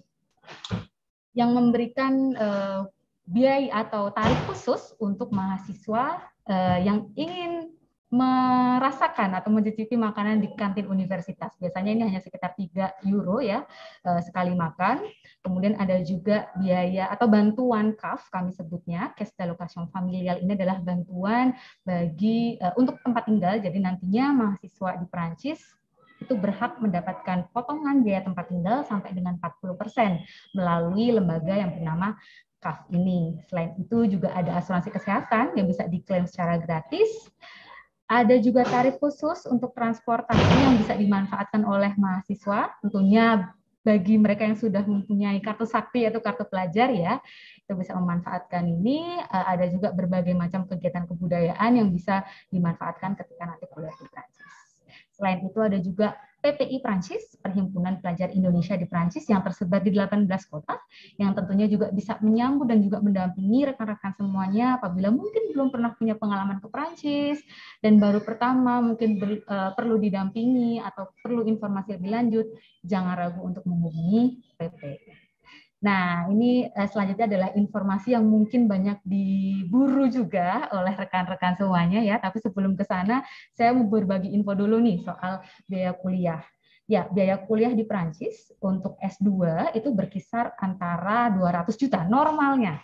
yang memberikan uh, biaya atau tarif khusus untuk mahasiswa uh, yang ingin merasakan atau mencicipi makanan di kantin universitas. Biasanya ini hanya sekitar tiga euro ya sekali makan. Kemudian ada juga biaya atau bantuan C A F kami sebutnya, Caisse d'Allocation Familiale. Ini adalah bantuan bagi uh, untuk tempat tinggal. Jadi nantinya mahasiswa di Prancis itu berhak mendapatkan potongan biaya tempat tinggal sampai dengan empat puluh persen melalui lembaga yang bernama C A F ini. Selain itu juga ada asuransi kesehatan yang bisa diklaim secara gratis. Ada juga tarif khusus untuk transportasi yang bisa dimanfaatkan oleh mahasiswa, tentunya bagi mereka yang sudah mempunyai kartu sakti atau kartu pelajar ya, itu bisa memanfaatkan ini. Ada juga berbagai macam kegiatan kebudayaan yang bisa dimanfaatkan ketika nanti kuliah di Prancis. Selain itu ada juga P P I Prancis, Perhimpunan Pelajar Indonesia di Prancis yang tersebar di delapan belas kota, yang tentunya juga bisa menyambut dan juga mendampingi rekan-rekan semuanya apabila mungkin belum pernah punya pengalaman ke Prancis dan baru pertama mungkin ber, uh, perlu didampingi atau perlu informasi lebih lanjut, jangan ragu untuk menghubungi P P I. Nah, ini uh, selanjutnya adalah informasi yang mungkin banyak diburu juga oleh rekan-rekan semuanya ya, tapi sebelum ke sana saya mau berbagi info dulu nih soal biaya kuliah. Ya, biaya kuliah di Prancis untuk S dua itu berkisar antara dua ratus juta normalnya.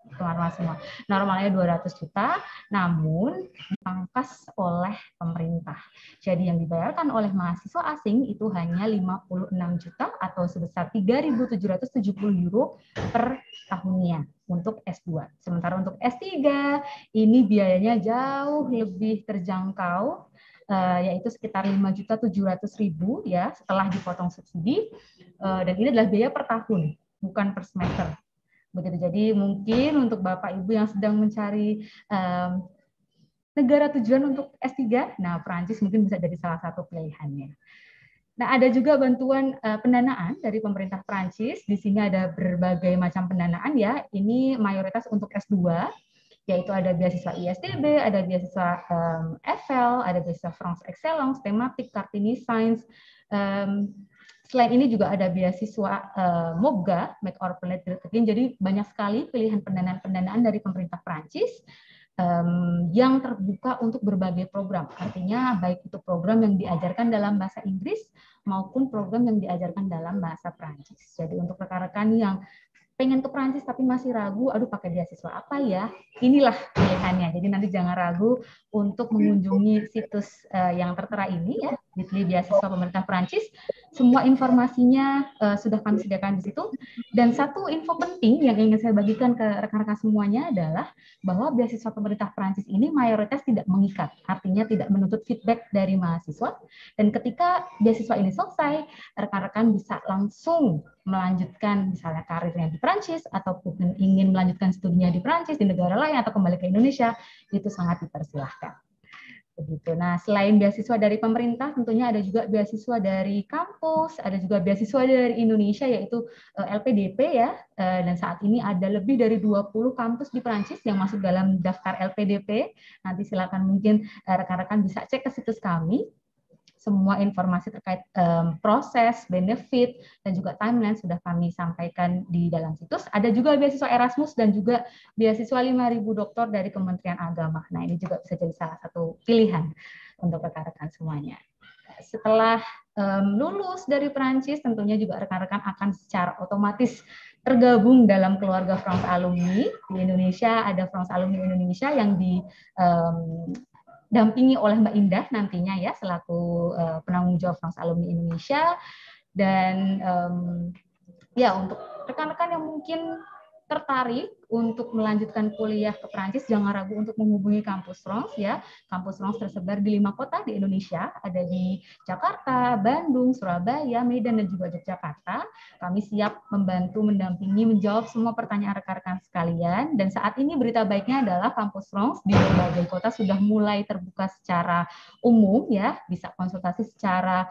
teman-teman semua. Normalnya dua ratus juta, namun dipangkas oleh pemerintah. Jadi yang dibayarkan oleh mahasiswa asing itu hanya lima puluh enam juta atau sebesar tiga ribu tujuh ratus tujuh puluh euro per tahunnya untuk S dua. Sementara untuk S tiga ini biayanya jauh lebih terjangkau, yaitu sekitar lima juta tujuh ratus ribu ya setelah dipotong subsidi, dan ini adalah biaya per tahun, bukan per semester. Begitu. Jadi mungkin untuk Bapak Ibu yang sedang mencari um, negara tujuan untuk S tiga, nah Perancis mungkin bisa jadi salah satu pilihannya. Nah, ada juga bantuan uh, pendanaan dari pemerintah Perancis. Di sini ada berbagai macam pendanaan ya. Ini mayoritas untuk S dua, yaitu ada beasiswa I S D B, ada beasiswa um, F L, ada beasiswa France Excellence, tematik, Kartini Science. Um, Selain ini juga ada beasiswa uh, MOGA, Make or Planet Great Again. Jadi banyak sekali pilihan pendanaan-pendanaan dari pemerintah Prancis um, yang terbuka untuk berbagai program. Artinya baik itu program yang diajarkan dalam bahasa Inggris maupun program yang diajarkan dalam bahasa Prancis. Jadi untuk rekan-rekan yang pengen ke Prancis tapi masih ragu, aduh pakai beasiswa apa ya? Inilah pilihannya. Jadi nanti jangan ragu untuk mengunjungi situs uh, yang tertera ini ya, Bitly Beasiswa Pemerintah Prancis. Semua informasinya uh, sudah kami sediakan di situ. Dan satu info penting yang ingin saya bagikan ke rekan-rekan semuanya adalah bahwa beasiswa pemerintah Prancis ini mayoritas tidak mengikat, artinya tidak menuntut feedback dari mahasiswa. Dan ketika beasiswa ini selesai, rekan-rekan bisa langsung melanjutkan misalnya karirnya di Prancis ataupun ingin melanjutkan studinya di Prancis, di negara lain atau kembali ke Indonesia, itu sangat dipersilahkan. Begitu. Nah, selain beasiswa dari pemerintah, tentunya ada juga beasiswa dari kampus, ada juga beasiswa dari Indonesia yaitu L P D P ya. Dan saat ini ada lebih dari dua puluh kampus di Prancis yang masuk dalam daftar L P D P. Nanti silakan mungkin rekan-rekan bisa cek ke situs kami. Semua informasi terkait um, proses, benefit, dan juga timeline sudah kami sampaikan di dalam situs. Ada juga beasiswa Erasmus dan juga beasiswa lima ribu doktor dari Kementerian Agama. Nah, ini juga bisa jadi salah satu pilihan untuk rekan-rekan semuanya. Setelah um, lulus dari Perancis, tentunya juga rekan-rekan akan secara otomatis tergabung dalam keluarga France Alumni. Di Indonesia ada France Alumni Indonesia yang di um, dampingi oleh Mbak Indah nantinya ya selaku uh, penanggung jawab France Alumni Indonesia. Dan um, ya untuk rekan-rekan yang mungkin tertarik untuk melanjutkan kuliah ke Perancis, jangan ragu untuk menghubungi Kampus France ya. Kampus France tersebar di lima kota di Indonesia, ada di Jakarta, Bandung, Surabaya, Medan, dan juga Yogyakarta. Kami siap membantu, mendampingi, menjawab semua pertanyaan rekan-rekan sekalian. Dan saat ini berita baiknya adalah Kampus France di berbagai kota sudah mulai terbuka secara umum ya, bisa konsultasi secara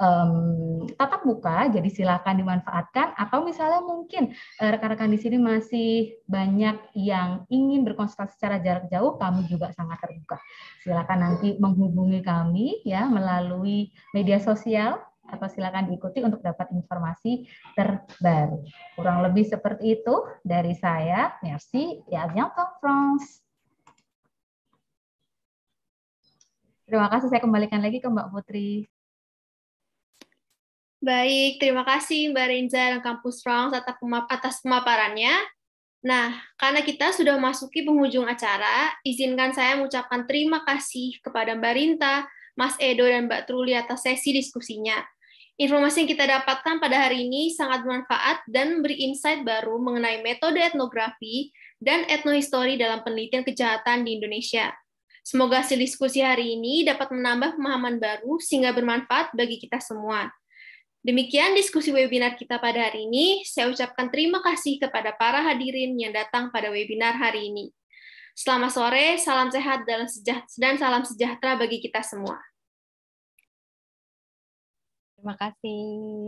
Um, tatap muka, jadi silakan dimanfaatkan. Atau misalnya mungkin rekan-rekan di sini masih banyak yang ingin berkonsultasi secara jarak jauh, kami juga sangat terbuka. Silakan nanti menghubungi kami ya melalui media sosial atau silakan diikuti untuk dapat informasi terbaru. Kurang lebih seperti itu dari saya. Merci, et à bientôt France. Terima kasih, saya kembalikan lagi ke Mbak Putri. Baik, terima kasih Mbak Renza dan Kampus France atas pemaparannya. Nah, karena kita sudah memasuki penghujung acara, izinkan saya mengucapkan terima kasih kepada Mbak Rinta, Mas Edo, dan Mbak Truli atas sesi diskusinya. Informasi yang kita dapatkan pada hari ini sangat bermanfaat dan memberi insight baru mengenai metode etnografi dan etnohistori dalam penelitian kejahatan di Indonesia. Semoga hasil diskusi hari ini dapat menambah pemahaman baru sehingga bermanfaat bagi kita semua. Demikian diskusi webinar kita pada hari ini. Saya ucapkan terima kasih kepada para hadirin yang datang pada webinar hari ini. Selamat sore, salam sehat dan salam sejahtera bagi kita semua. Terima kasih.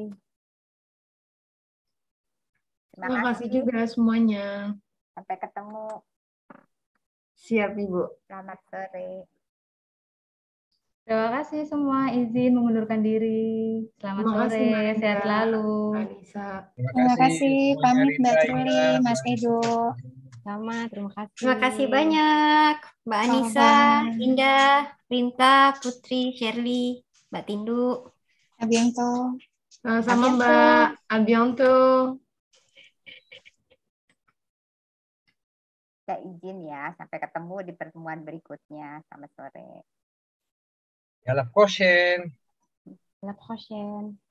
Terima, terima kasih juga semuanya. Sampai ketemu. Siap, Ibu. Selamat sore. Terima kasih semua, izin mengundurkan diri. Selamat Terima sore, kasih, sehat selalu. Terima, Terima kasih, pamit Mbak Truli, Mas Edo. Sama, terima kasih. Terima kasih banyak, Mbak Anissa, Indah, Rinta, Putri, Shirley, Mbak Tindu. A bientôt. Sama-sama, Mbak. A bientôt. Saya izin ya, sampai ketemu di pertemuan berikutnya. Selamat sore. À la prochaine. La prochaine.